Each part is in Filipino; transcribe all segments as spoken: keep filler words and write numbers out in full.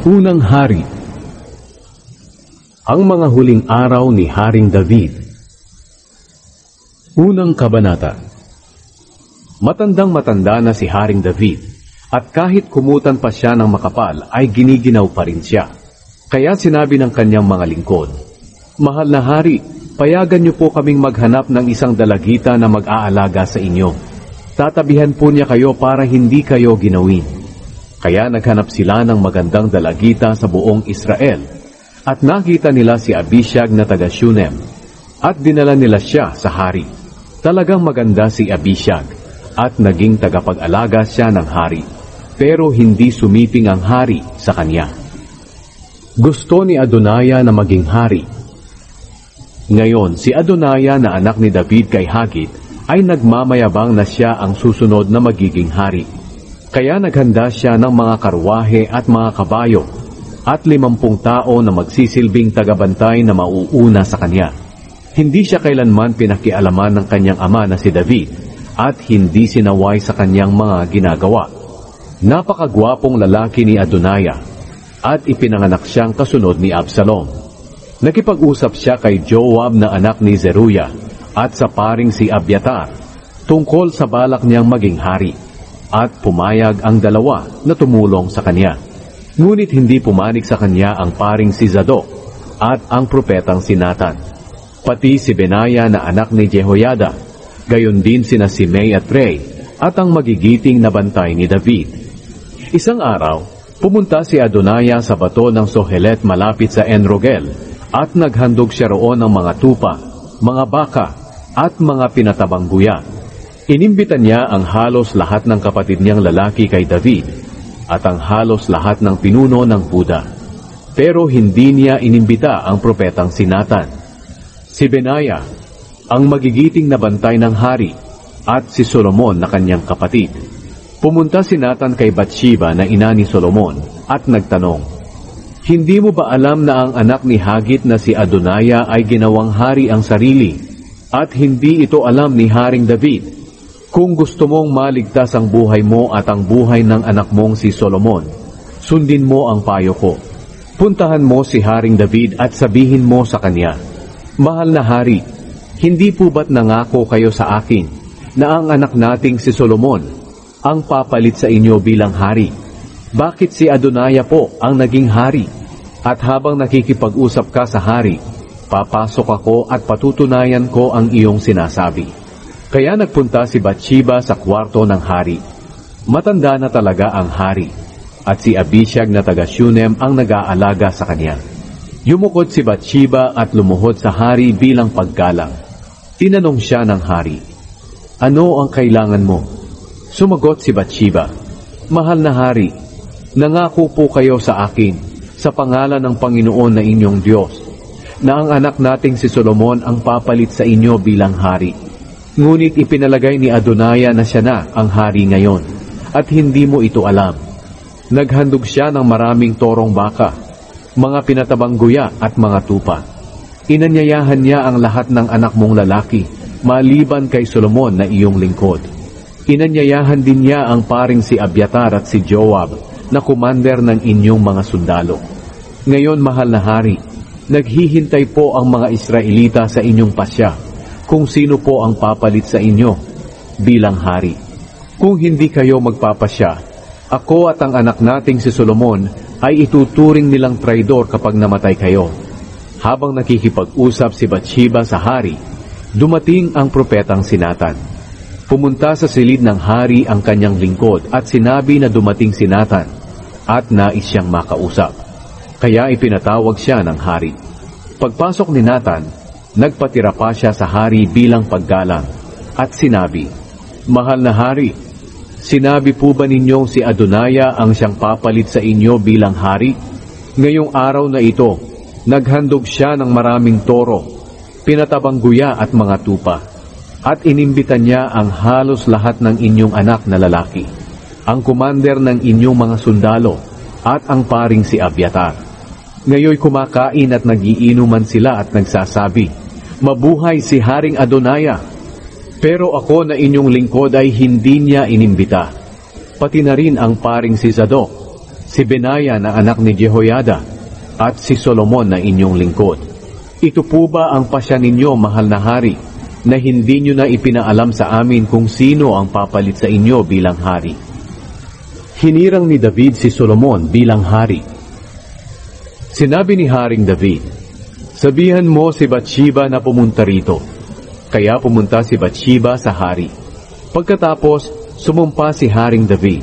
Unang Hari. Ang mga huling araw ni Haring David. Unang Kabanata. Matandang matanda na si Haring David, at kahit kumutan pa siya ng makapal ay giniginaw pa rin siya. Kaya sinabi ng kanyang mga lingkod, "Mahal na hari, payagan niyo po kaming maghanap ng isang dalagita na mag-aalaga sa inyo. Tatabihan po niya kayo para hindi kayo ginawin." Kaya naghanap sila ng magandang dalagita sa buong Israel, at nakita nila si Abishag na taga Shunem, at dinala nila siya sa hari. Talagang maganda si Abishag, at naging tagapag-alaga siya ng hari, pero hindi sumiping ang hari sa kanya. Gusto ni Adonaya na maging hari. Ngayon, si Adonaya na anak ni David kay Hagit ay nagmamayabang na siya ang susunod na magiging hari. Kaya naghanda siya ng mga karwahe at mga kabayo at limampung tao na magsisilbing tagabantay na mauuna sa kanya. Hindi siya kailanman pinakialaman ng kanyang ama na si David at hindi sinaway sa kanyang mga ginagawa. Napakagwapong lalaki ni Adonaya at ipinanganak siyang kasunod ni Absalom. Nakipag-usap siya kay Joab na anak ni Zeruya at sa paring si Abiatar tungkol sa balak niyang maging hari. At pumayag ang dalawa na tumulong sa kanya. Ngunit hindi pumanig sa kanya ang paring si Zadok at ang propetang si Nathan, pati si Benaya na anak ni Jehoiada, gayon din sina Simei at Rei, at ang magigiting na bantay ni David. Isang araw, pumunta si Adonaya sa bato ng Sohelet malapit sa Enrogel, at naghandog siya roon ng mga tupa, mga baka, at mga pinatabang guya. Inimbitan niya ang halos lahat ng kapatid niyang lalaki kay David at ang halos lahat ng pinuno ng Huda. Pero hindi niya inimbita ang propetang si Nathan, si Benaya, ang magigiting na bantay ng hari, at si Solomon na kanyang kapatid. Pumunta si Nathan kay Batsheba na ina ni Solomon at nagtanong, "Hindi mo ba alam na ang anak ni Hagit na si Adonaya ay ginawang hari ang sarili at hindi ito alam ni Haring David? Kung gusto mong maligtas ang buhay mo at ang buhay ng anak mong si Solomon, sundin mo ang payo ko. Puntahan mo si Haring David at sabihin mo sa kanya, 'Mahal na hari, hindi po ba't nangako kayo sa akin na ang anak nating si Solomon ang papalit sa inyo bilang hari? Bakit si Adonaya po ang naging hari? At habang nakikipag-usap ka sa hari, papasok ako at patutunayan ko ang iyong sinasabi.' Kaya nagpunta si Batsheba sa kwarto ng hari. Matanda na talaga ang hari, at si Abishag na taga Shunem ang nag-aalaga sa kanya. Yumukod si Batsheba at lumuhod sa hari bilang paggalang. Tinanong siya ng hari, "Ano ang kailangan mo?" Sumagot si Batsheba, "Mahal na hari, nangako po kayo sa akin, sa pangalan ng Panginoon na inyong Diyos, na ang anak nating si Solomon ang papalit sa inyo bilang hari. Ngunit ipinalagay ni Adonaya na siya na ang hari ngayon, at hindi mo ito alam. Naghandog siya ng maraming torong baka, mga pinatabang guya at mga tupa. Inanyayahan niya ang lahat ng anak mong lalaki, maliban kay Solomon na iyong lingkod. Inanyayahan din niya ang paring si Abiatar at si Joab, na kumander ng inyong mga sundalo. Ngayon, mahal na hari, naghihintay po ang mga Israelita sa inyong pasya, kung sino po ang papalit sa inyo bilang hari. Kung hindi kayo magpapasya, ako at ang anak nating si Solomon ay ituturing nilang traidor kapag namatay kayo." Habang nakikipag-usap si Batsheba sa hari, dumating ang propetang si Nathan. Pumunta sa silid ng hari ang kanyang lingkod at sinabi na dumating si Nathan at nais siyang makausap. Kaya ipinatawag siya ng hari. Pagpasok ni Nathan, nagpatira pa siya sa hari bilang paggalang at sinabi, "Mahal na hari, sinabi po ba ninyong si Adonaya ang siyang papalit sa inyo bilang hari? Ngayong araw na ito, naghandog siya ng maraming toro, pinatabang guya at mga tupa, at inimbitan niya ang halos lahat ng inyong anak na lalaki, ang kumander ng inyong mga sundalo, at ang paring si Abiatar. Ngayoy kumakain at nagiinuman sila at nagsasabi, 'Mabuhay si Haring Adonaya!' Pero ako na inyong lingkod ay hindi niya inimbita. Pati na rin ang paring si Zadok, si Benaya na anak ni Jehoiada, at si Solomon na inyong lingkod. Ito po ba ang pasya ninyo, mahal na hari, na hindi nyo na ipinaalam sa amin kung sino ang papalit sa inyo bilang hari? Hinirang ni David si Solomon bilang hari. Sinabi ni Haring David, sabihan mo si Bathsheba na pumunta rito. Kaya pumunta si Bathsheba sa hari. Pagkatapos, sumumpa si Haring David.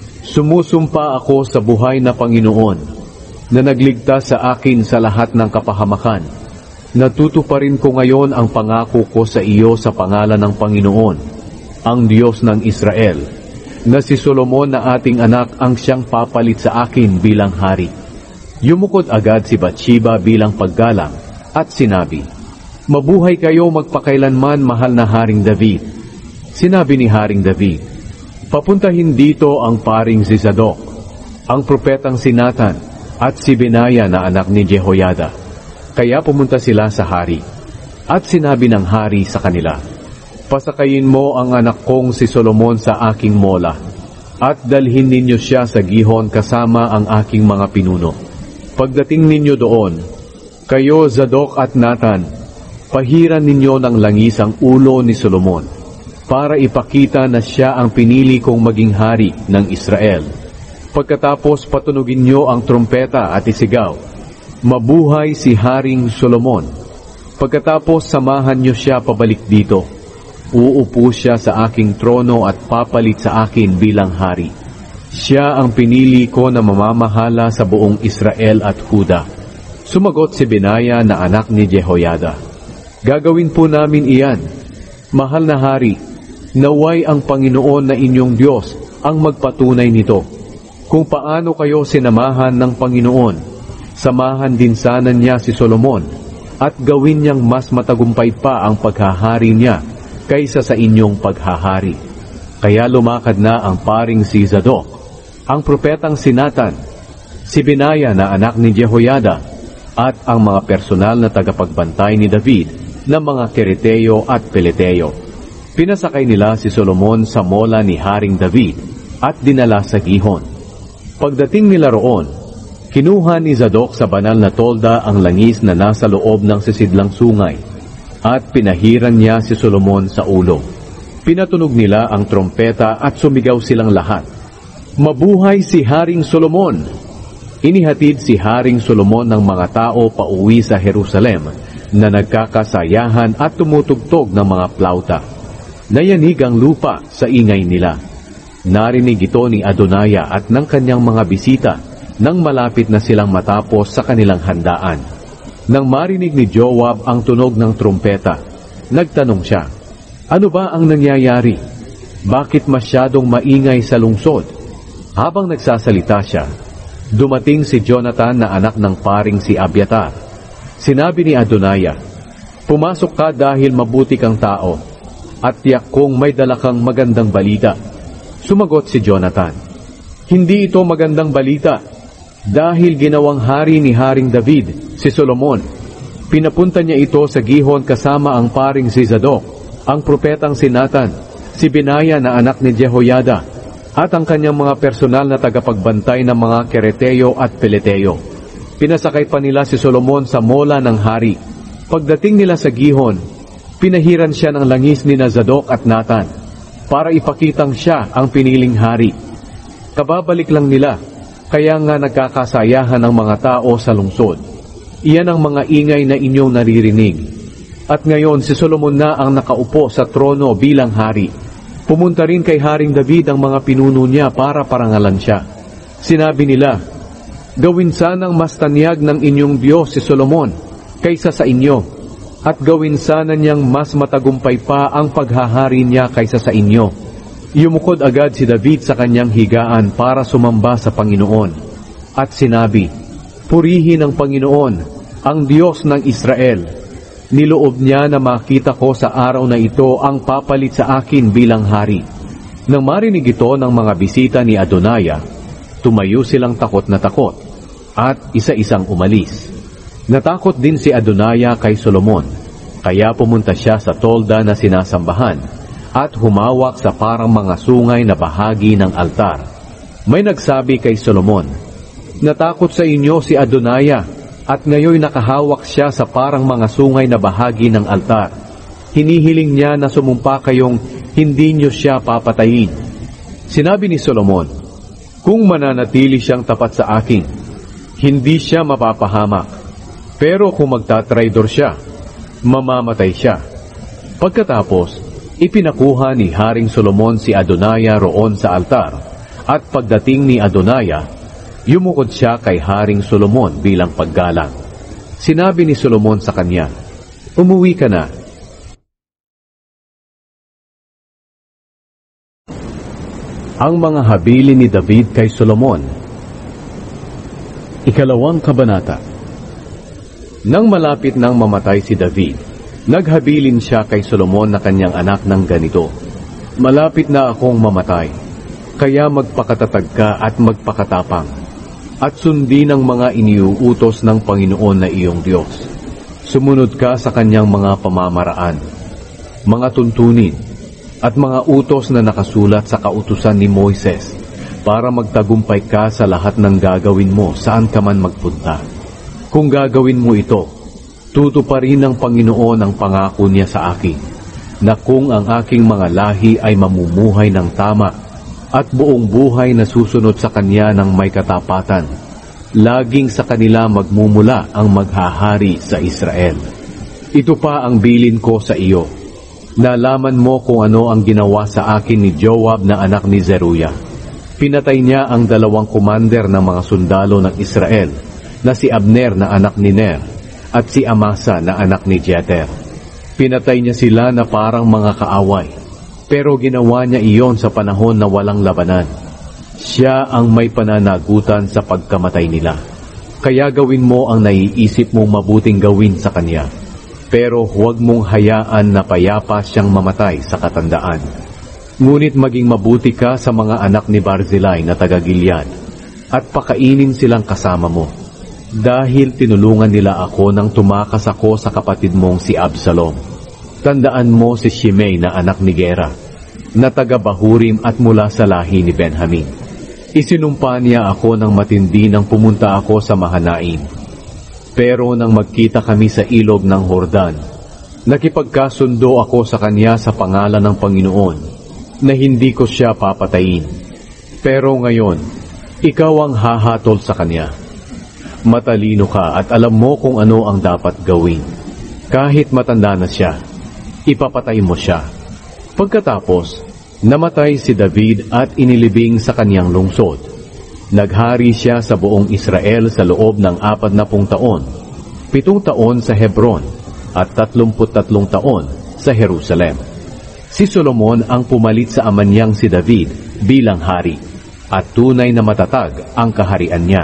Sumusumpa ako sa buhay na Panginoon, na nagligtas sa akin sa lahat ng kapahamakan. Natutuparin ko ngayon ang pangako ko sa iyo sa pangalan ng Panginoon, ang Diyos ng Israel, na si Solomon na ating anak ang siyang papalit sa akin bilang hari. Yumukod agad si Bathsheba bilang paggalang at sinabi, mabuhay kayo magpakailanman, mahal na Haring David. Sinabi ni Haring David, papuntahin dito ang paring si Zadok, ang propetang si Nathan, at si Benaya na anak ni Jehoiada. Kaya pumunta sila sa hari. At sinabi ng hari sa kanila, pasakayin mo ang anak kong si Solomon sa aking mola, at dalhin ninyo siya sa Gihon kasama ang aking mga pinuno. Pagdating ninyo doon, kayo Zadok at Nathan, pahiran ninyo ng langis ang ulo ni Solomon, para ipakita na siya ang pinili kong maging hari ng Israel. Pagkatapos patunugin nyo ang trompeta at isigaw, mabuhay si Haring Solomon. Pagkatapos samahan nyo siya pabalik dito. Uupo siya sa aking trono at papalit sa akin bilang hari. Siya ang pinili ko na mamamahala sa buong Israel at Huda. Sumagot si Benaya na anak ni Jehoiada, gagawin po namin iyan. Mahal na hari, naway ang Panginoon na inyong Diyos ang magpatunay nito. Kung paano kayo sinamahan ng Panginoon, samahan din sana niya si Solomon at gawin niyang mas matagumpay pa ang paghahari niya kaysa sa inyong paghahari. Kaya lumakad na ang paring si Zadok, ang propetang si Nathan, si Benaya na anak ni Jehoiada, at ang mga personal na tagapagbantay ni David na mga Kereteo at Peleteo. Pinasakay nila si Solomon sa mola ni Haring David at dinala sa Gihon. Pagdating nila roon, kinuha ni Zadok sa banal na tolda ang langis na nasa loob ng sisidlang sungay at pinahiran niya si Solomon sa ulo. Pinatunog nila ang trompeta at sumigaw silang lahat, mabuhay si Haring Solomon! Inihatid si Haring Solomon ng mga tao pauwi sa Jerusalem na nagkakasayahan at tumutugtog ng mga plauta. Nayanig ang lupa sa ingay nila. Narinig ito ni Adonaya at ng kanyang mga bisita nang malapit na silang matapos sa kanilang handaan. Nang marinig ni Joab ang tunog ng trumpeta, nagtanong siya, ano ba ang nangyayari? Bakit masyadong maingay sa lungsod? Habang nagsasalita siya, dumating si Jonathan na anak ng paring si Abiatar. Sinabi ni Adonaya, pumasok ka dahil mabuti kang tao, at tiyak kong may dala kang magandang balita. Sumagot si Jonathan, hindi ito magandang balita, dahil ginawang hari ni Haring David, si Solomon. Pinapunta niya ito sa Gihon kasama ang paring si Zadok, ang propetang si Nathan, si Benaya na anak ni Jehoiada, at ang kanyang mga personal na tagapagbantay ng mga Kereteo at Peleteo. Pinasakay pa nila si Solomon sa mola ng hari. Pagdating nila sa Gihon, pinahiran siya ng langis ni Zadok at Nathan, para ipakitang siya ang piniling hari. Kababalik lang nila, kaya nga nagkakasayahan ang mga tao sa lungsod. Iyan ang mga ingay na inyong naririnig. At ngayon si Solomon na ang nakaupo sa trono bilang hari. Pumunta rin kay Haring David ang mga pinuno niya para parangalan siya. Sinabi nila, gawin sanang mas tanyag ng inyong Diyos si Solomon kaysa sa inyo, at gawin sana niyang mas matagumpay pa ang paghahari niya kaysa sa inyo. Yumukod agad si David sa kanyang higaan para sumamba sa Panginoon, at sinabi, purihin ang Panginoon, ang Diyos ng Israel. Niloob niya na makita ko sa araw na ito ang papalit sa akin bilang hari. Nang marinig ito ng mga bisita ni Adonaya, tumayo silang takot na takot, at isa-isang umalis. Natakot din si Adonaya kay Solomon, kaya pumunta siya sa tolda na sinasambahan, at humawak sa parang mga sungay na bahagi ng altar. May nagsabi kay Solomon, Natakot sa inyo si Adonaya at ngayon nakahawak siya sa parang mga sungay na bahagi ng altar. Hinihiling niya na sumumpa kayong hindi niyo siya papatayin. Sinabi ni Solomon, kung mananatili siyang tapat sa akin, hindi siya mapapahamak. Pero kung magtatraidor siya, mamamatay siya. Pagkatapos, ipinakuha ni Haring Solomon si Adonaya roon sa altar, at pagdating ni Adonaya, yumukod siya kay Haring Solomon bilang paggalang. Sinabi ni Solomon sa kanya, umuwi ka na. Ang mga habilin ni David kay Solomon. Ikalawang kabanata. Nang malapit nang mamatay si David, naghabilin siya kay Solomon na kanyang anak ng ganito, malapit na akong mamatay, kaya magpakatatag ka at magpakatapang, at sundin ang mga iniuutos ng Panginoon na iyong Diyos. Sumunod ka sa kanyang mga pamamaraan, mga tuntunin, at mga utos na nakasulat sa kautusan ni Moises, para magtagumpay ka sa lahat ng gagawin mo saan ka man magpunta. Kung gagawin mo ito, tutuparin ng Panginoon ang pangako niya sa akin, na kung ang aking mga lahi ay mamumuhay ng tama at buong buhay na susunod sa Kanya ng may katapatan, laging sa kanila magmumula ang maghahari sa Israel. Ito pa ang bilin ko sa iyo. Nalaman mo kung ano ang ginawa sa akin ni Joab na anak ni Zeruiah. Pinatay niya ang dalawang commander ng mga sundalo ng Israel, na si Abner na anak ni Ner at si Amasa na anak ni Jeter. Pinatay niya sila na parang mga kaaway, pero ginawa niya iyon sa panahon na walang labanan. Siya ang may pananagutan sa pagkamatay nila. Kaya gawin mo ang naiisip mong mabuting gawin sa kanya, pero huwag mong hayaan na payapa siyang mamatay sa katandaan. Ngunit maging mabuti ka sa mga anak ni Barzillai na taga-Gilead, at pakainin silang kasama mo, dahil tinulungan nila ako nang tumakas ako sa kapatid mong si Absalom. Tandaan mo si Shimei na anak ni Gera, na taga-Bahurim at mula sa lahi ni Benjamin. Isinumpa niya ako ng matindi nang pumunta ako sa Mahanaim. Pero nang magkita kami sa ilog ng Hordan, nakipagkasundo ako sa kanya sa pangalan ng Panginoon, na hindi ko siya papatayin. Pero ngayon, ikaw ang hahatol sa kanya. Matalino ka at alam mo kung ano ang dapat gawin. Kahit matanda na siya, ipapatay mo siya. Pagkatapos, namatay si David at inilibing sa kanyang lungsod. Naghari siya sa buong Israel sa loob ng apat na pung taon, pitong taon sa Hebron, at tatlumput tatlong taon sa Jerusalem. Si Solomon ang pumalit sa ama niyang si David bilang hari, at tunay na matatag ang kaharian niya.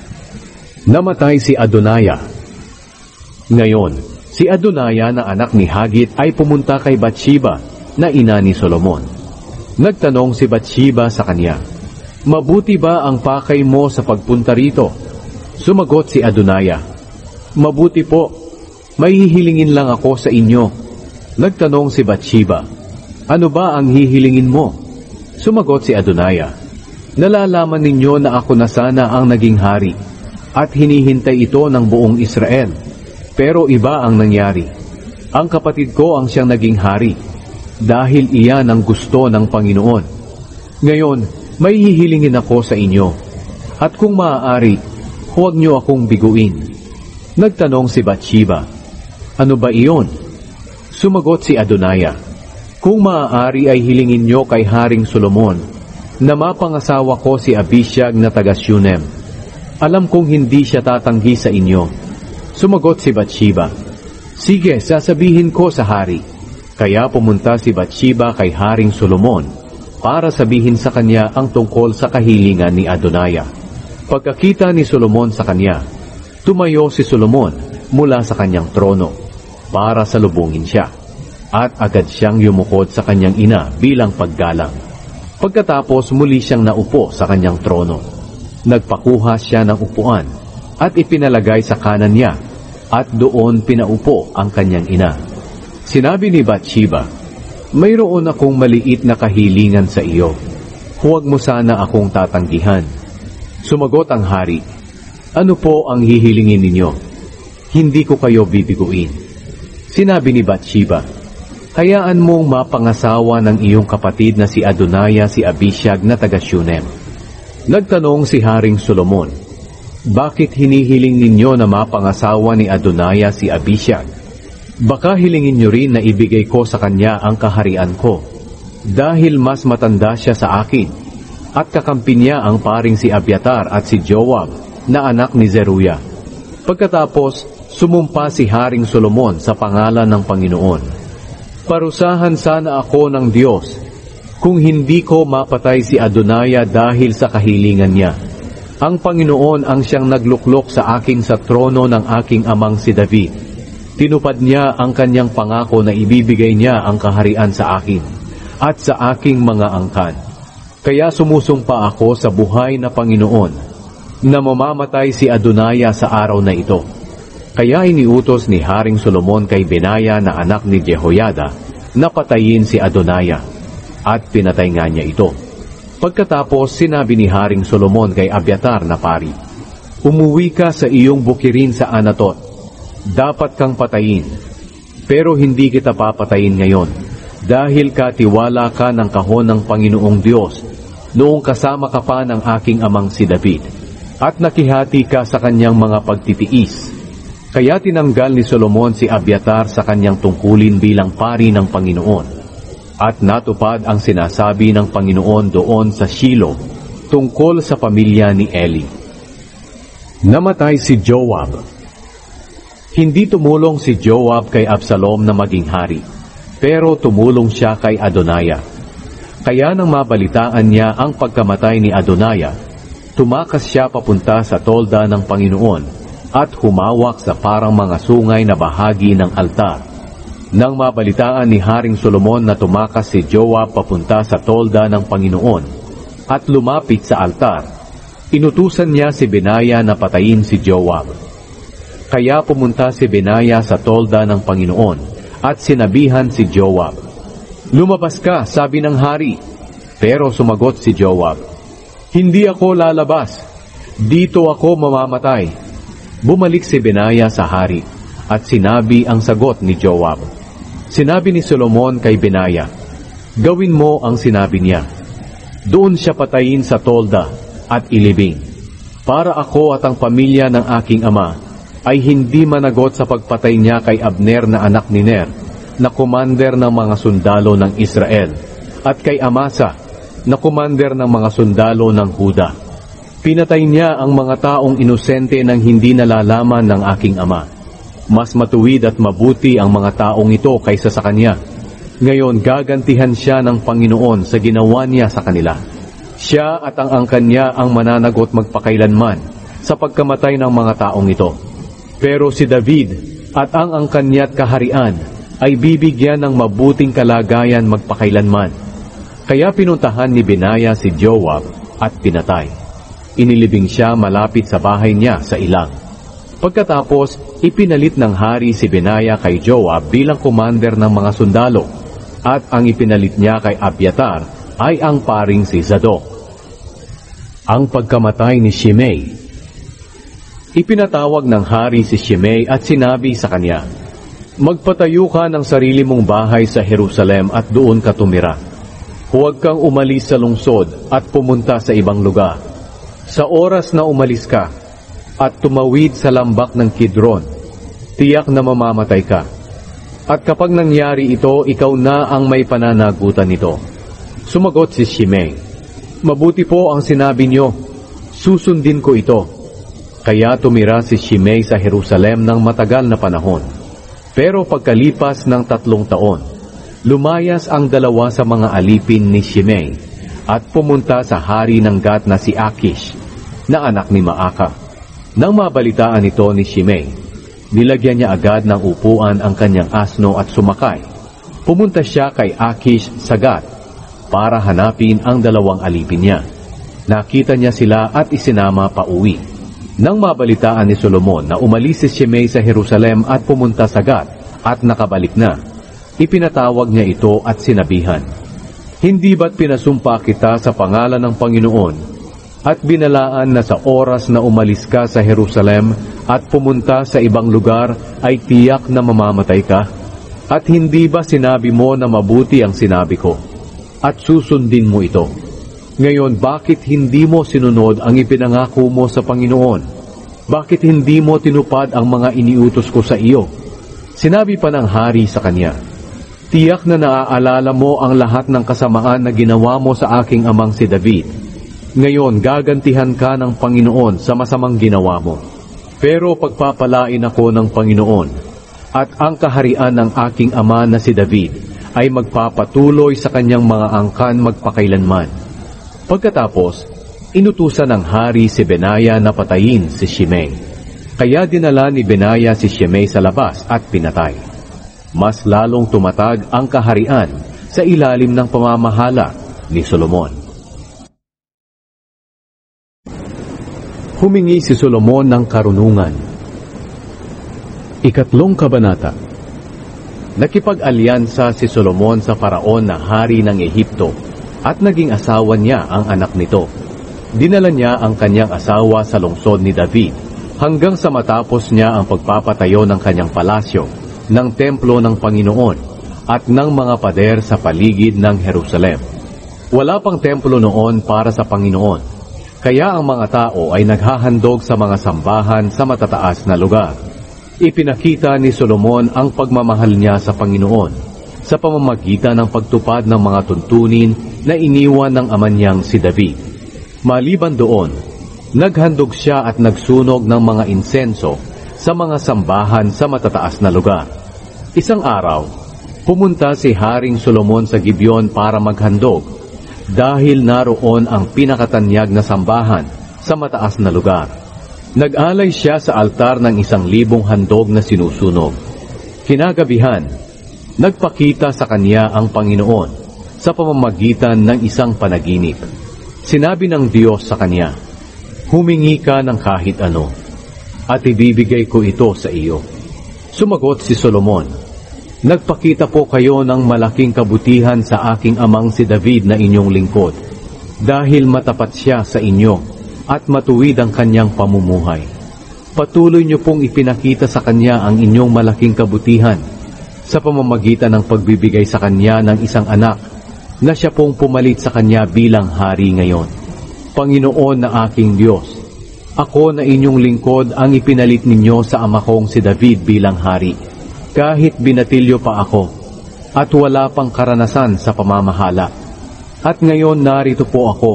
Namatay si Adonaya. Ngayon, si Adonaya na anak ni Hagit ay pumunta kay Batsheba na ina ni Solomon. Nagtanong si Batsheba sa kanya, mabuti ba ang pakay mo sa pagpunta rito? Sumagot si Adonaya, mabuti po, may hihilingin lang ako sa inyo. Nagtanong si Batsheba, ano ba ang hihilingin mo? Sumagot si Adonaya, nalalaman ninyo na ako na sana ang naging hari, at hinihintay ito ng buong Israel. Pero iba ang nangyari. Ang kapatid ko ang siyang naging hari, dahil iyan ang gusto ng Panginoon. Ngayon, may hihilingin ako sa inyo, at kung maaari, huwag niyo akong biguin. Nagtanong si Batsheba, ano ba iyon? Sumagot si Adonaya, kung maaari ay hilingin niyo kay Haring Solomon, na mapangasawa ko si Abishag na taga Shunem. Alam kong hindi siya tatanggi sa inyo. Sumagot si Batsheba, sige, sasabihin ko sa hari. Kaya pumunta si Batsheba kay Haring Solomon, para sabihin sa kanya ang tungkol sa kahilingan ni Adonaya. Pagkakita ni Solomon sa kanya, tumayo si Solomon mula sa kanyang trono para salubungin siya, at agad siyang yumukod sa kanyang ina bilang paggalang. Pagkatapos muli siyang naupo sa kanyang trono. Nagpakuha siya ng upuan at ipinalagay sa kanan niya, at doon pinaupo ang kanyang ina. Sinabi ni Batsheba, mayroon akong maliit na kahilingan sa iyo. Huwag mo sana akong tatanggihan. Sumagot ang hari, Ano po ang hihilingin ninyo? Hindi ko kayo bibiguin. Sinabi ni Bathsheba, hayaan mong mapangasawa ng iyong kapatid na si Adonaya si Abishag na taga Shunem. Nagtanong si Haring Solomon, bakit hinihiling ninyo na mapangasawa ni Adonaya si Abishag? Baka hilingin nyo rin na ibigay ko sa kanya ang kaharian ko, dahil mas matanda siya sa akin, at kakampi niya ang paring si Abiatar at si Joab na anak ni Zeruya. Pagkatapos, sumumpa si Haring Solomon sa pangalan ng Panginoon. Parusahan sana ako ng Diyos kung hindi ko mapatay si Adonaya dahil sa kahilingan niya. Ang Panginoon ang siyang nagluklok sa akin sa trono ng aking amang si David. Tinupad niya ang kanyang pangako na ibibigay niya ang kaharian sa akin at sa aking mga angkan. Kaya sumusumpa ako sa buhay na Panginoon na mamamatay si Adonaya sa araw na ito. Kaya iniutos ni Haring Solomon kay Benaya na anak ni Jehoiada na patayin si Adonaya, at pinatay nga niya ito. Pagkatapos sinabi ni Haring Solomon kay Abiatar na pari, umuwi ka sa iyong bukirin sa Anatot. Dapat kang patayin, pero hindi kita papatayin ngayon, dahil katiwala ka ng kahon ng Panginoong Diyos noong kasama ka pa ng aking amang si David, at nakihati ka sa kanyang mga pagtitiis. Kaya tinanggal ni Solomon si Abiatar sa kanyang tungkulin bilang pari ng Panginoon, at natupad ang sinasabi ng Panginoon doon sa Shilo tungkol sa pamilya ni Eli. Namatay si Joab. Hindi tumulong si Joab kay Absalom na maging hari, pero tumulong siya kay Adonaya. Kaya nang mabalitaan niya ang pagkamatay ni Adonaya, tumakas siya papunta sa tolda ng Panginoon at humawak sa parang mga sungay na bahagi ng altar. Nang mabalitaan ni Haring Solomon na tumakas si Joab papunta sa tolda ng Panginoon at lumapit sa altar, inutusan niya si Benaya na patayin si Joab. Kaya pumunta si Benaya sa tolda ng Panginoon at sinabihan si Joab, lumabas ka, sabi ng hari. Pero sumagot si Joab, hindi ako lalabas, dito ako mamamatay. Bumalik si Benaya sa hari at sinabi ang sagot ni Joab. Sinabi ni Solomon kay Benaya, gawin mo ang sinabi niya. Doon siya patayin sa tolda at ilibing, para ako at ang pamilya ng aking ama ay hindi managot sa pagpatay niya kay Abner na anak ni Ner, na komander ng mga sundalo ng Israel, at kay Amasa, na komander ng mga sundalo ng Huda. Pinatay niya ang mga taong inosente nang hindi nalalaman ng aking ama. Mas matuwid at mabuti ang mga taong ito kaysa sa kanya. Ngayon gagantihan siya ng Panginoon sa ginawa niya sa kanila. Siya at ang angkan niya ang mananagot magpakailanman sa pagkamatay ng mga taong ito. Pero si David at ang angkan niya at kaharian ay bibigyan ng mabuting kalagayan magpakailanman. Kaya pinuntahan ni Benaya si Joab at pinatay. Inilibing siya malapit sa bahay niya sa ilang. Pagkatapos, ipinalit ng hari si Benaya kay Joab bilang commander ng mga sundalo, at ang ipinalit niya kay Abiatar ay ang paring si Zadok. Ang pagkamatay ni Shimei. Ipinatawag ng hari si Shimei at sinabi sa kanya, magpatayo ka ng sarili mong bahay sa Jerusalem at doon ka tumira. Huwag kang umalis sa lungsod at pumunta sa ibang lugar. Sa oras na umalis ka at tumawid sa lambak ng Kidron, tiyak na mamamatay ka. At kapag nangyari ito, ikaw na ang may pananagutan nito. Sumagot si Shimei, mabuti po ang sinabi niyo, susundin ko ito. Kaya tumira si Shimei sa Jerusalem ng matagal na panahon. Pero pagkalipas ng tatlong taon, lumayas ang dalawa sa mga alipin ni Shimei at pumunta sa hari ng Gat na si Akish, na anak ni Maaka. Nang mabalitaan ito ni Shimei, nilagyan niya agad ng upuan ang kanyang asno at sumakay. Pumunta siya kay Akish sa Gat para hanapin ang dalawang alipin niya. Nakita niya sila at isinama pa uwi. Nang mabalitaan ni Solomon na umalis si Shimei sa Jerusalem at pumunta sa Gat at nakabalik na, ipinatawag niya ito at sinabihan, hindi ba't pinasumpa kita sa pangalan ng Panginoon At binalaan na sa oras na umalis ka sa Jerusalem at pumunta sa ibang lugar ay tiyak na mamamatay ka? At hindi ba sinabi mo na mabuti ang sinabi ko at susundin mo ito? Ngayon, bakit hindi mo sinunod ang ipinangako mo sa Panginoon? Bakit hindi mo tinupad ang mga iniutos ko sa iyo? Sinabi pa ng hari sa kanya, tiyak na naaalala mo ang lahat ng kasamaan na ginawa mo sa aking amang si David. Ngayon, gagantihan ka ng Panginoon sa masamang ginawa mo. Pero pagpapalain ako ng Panginoon, at ang kaharian ng aking ama na si David ay magpapatuloy sa kanyang mga angkan magpakailanman. Pagkatapos, inutusan ng hari si Benaya na patayin si Shimei. Kaya dinala ni Benaya si Shimei sa labas at pinatay. Mas lalong tumatag ang kaharian sa ilalim ng pamamahala ni Solomon. Humingi si Solomon ng karunungan. Ikatlong kabanata. Nakipag-alyansa si Solomon sa Faraon na hari ng Ehipto at naging asawa niya ang anak nito. Dinala niya ang kanyang asawa sa lungsod ni David hanggang sa matapos niya ang pagpapatayo ng kanyang palasyo, ng templo ng Panginoon at ng mga pader sa paligid ng Jerusalem. Wala pang templo noon para sa Panginoon. Kaya ang mga tao ay naghahandog sa mga sambahan sa matataas na lugar. Ipinakita ni Solomon ang pagmamahal niya sa Panginoon sa pamamagitan ng pagtupad ng mga tuntunin na iniwan ng ama niyang si David. Maliban doon, naghandog siya at nagsunog ng mga insenso sa mga sambahan sa matataas na lugar. Isang araw, pumunta si Haring Solomon sa Gibeon para maghandog, dahil naroon ang pinakatanyag na sambahan sa mataas na lugar. Nag-alay siya sa altar ng isang libong handog na sinusunog. Kinagabihan, nagpakita sa kanya ang Panginoon sa pamamagitan ng isang panaginip. Sinabi ng Diyos sa kanya, humingi ka ng kahit ano, at ibibigay ko ito sa iyo. Sumagot si Solomon, nagpakita po kayo ng malaking kabutihan sa aking amang si David na inyong lingkod, dahil matapat siya sa inyo at matuwid ang kanyang pamumuhay. Patuloy niyo pong ipinakita sa kanya ang inyong malaking kabutihan sa pamamagitan ng pagbibigay sa kanya ng isang anak na siya pong pumalit sa kanya bilang hari ngayon. Panginoon na aking Diyos, ako na inyong lingkod ang ipinalit ninyo sa ama kong si David bilang hari. Kahit binatilyo pa ako, at wala pang karanasan sa pamamahala. At ngayon narito po ako,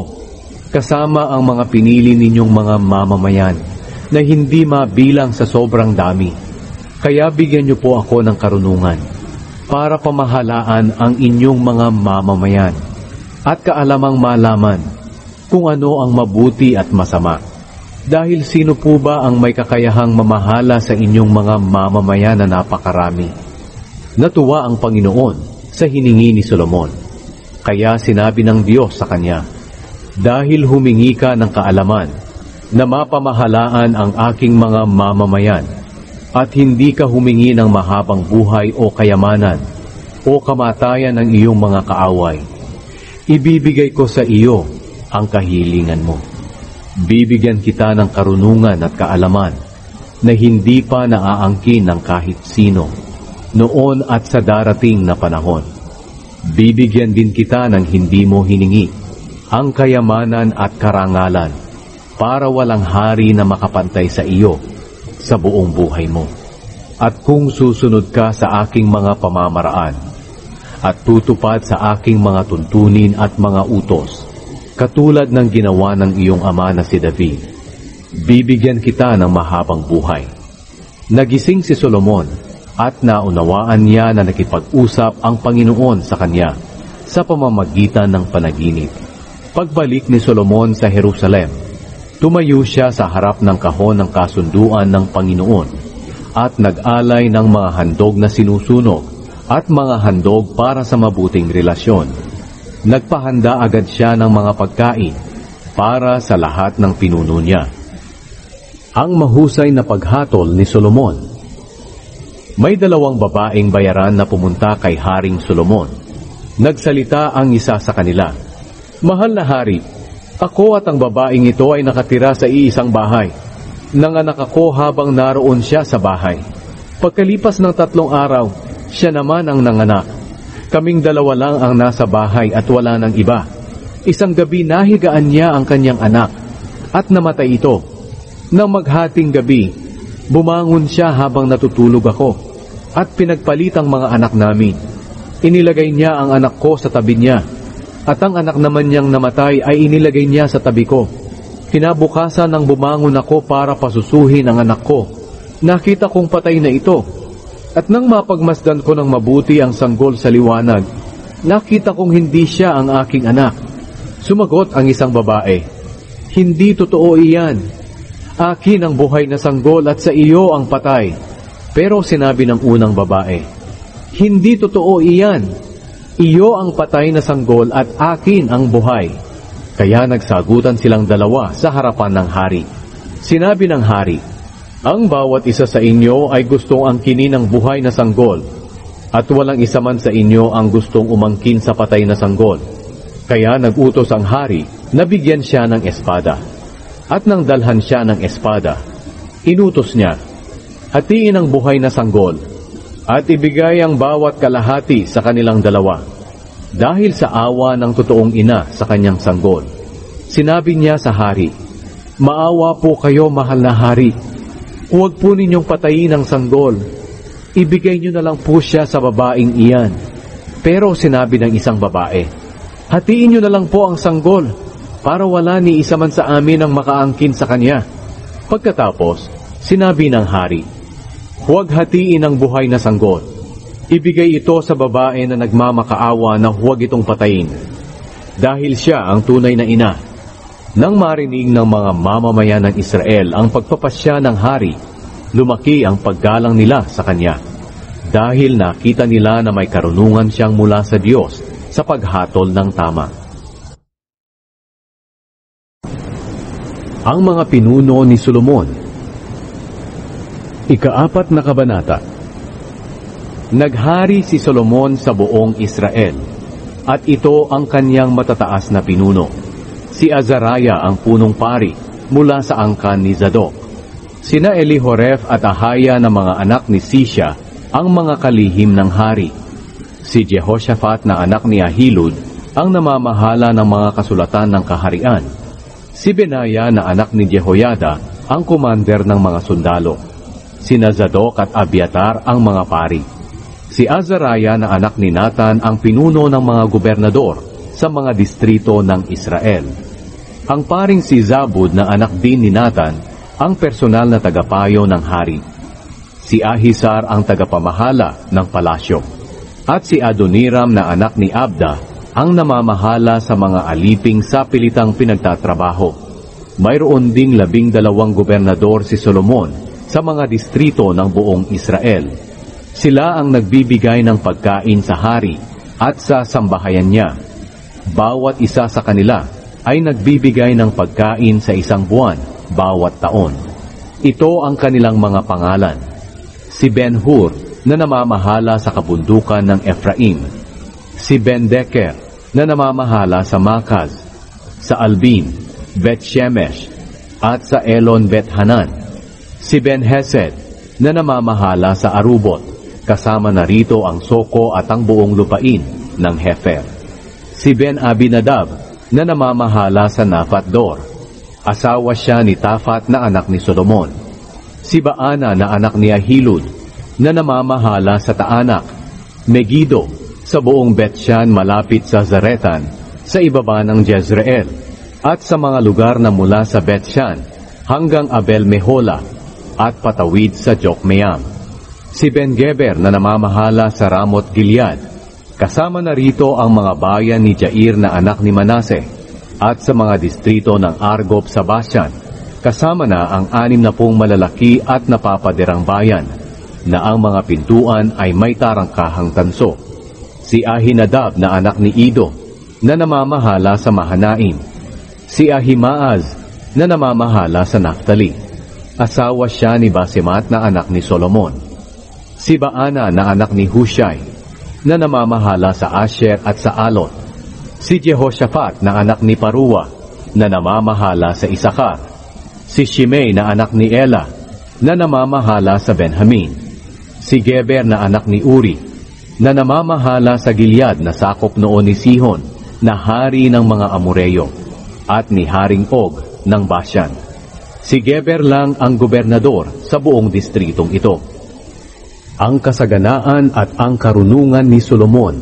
kasama ang mga pinili ninyong mga mamamayan, na hindi mabilang sa sobrang dami. Kaya bigyan niyo po ako ng karunungan, para pamahalaan ang inyong mga mamamayan, at kaalamang malaman kung ano ang mabuti at masama. Dahil sino po ba ang may kakayahang mamahala sa inyong mga mamamayan na napakarami? Natuwa ang Panginoon sa hiningi ni Solomon. Kaya sinabi ng Diyos sa kanya, dahil humingi ka ng kaalaman na mapamahalaan ang aking mga mamamayan, at hindi ka humingi ng mahabang buhay o kayamanan o kamatayan ng iyong mga kaaway, ibibigay ko sa iyo ang kahilingan mo. Bibigyan kita ng karunungan at kaalaman na hindi pa naaangkin ng kahit sino noon at sa darating na panahon. Bibigyan din kita ng hindi mo hiningi, ang kayamanan at karangalan, para walang hari na makapantay sa iyo sa buong buhay mo. At kung susunod ka sa aking mga pamamaraan at tutupad sa aking mga tuntunin at mga utos, katulad ng ginawa ng iyong ama na si David, bibigyan kita ng mahabang buhay. Nagising si Solomon at naunawaan niya na nakipag-usap ang Panginoon sa kanya sa pamamagitan ng panaginip. Pagbalik ni Solomon sa Jerusalem, tumayo siya sa harap ng kahon ng kasunduan ng Panginoon at nag-alay ng mga handog na sinusunog at mga handog para sa mabuting relasyon. Nagpahanda agad siya ng mga pagkain para sa lahat ng pinuno niya. Ang mahusay na paghatol ni Solomon. May dalawang babaeng bayaran na pumunta kay Haring Solomon. Nagsalita ang isa sa kanila, mahal na hari, Ako at ang babaeng ito ay nakatira sa iisang bahay. Nanganak ako habang naroon siya sa bahay. Pagkalipas ng tatlong araw, siya naman ang nanganak. Kaming dalawa lang ang nasa bahay at wala ng iba. Isang gabi nahigaan niya ang kanyang anak at namatay ito. Nang maghating gabi, bumangon siya habang natutulog ako at pinagpalit ang mga anak namin. Inilagay niya ang anak ko sa tabi niya at ang anak naman niyang namatay ay inilagay niya sa tabi ko. Kinabukasan nang bumangon ako para pasusuhin ang anak ko, nakita kong patay na ito. At nang mapagmasdan ko ng mabuti ang sanggol sa liwanag, nakita kong hindi siya ang aking anak. Sumagot ang isang babae, "Hindi totoo iyan. Akin ang buhay na sanggol at sa iyo ang patay." Pero sinabi ng unang babae, "Hindi totoo iyan. Iyo ang patay na sanggol at akin ang buhay." Kaya nagsagutan silang dalawa sa harapan ng hari. Sinabi ng hari, "Ang bawat isa sa inyo ay gustong angkinin ng buhay na sanggol, at walang isa man sa inyo ang gustong umangkin sa patay na sanggol." Kaya nagutos ang hari na bigyan siya ng espada. At nang dalhan siya ng espada, inutos niya, "Hatiin ang buhay na sanggol, at ibigay ang bawat kalahati sa kanilang dalawa." Dahil sa awa ng totoong ina sa kanyang sanggol, sinabi niya sa hari, "Maawa po kayo, mahal na hari. Huwag po ninyong patayin ang sanggol. Ibigay niyo na lang po siya sa babaeng iyan." Pero sinabi ng isang babae, "Hatiin niyo na lang po ang sanggol, para wala ni isa man sa amin ang makaangkin sa kanya." Pagkatapos, sinabi ng hari, "Huwag hatiin ang buhay na sanggol. Ibigay ito sa babae na nagmamakaawa na huwag itong patayin, dahil siya ang tunay na ina." Nang marinig ng mga mamamayan ng Israel ang pagpapasya ng hari, lumaki ang paggalang nila sa kanya, dahil nakita nila na may karunungan siyang mula sa Diyos sa paghatol ng tama. Ang mga pinuno ni Solomon. Ikaapat na kabanata. Naghari si Solomon sa buong Israel, at ito ang kanyang matataas na pinuno. Si Azariah ang punong pari mula sa angkan ni Zadok. Sina Elihoreph at Ahaya na mga anak ni Sisha ang mga kalihim ng hari. Si Jehoshaphat na anak ni Ahilud ang namamahala ng mga kasulatan ng kaharian. Si Benaya na anak ni Jehoyada ang komander ng mga sundalo. Sina Zadok at Abiatar ang mga pari. Si Azariah na anak ni Nathan ang pinuno ng mga gobernador sa mga distrito ng Israel. Ang paring si Zabud na anak din ni Nathan ang personal na tagapayo ng hari. Si Ahisar ang tagapamahala ng palasyo. At si Adoniram na anak ni Abda ang namamahala sa mga aliping sa pilitang pinagtatrabaho. Mayroon ding labing dalawang gobernador si Solomon sa mga distrito ng buong Israel. Sila ang nagbibigay ng pagkain sa hari at sa sambahayan niya. Bawat isa sa kanila ay nagbibigay ng pagkain sa isang buwan bawat taon. Ito ang kanilang mga pangalan. Si Ben-Hur na namamahala sa kabundukan ng Ephraim. Si Ben-Deker na namamahala sa Makaz, sa Albin, Bet-Shemesh, at sa Elon Bet-Hanan. Si Ben-Hesed na namamahala sa Arubot, kasama na rito ang Soko at ang buong lupain ng Hefer. Si Ben-Abinadab na namamahala sa Naphat-Dor. Asawa siya ni Tafat na anak ni Solomon. Si Baana na anak ni Ahilud na namamahala sa Taanak, Megiddo, sa buong Bethshan malapit sa Zaretan, sa ibaba ng Jezreel, at sa mga lugar na mula sa Bethshan hanggang Abel-Mehola at patawid sa Jokmeam. Si Ben-Geber na namamahala sa Ramot Gilead. Kasama na rito ang mga bayan ni Jair na anak ni Manase at sa mga distrito ng Argob sa Bashan. Kasama na ang anim na pong malalaki at napapaderang bayan na ang mga pintuan ay may tarangkahang tanso. Si Ahinadab na anak ni Ido na namamahala sa Mahanaim. Si Ahimaaz na namamahala sa Naphtali. Asawa siya ni Basemat na anak ni Solomon. Si Baana na anak ni Hushai na namamahala sa Asher at sa Alot. Si Jehoshaphat na anak ni Paruwa na namamahala sa Isakar, si Shimei na anak ni Ela na namamahala sa Benjamin, si Geber na anak ni Uri na namamahala sa Gilead na sakop noon ni Sihon na hari ng mga Amoreyo at ni Haring Og ng Bashan. Si Geber lang ang gobernador sa buong distritong ito. Ang kasaganaan at ang karunungan ni Solomon.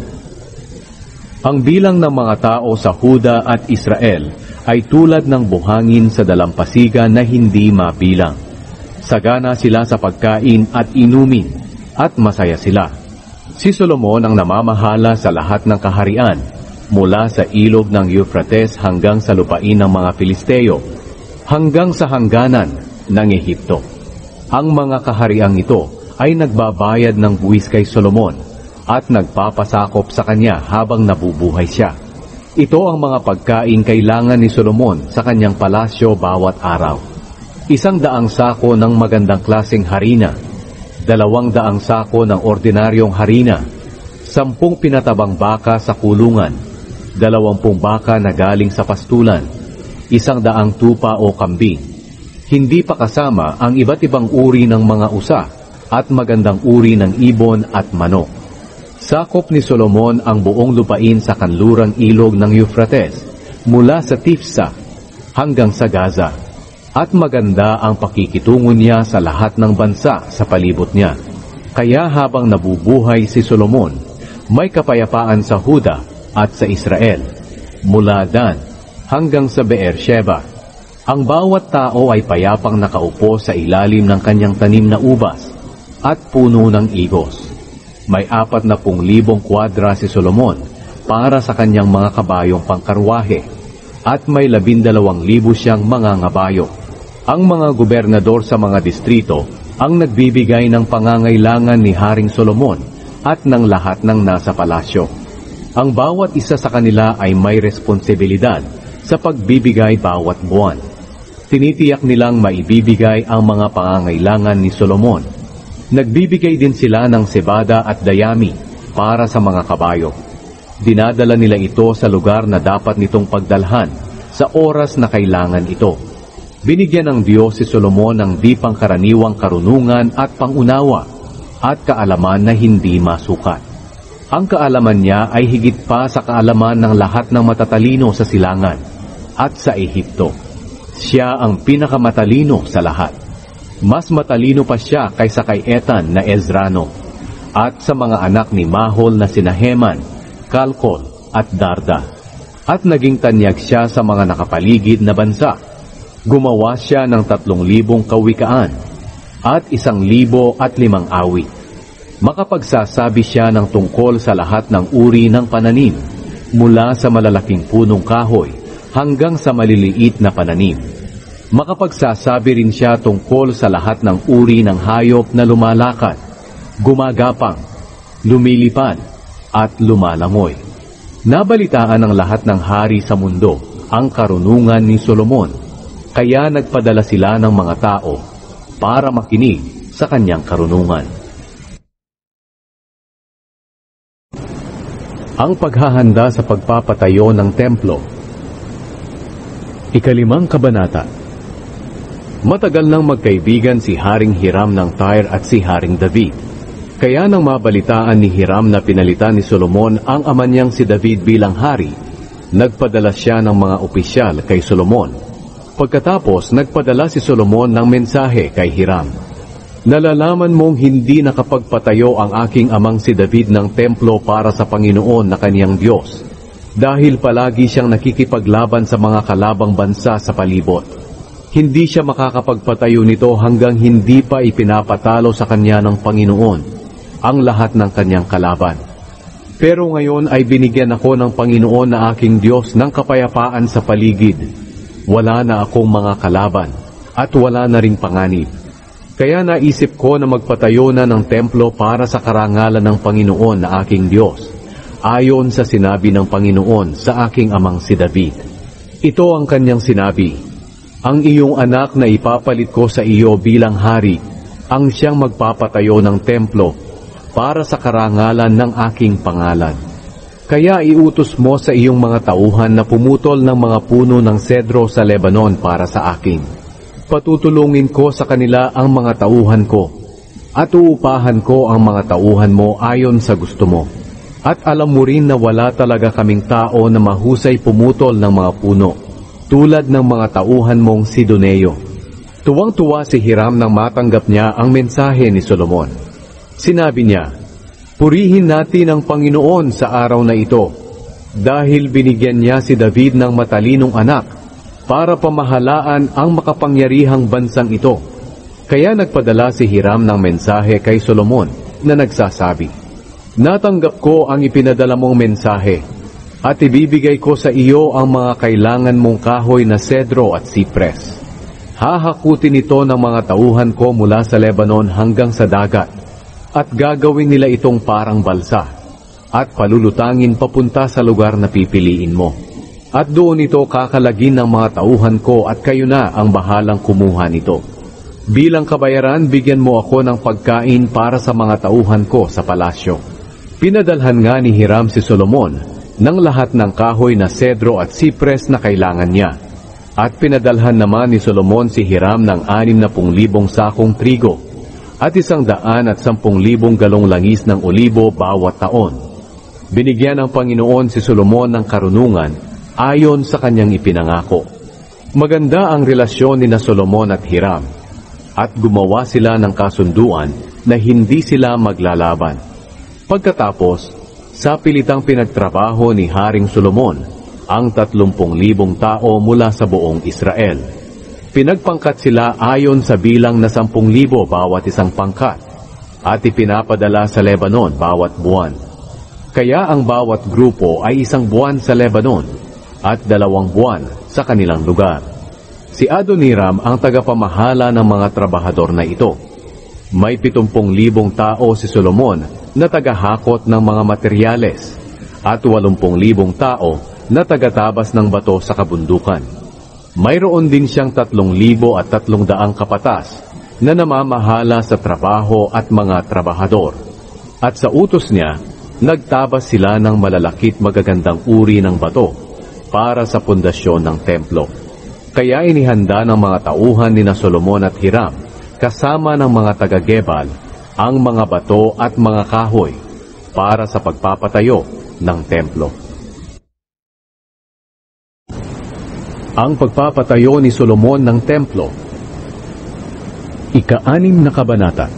Ang bilang ng mga tao sa Huda at Israel ay tulad ng buhangin sa dalampasigan na hindi mabilang. Sagana sila sa pagkain at inumin, at masaya sila. Si Solomon ang namamahala sa lahat ng kaharian, mula sa ilog ng Euphrates hanggang sa lupain ng mga Filisteo, hanggang sa hangganan ng Ehipto. Ang mga kahariang ito ay nagbabayad ng buwis kay Solomon at nagpapasakop sa kanya habang nabubuhay siya. Ito ang mga pagkain kailangan ni Solomon sa kanyang palasyo bawat araw. Isang daang sako ng magandang klaseng harina, dalawang daang sako ng ordinaryong harina, sampung pinatabang baka sa kulungan, dalawampung baka na galing sa pastulan, isang daang tupa o kambing. Hindi pa kasama ang iba't ibang uri ng mga usa at magandang uri ng ibon at manok. Sakop ni Solomon ang buong lupain sa kanlurang ilog ng Euphrates, mula sa Tifsa hanggang sa Gaza, at maganda ang pakikitungo niya sa lahat ng bansa sa palibot niya. Kaya habang nabubuhay si Solomon, may kapayapaan sa Huda at sa Israel, mula Dan hanggang sa Beersheba. Ang bawat tao ay payapang nakaupo sa ilalim ng kanyang tanim na ubas at puno ng igos. May apat na pung libong kwadra si Solomon para sa kanyang mga kabayong pangkarwahe, at may labindalawang libo siyang mga ngabayo. Ang mga gobernador sa mga distrito ang nagbibigay ng pangangailangan ni Haring Solomon at ng lahat ng nasa palasyo. Ang bawat isa sa kanila ay may responsibilidad sa pagbibigay bawat buwan. Tinitiyak nilang maibibigay ang mga pangangailangan ni Solomon. Nagbibigay din sila ng sebada at dayami para sa mga kabayo. Dinadala nila ito sa lugar na dapat nitong pagdalhan sa oras na kailangan ito. Binigyan ng Diyos si Solomon ng di pangkaraniwang karunungan at pangunawa at kaalaman na hindi masukat. Ang kaalaman niya ay higit pa sa kaalaman ng lahat ng matatalino sa silangan at sa Ehipto. Siya ang pinakamatalino sa lahat. Mas matalino pa siya kaysa kay Etan na Ezrano at sa mga anak ni Mahol na sina Heman, Kalkol at Darda. At naging tanyag siya sa mga nakapaligid na bansa. Gumawa siya ng tatlong libong kawikaan at isang libo at limang awit. Makapagsasabi siya ng tungkol sa lahat ng uri ng pananim, mula sa malalaking punong kahoy hanggang sa maliliit na pananim. Makapagsasabi rin siya tungkol sa lahat ng uri ng hayop na lumalakad, gumagapang, lumilipad, at lumalangoy. Nabalitaan ng lahat ng hari sa mundo ang karunungan ni Solomon, kaya nagpadala sila ng mga tao para makinig sa kanyang karunungan. Ang paghahanda sa pagpapatayo ng templo. Ikalimang kabanata. Matagal nang magkaibigan si Haring Hiram ng Tyre at si Haring David. Kaya nang mabalitaan ni Hiram na pinalitan ni Solomon ang ama niyang si David bilang hari, nagpadala siya ng mga opisyal kay Solomon. Pagkatapos, nagpadala si Solomon ng mensahe kay Hiram. Nalalaman mong hindi nakapagpatayo ang aking amang si David ng templo para sa Panginoon na kaniyang Diyos, dahil palagi siyang nakikipaglaban sa mga kalabang bansa sa palibot. Hindi siya makakapagpatayo nito hanggang hindi pa ipinapatalo sa kanya ng Panginoon ang lahat ng kanyang kalaban. Pero ngayon ay binigyan ako ng Panginoon na aking Diyos ng kapayapaan sa paligid. Wala na akong mga kalaban at wala na ring panganib. Kaya naisip ko na magpatayo na ng templo para sa karangalan ng Panginoon na aking Diyos, ayon sa sinabi ng Panginoon sa aking amang si David. Ito ang kanyang sinabi: ang iyong anak na ipapalit ko sa iyo bilang hari, ang siyang magpapatayo ng templo para sa karangalan ng aking pangalan. Kaya iutos mo sa iyong mga tauhan na pumutol ng mga puno ng sedro sa Lebanon para sa akin. Patutulungin ko sa kanila ang mga tauhan ko, at uupahan ko ang mga tauhan mo ayon sa gusto mo. At alam mo rin na wala talaga kaming tao na mahusay pumutol ng mga puno, tulad ng mga tauhan mong Sidoneo. Tuwang-tuwa si Hiram nang matanggap niya ang mensahe ni Solomon. Sinabi niya, "Purihin natin ang Panginoon sa araw na ito, dahil binigyan niya si David ng matalinong anak para pamahalaan ang makapangyarihang bansang ito." Kaya nagpadala si Hiram ng mensahe kay Solomon na nagsasabi, "Natanggap ko ang ipinadala mong mensahe, at ibibigay ko sa iyo ang mga kailangan mong kahoy na sedro at sipres. Hahakutin ito ng mga tauhan ko mula sa Lebanon hanggang sa dagat, at gagawin nila itong parang balsa, at palulutangin papunta sa lugar na pipiliin mo. At doon ito kakalagin ng mga tauhan ko at kayo na ang bahalang kumuha nito. Bilang kabayaran, bigyan mo ako ng pagkain para sa mga tauhan ko sa palasyo." Pinadalhan nga ni Hiram si Solomon ng lahat ng kahoy na sedro at sipres na kailangan niya. At pinadalhan naman ni Solomon si Hiram ng anim na pung libong sakong trigo, at isang daan at sampung libong galong langis ng olibo bawat taon. Binigyan ng Panginoon si Solomon ng karunungan ayon sa kanyang ipinangako. Maganda ang relasyon ni na Solomon at Hiram, at gumawa sila ng kasunduan na hindi sila maglalaban. Pagkatapos, sa pilitang pinagtrabaho ni Haring Solomon ang tatlumpung libong tao mula sa buong Israel. Pinagpangkat sila ayon sa bilang na sampung libo bawat isang pangkat, at ipinapadala sa Lebanon bawat buwan. Kaya ang bawat grupo ay isang buwan sa Lebanon, at dalawang buwan sa kanilang lugar. Si Adoniram ang tagapamahala ng mga trabahador na ito. May pitumpung libong tao si Solomon na tagahakot ng mga materyales, at walumpung libong tao na tagatabas ng bato sa kabundukan. Mayroon din siyang tatlong libo at tatlong daang kapatas na namamahala sa trabaho at mga trabahador. At sa utos niya, nagtabas sila ng malalakit magagandang uri ng bato para sa pundasyon ng templo. Kaya inihanda ng mga tauhan ni na Solomon at Hiram, kasama ng mga taga-Gebal, ang mga bato at mga kahoy para sa pagpapatayo ng templo. Ang pagpapatayo ni Solomon ng templo. Ika-anim na kabanata.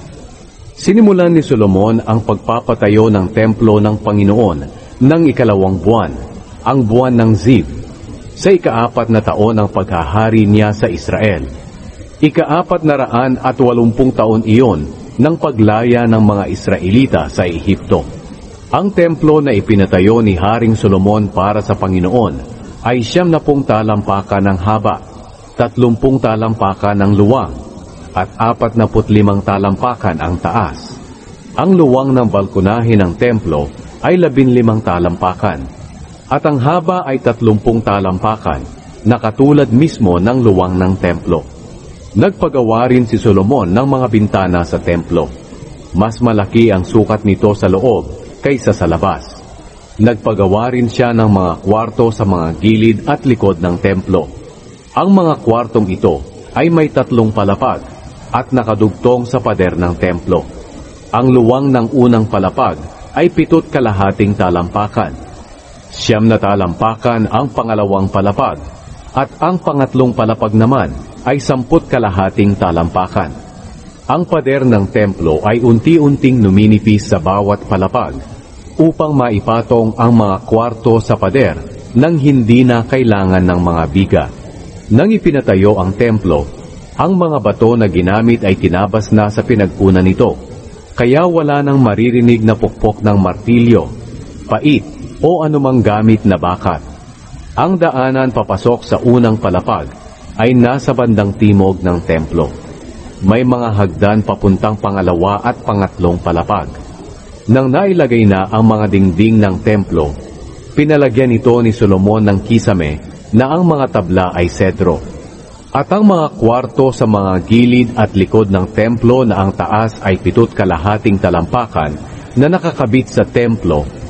Sinimulan ni Solomon ang pagpapatayo ng templo ng Panginoon ng ikalawang buwan, ang buwan ng Ziv, sa ikaapat na taon ng paghahari niya sa Israel. Ikaapat na raan at walumpung taon iyon ng paglaya ng mga Israelita sa Ehipto. Ang templo na ipinatayo ni Haring Solomon para sa Panginoon ay siyam na pung talampakan ng haba, tatlumpung talampakan ng luwang, at apat na put limang talampakan ang taas. Ang luwang ng balkonahe ng templo ay labinlimang talampakan, at ang haba ay tatlumpung talampakan, na katulad mismo ng luwang ng templo. Nagpagawa rin si Solomon ng mga bintana sa templo. Mas malaki ang sukat nito sa loob kaysa sa labas. Nagpagawa rin siya ng mga kwarto sa mga gilid at likod ng templo. Ang mga kwartong ito ay may tatlong palapag at nakadugtong sa pader ng templo. Ang luwang ng unang palapag ay pitut kalahating talampakan. Siyam na talampakan ang pangalawang palapag, at ang pangatlong palapag naman ay samput kalahating talampakan. Ang pader ng templo ay unti-unting numinipis sa bawat palapag, upang maipatong ang mga kwarto sa pader nang hindi na kailangan ng mga biga. Nang ipinatayo ang templo, ang mga bato na ginamit ay tinabas na sa pinagkunan nito, kaya wala nang maririnig na pukpok ng martilyo, pait, o anumang gamit na bakat. Ang daanan papasok sa unang palapag ay nasa bandang timog ng templo. May mga hagdan papuntang pangalawa at pangatlong palapag. Nang nailagay na ang mga dingding ng templo, pinalagyan ito ni Solomon ng kisame na ang mga tabla ay sedro. At ang mga kwarto sa mga gilid at likod ng templo na ang taas ay pitut kalahating talampakan na nakakabit sa templo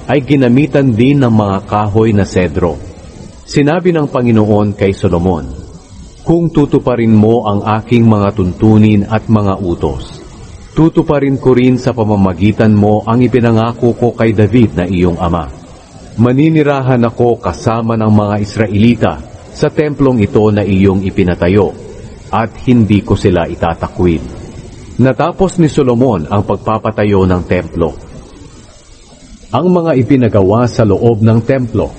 ay ginamitan din ng mga kahoy na sedro. Sinabi ng Panginoon kay Solomon, "Kung tutuparin mo ang aking mga tuntunin at mga utos, tutuparin ko rin sa pamamagitan mo ang ipinangako ko kay David na iyong ama. Maninirahan ako kasama ng mga Israelita sa templong ito na iyong ipinatayo, at hindi ko sila itatakwil." Natapos ni Solomon ang pagpapatayo ng templo. Ang mga ipinagawa sa loob ng templo.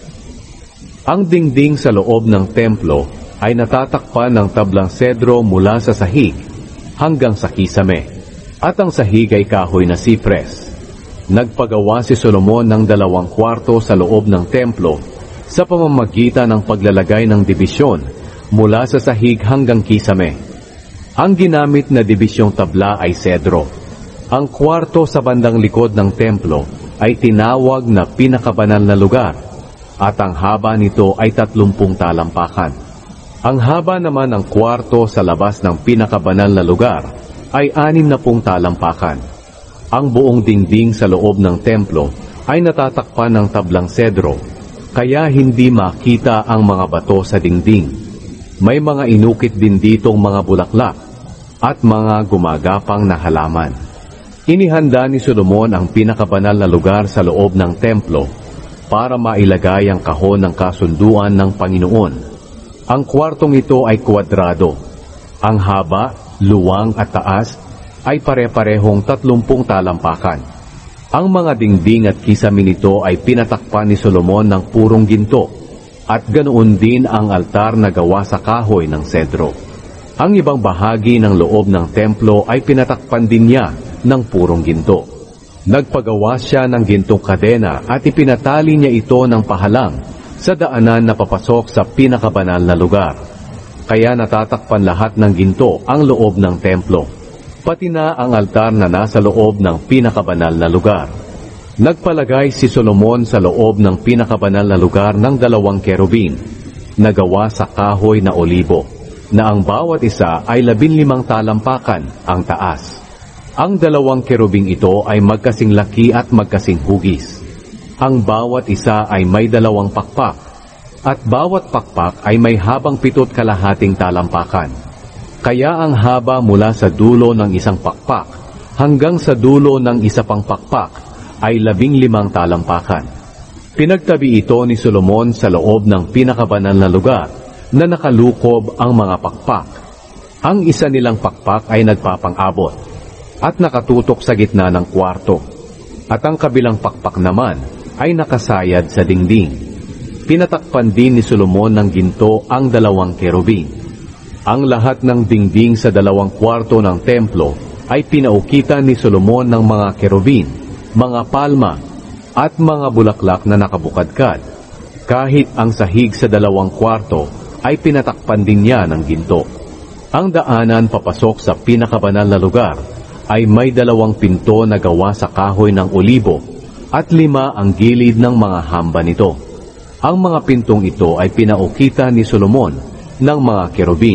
Ang dingding sa loob ng templo ay natatakpan ng tablang sedro mula sa sahig hanggang sa kisame, at ang sahig ay kahoy na sipres. Nagpagawa si Solomon ng dalawang kwarto sa loob ng templo sa pamamagitan ng paglalagay ng dibisyon mula sa sahig hanggang kisame. Ang ginamit na dibisyong tabla ay sedro. Ang kwarto sa bandang likod ng templo ay tinawag na pinakabanal na lugar, at ang haba nito ay tatlumpung talampakan. Ang haba naman ng kwarto sa labas ng pinakabanal na lugar ay anim na pung talampakan. Ang buong dingding sa loob ng templo ay natatakpan ng tablang sedro, kaya hindi makita ang mga bato sa dingding. May mga inukit din ditong mga bulaklak at mga gumagapang na halaman. Inihanda ni Solomon ang pinakabanal na lugar sa loob ng templo para mailagay ang kahon ng kasunduan ng Panginoon. Ang kwartong ito ay kwadrado. Ang haba, luwang at taas ay pare-parehong tatlumpung talampakan. Ang mga dingding at kisame nito ay pinatakpan ni Solomon ng purong ginto, at ganoon din ang altar na gawa sa kahoy ng sedro. Ang ibang bahagi ng loob ng templo ay pinatakpan din niya ng purong ginto. Nagpagawa siya ng gintong kadena at ipinatali niya ito ng pahalang sa daanan na papasok sa pinakabanal na lugar. Kaya natatakpan lahat ng ginto ang loob ng templo, pati na ang altar na nasa loob ng pinakabanal na lugar. Nagpalagay si Solomon sa loob ng pinakabanal na lugar ng dalawang kerubin na gawa sa kahoy na olibo, na ang bawat isa ay labinlimang talampakan ang taas. Ang dalawang kerubing ito ay magkasing laki at magkasing hugis. Ang bawat isa ay may dalawang pakpak, at bawat pakpak ay may habang pito't kalahating talampakan. Kaya ang haba mula sa dulo ng isang pakpak hanggang sa dulo ng isa pang pakpak ay labing limang talampakan. Pinagtabi ito ni Solomon sa loob ng pinakabanal na lugar na nakalukob ang mga pakpak. Ang isa nilang pakpak ay nagpapang-abot at nakatutok sa gitna ng kwarto, at ang kabilang pakpak naman ay nakasayad sa dingding. Pinatakpan din ni Solomon ng ginto ang dalawang kerubin. Ang lahat ng dingding sa dalawang kwarto ng templo ay pinaukitan ni Solomon ng mga kerubin, mga palma, at mga bulaklak na nakabukadkad. Kahit ang sahig sa dalawang kwarto ay pinatakpan din niya ng ginto. Ang daanan papasok sa pinakabanal na lugar ay may dalawang pinto na gawa sa kahoy ng olibo, at lima ang gilid ng mga hamba nito. Ang mga pintong ito ay pinaukitan ni Solomon ng mga kerubin,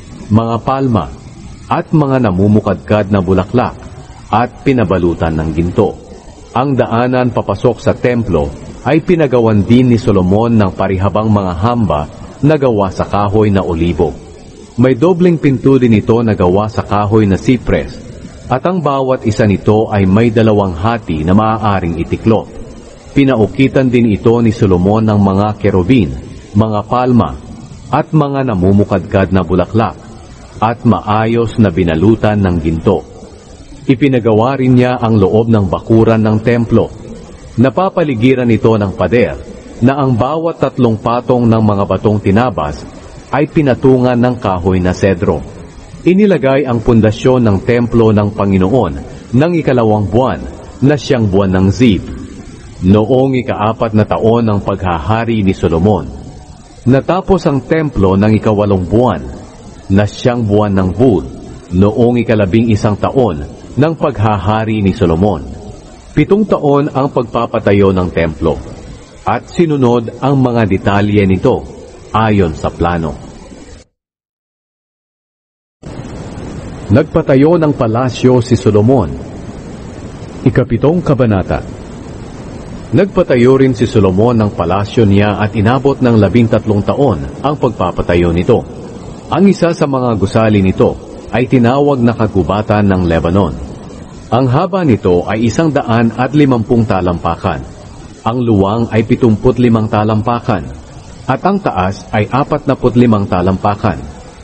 mga palma, at mga namumukadkad na bulaklak, at pinabalutan ng ginto. Ang daanan papasok sa templo ay pinagawan din ni Solomon ng parihabang mga hamba na gawa sa kahoy na olibo. May dobleng pinto din ito na gawa sa kahoy na sipres, at ang bawat isa nito ay may dalawang hati na maaaring itiklop. Pinaukitan din ito ni Solomon ng mga kerubin, mga palma, at mga namumukadkad na bulaklak, at maayos na binalutan ng ginto. Ipinagawa rin niya ang loob ng bakuran ng templo. Napapaligiran ito ng pader, na ang bawat tatlong patong ng mga batong tinabas ay pinatungan ng kahoy na sedro. Inilagay ang pundasyon ng templo ng Panginoon ng ikalawang buwan na siyang buwan ng Zib, noong ikaapat na taon ng paghahari ni Solomon. Natapos ang templo ng ikawalong buwan na siyang buwan ng Bul, noong ikalabing isang taon ng paghahari ni Solomon. Pitong taon ang pagpapatayo ng templo, at sinunod ang mga detalye nito ayon sa plano. Nagpatayo ng palasyo si Solomon. Ikapitong kabanata. Nagpatayo rin si Solomon ng palasyo niya at inabot ng labintatlong taon ang pagpapatayo nito. Ang isa sa mga gusali nito ay tinawag na kagubatan ng Lebanon. Ang haba nito ay isang daan at limampung talampakan. Ang luwang ay pitumput limang talampakan. At ang taas ay apat na put limang talampakan.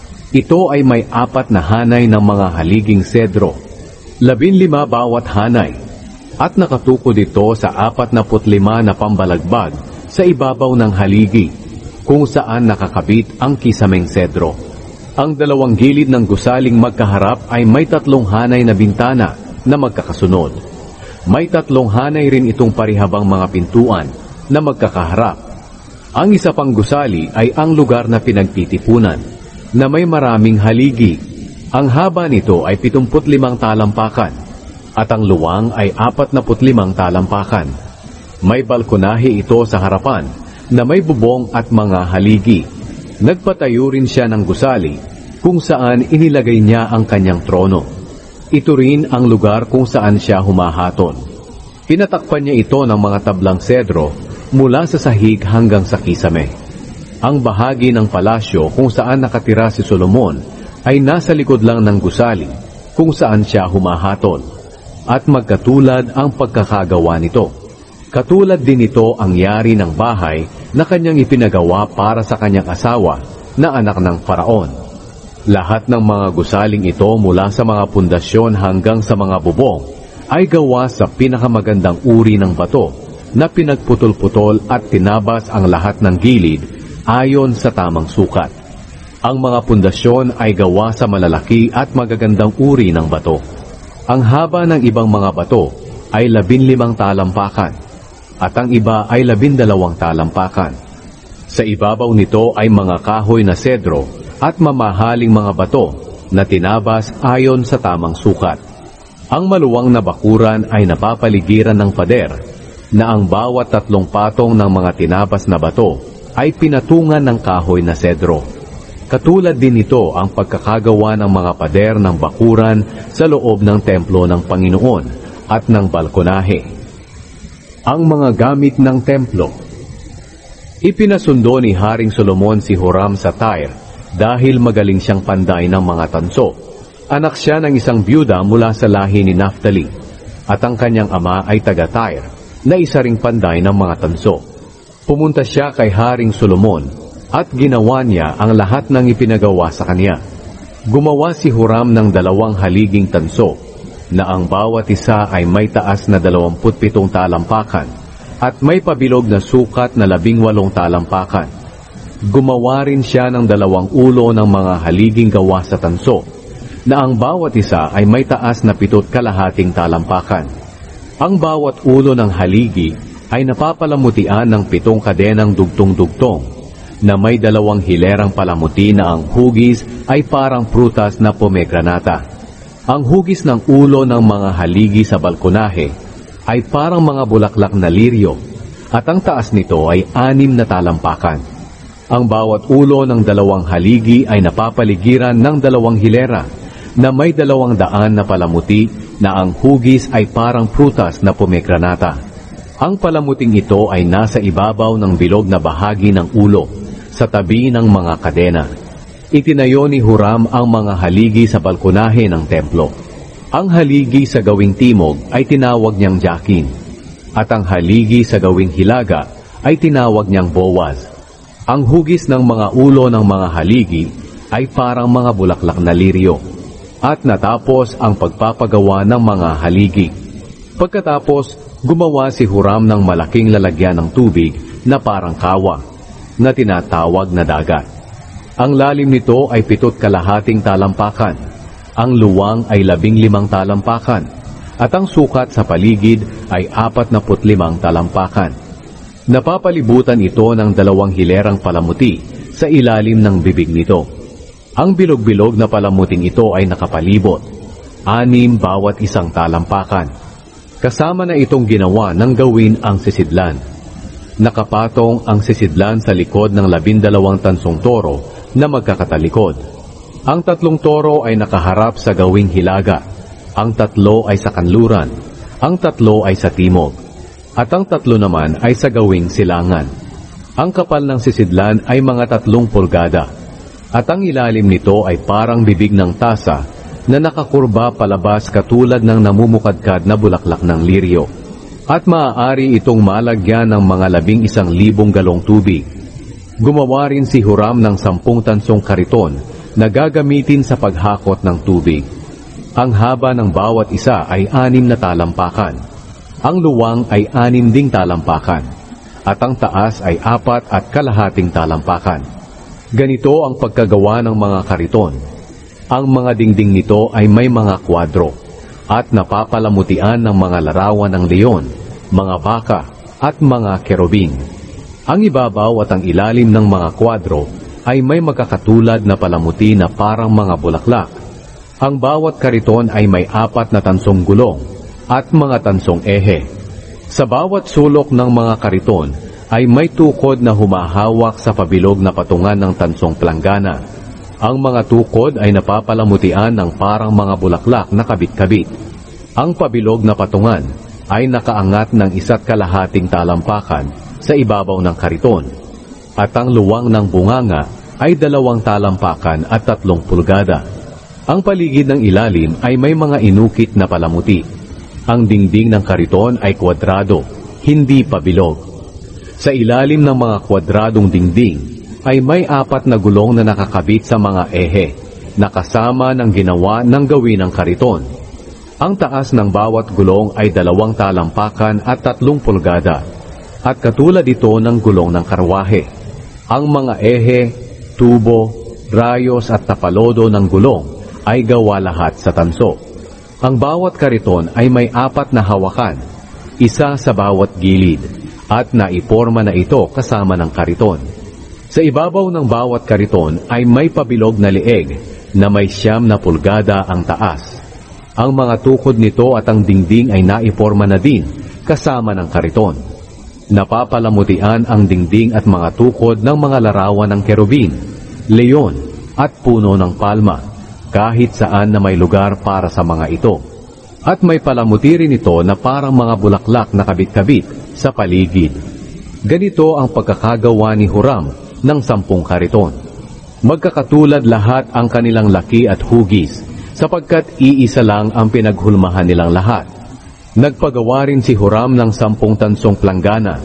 Ito ay may apat na hanay ng mga haliging sedro, labinlima bawat hanay, at nakatukod ito sa apat na put lima na pambalagbag sa ibabaw ng haligi, kung saan nakakabit ang kisameng sedro. Ang dalawang gilid ng gusaling magkaharap ay may tatlong hanay na bintana na magkakasunod. May tatlong hanay rin itong parihabang mga pintuan na magkakaharap. Ang isa pang gusali ay ang lugar na pinagtitipunan, na may maraming haligi. Ang haba nito ay pitumput limang talampakan, at ang luwang ay apat na put limang talampakan. May balkonahe ito sa harapan, na may bubong at mga haligi. Nagpatayo rin siya ng gusali, kung saan inilagay niya ang kanyang trono. Ito rin ang lugar kung saan siya humahaton. Pinatakpan niya ito ng mga tablang sedro, mula sa sahig hanggang sa kisame. Ang bahagi ng palasyo kung saan nakatira si Solomon ay nasa likod lang ng gusali kung saan siya humahaton. At magkatulad ang pagkakagawa nito. Katulad din ito ang yari ng bahay na kanyang ipinagawa para sa kanyang asawa na anak ng Faraon. Lahat ng mga gusaling ito mula sa mga pundasyon hanggang sa mga bubong ay gawa sa pinakamagandang uri ng bato na pinagputol-putol at tinabas ang lahat ng gilid ayon sa tamang sukat. Ang mga pundasyon ay gawa sa malalaki at magagandang uri ng bato. Ang haba ng ibang mga bato ay labinlimang talampakan at ang iba ay labindalawang talampakan. Sa ibabaw nito ay mga kahoy na sedro at mamahaling mga bato na tinabas ayon sa tamang sukat. Ang maluwang na bakuran ay napapaligiran ng pader na ang bawat tatlong patong ng mga tinabas na bato ay pinatungan ng kahoy na sedro. Katulad din ito ang pagkakagawa ng mga pader ng bakuran sa loob ng templo ng Panginoon at ng balkonahe. Ang mga gamit ng templo. Ipinasundo ni Haring Solomon si Huram sa Tyre dahil magaling siyang panday ng mga tanso. Anak siya ng isang byuda mula sa lahi ni Naphtali, at ang kanyang ama ay taga Tyre na isa ring panday ng mga tanso. Pumunta siya kay Haring Solomon at ginawa niya ang lahat ng ipinagawa sa kanya. Gumawa si Huram ng dalawang haliging tanso, na ang bawat isa ay may taas na dalawamput pitong talampakan, at may pabilog na sukat na labing walong talampakan. Gumawa rin siya ng dalawang ulo ng mga haliging gawa sa tanso, na ang bawat isa ay may taas na pitot kalahating talampakan. Ang bawat ulo ng haligi ay napapalamutian ng pitong kadenang dugtong-dugtong, na may dalawang hilerang palamuti na ang hugis ay parang prutas na pomegranata. Ang hugis ng ulo ng mga haligi sa balkonahe ay parang mga bulaklak na liryo, at ang taas nito ay anim na talampakan. Ang bawat ulo ng dalawang haligi ay napapaligiran ng dalawang hilera, na may dalawang daan na palamuti na ang hugis ay parang prutas na pomegranata. Ang palamuting ito ay nasa ibabaw ng bilog na bahagi ng ulo, sa tabi ng mga kadena. Itinayo ni Huram ang mga haligi sa balkonahe ng templo. Ang haligi sa gawing timog ay tinawag niyang Jakin, at ang haligi sa gawing hilaga ay tinawag niyang Boaz. Ang hugis ng mga ulo ng mga haligi ay parang mga bulaklak na liryo. At natapos ang pagpapagawa ng mga haligi. Pagkatapos, gumawa si Huram ng malaking lalagyan ng tubig na parang kawa, na tinatawag na dagat. Ang lalim nito ay pitot kalahating talampakan, ang luwang ay labing limang talampakan, at ang sukat sa paligid ay apat na put limang talampakan. Napapalibutan ito ng dalawang hilerang palamuti sa ilalim ng bibig nito. Ang bilog-bilog na palamuting ito ay nakapalibot, anim bawat isang talampakan. Kasama na itong ginawa ng gawin ang sisidlan. Nakapatong ang sisidlan sa likod ng labindalawang tansong toro na magkakatalikod. Ang tatlong toro ay nakaharap sa gawing hilaga, ang tatlo ay sa kanluran, ang tatlo ay sa timog. at ang tatlo naman ay sa gawing silangan. Ang kapal ng sisidlan ay mga tatlong pulgada, at ang ilalim nito ay parang bibig ng tasa na nakakurba palabas katulad ng namumukadkad na bulaklak ng liryo. At maaari itong malagyan ng mga labing isang libong galong tubig. Gumawa rin si Huram ng sampung tansong kariton na gagamitin sa paghakot ng tubig. Ang haba ng bawat isa ay anim na talampakan. Ang luwang ay anim ding talampakan. At ang taas ay apat at kalahating talampakan. Ganito ang pagkagawa ng mga kariton. Ang mga dingding nito ay may mga kwadro at napapalamutian ng mga larawan ng leon, mga baka at mga kerubing. Ang ibabaw at ang ilalim ng mga kwadro ay may magkakatulad na palamuti na parang mga bulaklak. Ang bawat kariton ay may apat na tansong gulong at mga tansong ehe. Sa bawat sulok ng mga kariton ay may tukod na humahawak sa pabilog na patungan ng tansong planggana. Ang mga tukod ay napapalamutian ng parang mga bulaklak na kabit-kabit. Ang pabilog na patungan ay nakaangat ng isa't kalahating talampakan sa ibabaw ng kariton. At ang luwang ng bunganga ay dalawang talampakan at tatlong pulgada. Ang paligid ng ilalim ay may mga inukit na palamuti. Ang dingding ng kariton ay kwadrado, hindi pabilog. Sa ilalim ng mga kwadradong dingding ay may apat na gulong na nakakabit sa mga ehe, na kasama ng ginawa ng gawin ng kariton. Ang taas ng bawat gulong ay dalawang talampakan at tatlong pulgada, at katulad ito ng gulong ng karwahe. Ang mga ehe, tubo, rayos at tapalodo ng gulong ay gawa lahat sa tanso. Ang bawat kariton ay may apat na hawakan, isa sa bawat gilid, at naiporma na ito kasama ng kariton. Sa ibabaw ng bawat kariton ay may pabilog na leeg na may siyam na pulgada ang taas. Ang mga tukod nito at ang dingding ay naiporma na din kasama ng kariton. Napapalamutian ang dingding at mga tukod ng mga larawan ng kerubin, leon at puno ng palma, kahit saan na may lugar para sa mga ito. At may palamuti rin ito na parang mga bulaklak na kabit-kabit sa paligid. Ganito ang pagkakagawa ni Huram ng sampung kariton. Magkakatulad lahat ang kanilang laki at hugis, sapagkat iisa lang ang pinaghulmahan nilang lahat. Nagpagawa rin si Huram ng sampung tansong planggana,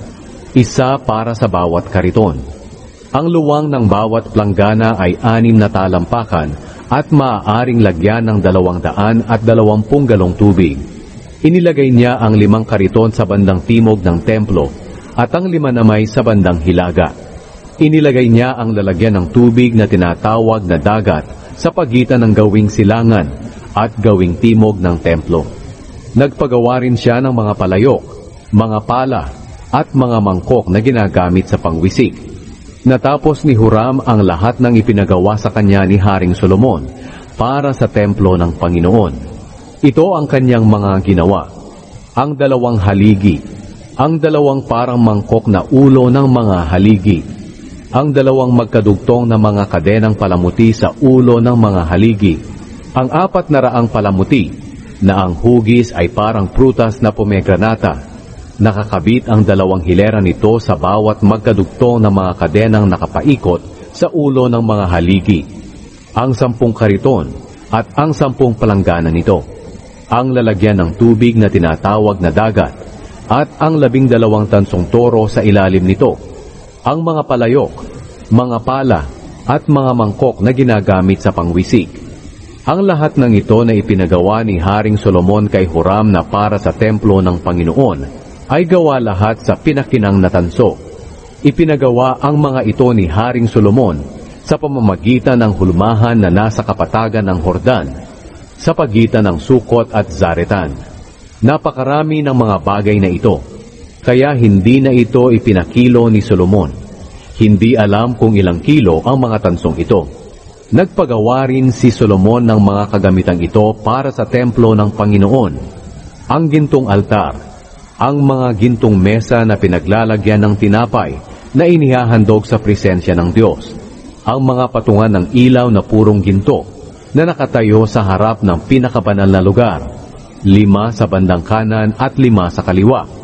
isa para sa bawat kariton. Ang luwang ng bawat planggana ay anim na talampakan at maaaring lagyan ng dalawang daan at dalawampung galong tubig. Inilagay niya ang limang kariton sa bandang timog ng templo at ang lima namay sa bandang hilaga. Inilagay niya ang lalagyan ng tubig na tinatawag na dagat sa pagitan ng gawing silangan at gawing timog ng templo. Nagpagawa rin siya ng mga palayok, mga pala at mga mangkok na ginagamit sa pangwisik. Natapos ni Huram ang lahat ng ipinagawa sa kanya ni Haring Solomon para sa templo ng Panginoon. Ito ang kanyang mga ginawa: ang dalawang haligi, ang dalawang parang mangkok na ulo ng mga haligi, ang dalawang magkadugtong na mga kadenang palamuti sa ulo ng mga haligi, ang apat na raang palamuti na ang hugis ay parang prutas na pomegranata. Nakakabit ang dalawang hilera nito sa bawat magkadugtong na mga kadenang nakapaikot sa ulo ng mga haligi, ang sampung kariton at ang sampung palanggana nito, ang lalagyan ng tubig na tinatawag na dagat, at ang labing dalawang tansong toro sa ilalim nito, ang mga palayok, mga pala, at mga mangkok na ginagamit sa pangwisik. Ang lahat ng ito na ipinagawa ni Haring Solomon kay Huram na para sa templo ng Panginoon ay gawa lahat sa pinakinang na tanso. Ipinagawa ang mga ito ni Haring Solomon sa pamamagitan ng hulmahan na nasa kapatagan ng Hordan, sa pagitan ng Sukot at Zaretan. Napakarami ng mga bagay na ito, kaya hindi na ito ipinakilo ni Solomon. Hindi alam kung ilang kilo ang mga tansong ito. Nagpagawa rin si Solomon ng mga kagamitang ito para sa templo ng Panginoon: ang gintong altar, ang mga gintong mesa na pinaglalagyan ng tinapay na inihahandog sa presensya ng Diyos, ang mga patungan ng ilaw na purong ginto na nakatayo sa harap ng pinakabanal na lugar, lima sa bandang kanan at lima sa kaliwa,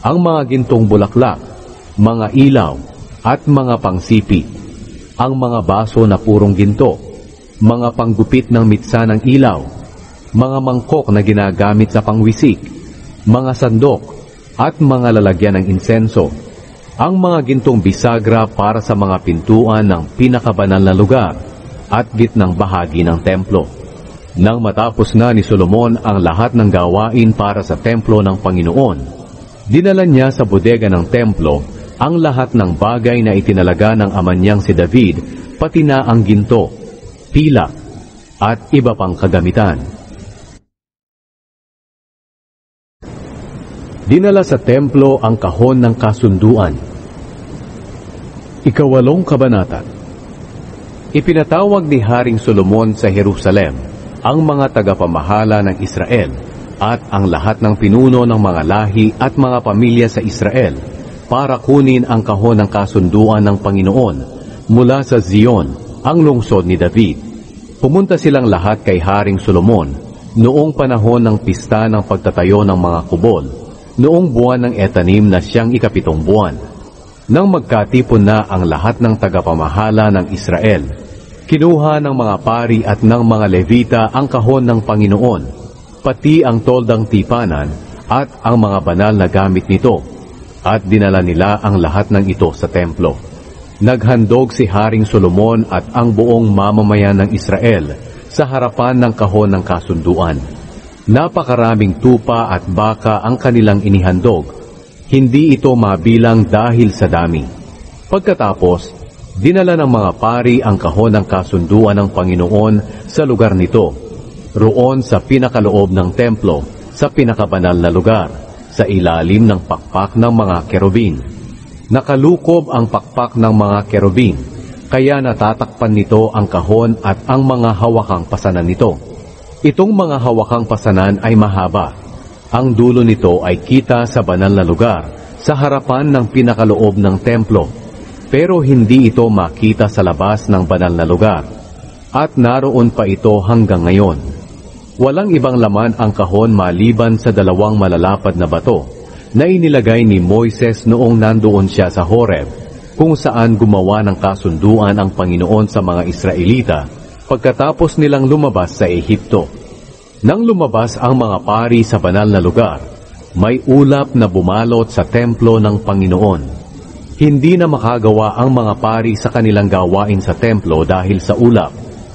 ang mga gintong bulaklak, mga ilaw, at mga pangsipi, ang mga baso na purong ginto, mga panggupit ng mitsa ng ilaw, mga mangkok na ginagamit sa pangwisik, mga sandok, at mga lalagyan ng insenso, ang mga gintong bisagra para sa mga pintuan ng pinakabanal na lugar at gitnang bahagi ng templo. Nang matapos na ni Solomon ang lahat ng gawain para sa templo ng Panginoon, dinala niya sa bodega ng templo ang lahat ng bagay na itinalaga ng ama niyang si David, pati na ang ginto, pilak, at iba pang kagamitan. Dinala sa templo ang kahon ng kasunduan. Ikawalong kabanata. Ipinatawag ni Haring Solomon sa Jerusalem ang mga tagapamahala ng Israel at ang lahat ng pinuno ng mga lahi at mga pamilya sa Israel para kunin ang kahon ng kasunduan ng Panginoon mula sa Zion, ang lungsod ni David. Pumunta silang lahat kay Haring Solomon noong panahon ng pista ng pagtatayo ng mga kubol, noong buwan ng Etanim na siyang ikapitong buwan. Nang magkatipon na ang lahat ng tagapamahala ng Israel, kinuha ng mga pari at ng mga Levita ang kahon ng Panginoon, pati ang toldang tipanan at ang mga banal na gamit nito, at dinala nila ang lahat ng ito sa templo. Naghandog si Haring Solomon at ang buong mamamayan ng Israel sa harapan ng kahon ng kasunduan. Napakaraming tupa at baka ang kanilang inihandog. Hindi ito mabilang dahil sa dami. Pagkatapos, dinala ng mga pari ang kahon ng kasunduan ng Panginoon sa lugar nito, roon sa pinakaloob ng templo, sa pinakabanal na lugar, sa ilalim ng pakpak ng mga kerubin. Nakalukob ang pakpak ng mga kerubin, kaya natatakpan nito ang kahon at ang mga hawakang pasanan nito. Itong mga hawakang pasanan ay mahaba. Ang dulo nito ay kita sa banal na lugar, sa harapan ng pinakaloob ng templo, pero hindi ito makita sa labas ng banal na lugar. At naroon pa ito hanggang ngayon. Walang ibang laman ang kahon maliban sa dalawang malalapad na bato na inilagay ni Moises noong nandoon siya sa Horeb, kung saan gumawa ng kasunduan ang Panginoon sa mga Israelita pagkatapos nilang lumabas sa Ehipto. Nang lumabas ang mga pari sa banal na lugar, may ulap na bumalot sa templo ng Panginoon. Hindi na makagawa ang mga pari sa kanilang gawain sa templo dahil sa ulap,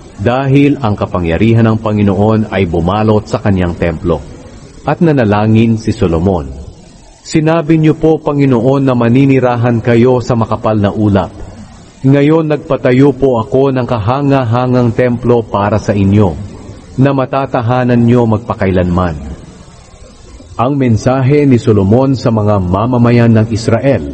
dahil ang kapangyarihan ng Panginoon ay bumalot sa kanyang templo. At nanalangin si Solomon, "Sinabi niyo po, Panginoon, na maninirahan kayo sa makapal na ulap. Ngayon nagpatayo po ako ng kahanga-hangang templo para sa inyo, na matatahanan niyo magpakailanman." Ang mensahe ni Solomon sa mga mamamayan ng Israel.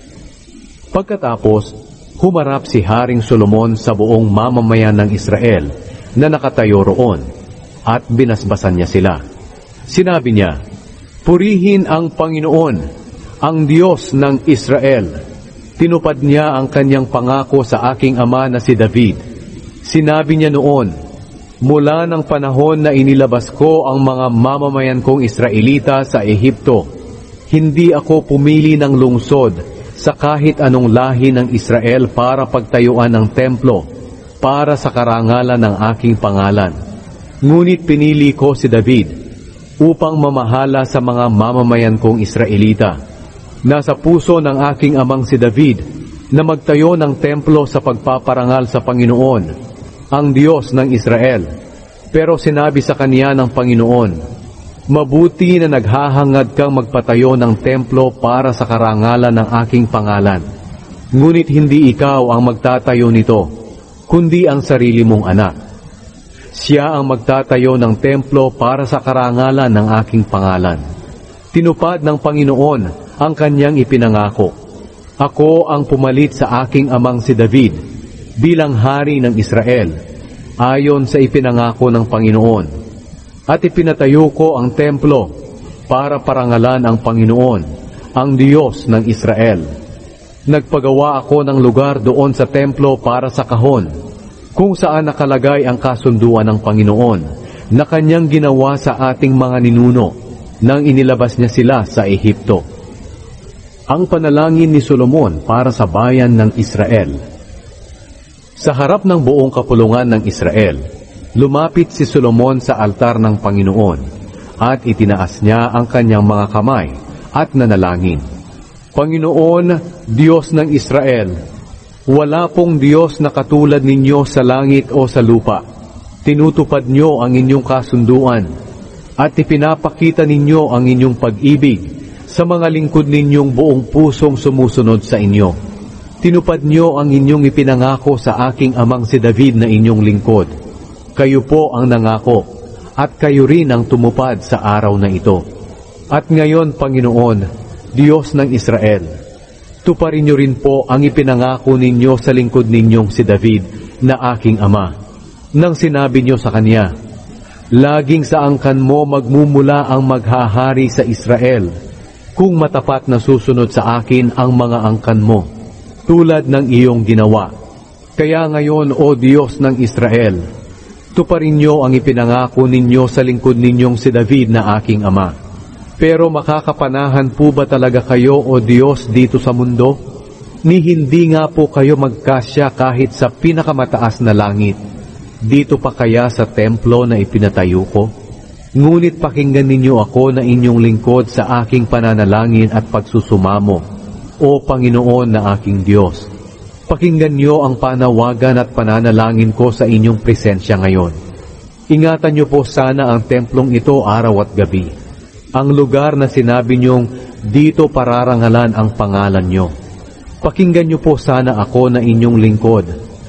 Pagkatapos, humarap si Haring Solomon sa buong mamamayan ng Israel na nakatayo roon, at binasbasan niya sila. Sinabi niya, "Purihin ang Panginoon, ang Diyos ng Israel. Tinupad niya ang kanyang pangako sa aking ama na si David. Sinabi niya noon, mula ng panahon na inilabas ko ang mga mamamayan kong Israelita sa Ehipto, hindi ako pumili ng lungsod sa kahit anong lahi ng Israel para pagtayuan ng templo para sa karangalan ng aking pangalan. Ngunit pinili ko si David upang mamahala sa mga mamamayan kong Israelita. Nasa puso ng aking amang si David na magtayo ng templo sa pagpaparangal sa Panginoon, ang Diyos ng Israel. Pero sinabi sa kanya ng Panginoon, mabuti na naghahangad kang magpatayo ng templo para sa karangalan ng aking pangalan. Ngunit hindi ikaw ang magtatayo nito, kundi ang sarili mong anak. Siya ang magtatayo ng templo para sa karangalan ng aking pangalan. Tinupad ng Panginoon ang kanyang ipinangako. Ako ang pumalit sa aking amang si David bilang hari ng Israel, ayon sa ipinangako ng Panginoon. At ipinatayo ko ang templo para parangalan ang Panginoon, ang Diyos ng Israel. Nagpagawa ako ng lugar doon sa templo para sa kahon, kung saan nakalagay ang kasunduan ng Panginoon na kanyang ginawa sa ating mga ninuno nang inilabas niya sila sa Ehipto. Ang panalangin ni Solomon para sa bayan ng Israel. Sa harap ng buong kapulungan ng Israel, lumapit si Solomon sa altar ng Panginoon at itinaas niya ang kanyang mga kamay at nanalangin. Panginoon, Diyos ng Israel, wala pong Diyos na katulad ninyo sa langit o sa lupa. Tinutupad niyo ang inyong kasunduan at ipinapakita ninyo ang inyong pag-ibig sa mga lingkod ninyong buong pusong sumusunod sa inyo. Tinupad niyo ang inyong ipinangako sa aking amang si David na inyong lingkod. Kayo po ang nangako at kayo rin ang tumupad sa araw na ito. At ngayon, Panginoon, Diyos ng Israel, tuparin niyo rin po ang ipinangako ninyo sa lingkod ninyong si David na aking ama. Nang sinabi niyo sa kanya, laging sa angkan mo magmumula ang maghahari sa Israel, kung matapat na susunod sa akin ang mga angkan mo, tulad ng iyong ginawa. Kaya ngayon, O Diyos ng Israel, tuparin niyo ang ipinangako ninyo sa lingkod ninyong si David na aking ama. Pero makakapanahan po ba talaga kayo, O Diyos, dito sa mundo? Ni hindi nga po kayo magkasya kahit sa pinakamataas na langit. Dito pa kaya sa templo na ipinatayo ko? Ngunit pakinggan ninyo ako na inyong lingkod sa aking pananalangin at pagsusumamo, O Panginoon na aking Diyos. Pakinggan niyo ang panawagan at pananalangin ko sa inyong presensya ngayon. Ingatan niyo po sana ang templong ito araw at gabi, ang lugar na sinabi niyong dito pararangalan ang pangalan niyo. Pakinggan niyo po sana ako na inyong lingkod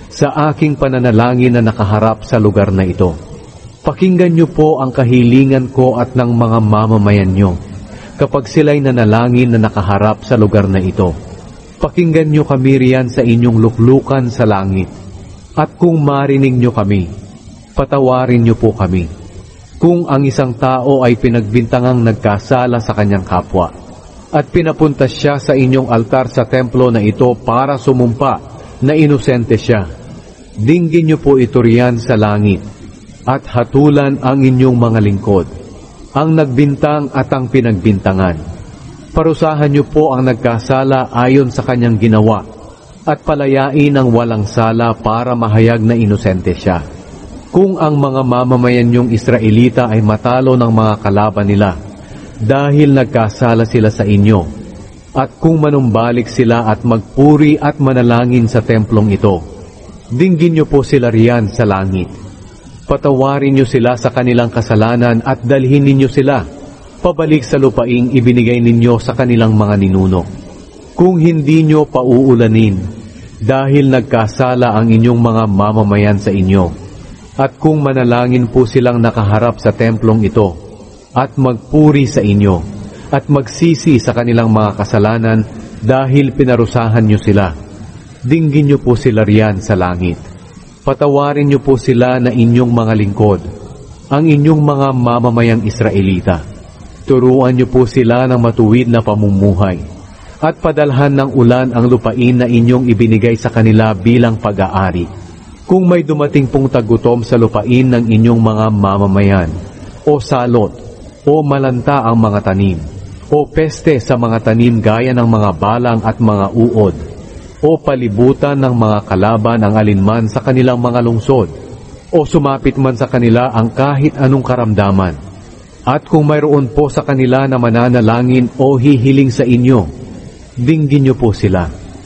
sa aking pananalangin na nakaharap sa lugar na ito. Pakinggan niyo po ang kahilingan ko at ng mga mamamayan niyo kapag sila'y nanalangin na nakaharap sa lugar na ito. Pakinggan niyo kami riyan sa inyong luklukan sa langit. At kung marinig niyo kami, patawarin niyo po kami. Kung ang isang tao ay pinagbintangang nagkasala sa kanyang kapwa, at pinapunta siya sa inyong altar sa templo na ito para sumumpa na inosente siya, dinggin niyo po ito riyan sa langit, at hatulan ang inyong mga lingkod, ang nagbintang at ang pinagbintangan. Parusahan niyo po ang nagkasala ayon sa kanyang ginawa, at palayain ang walang sala para mahayag na inosente siya. Kung ang mga mamamayan niyong Israelita ay matalo ng mga kalaban nila, dahil nagkasala sila sa inyo, at kung manumbalik sila at magpuri at manalangin sa templong ito, dinggin niyo po sila riyan sa langit. Patawarin niyo sila sa kanilang kasalanan at dalhin ninyo sila pabalik sa lupaing ibinigay ninyo sa kanilang mga ninuno. Kung hindi niyo pauulanin, dahil nagkasala ang inyong mga mamamayan sa inyo, at kung manalangin po silang nakaharap sa templong ito, at magpuri sa inyo, at magsisi sa kanilang mga kasalanan dahil pinarusahan niyo sila, dinggin niyo po sila riyan sa langit. Patawarin niyo po sila na inyong mga lingkod, ang inyong mga mamamayang Israelita. Turuan niyo po sila ng matuwid na pamumuhay, at padalhan ng ulan ang lupain na inyong ibinigay sa kanila bilang pag-aari. Kung may dumating pong tagutom sa lupain ng inyong mga mamamayan, o salot, o malanta ang mga tanim, o peste sa mga tanim gaya ng mga balang at mga uod, o palibutan ng mga kalaban ang alinman sa kanilang mga lungsod, o sumapit man sa kanila ang kahit anong karamdaman. At kung mayroon po sa kanila na mananalangin o hihiling sa inyo, dinggin niyo po sila.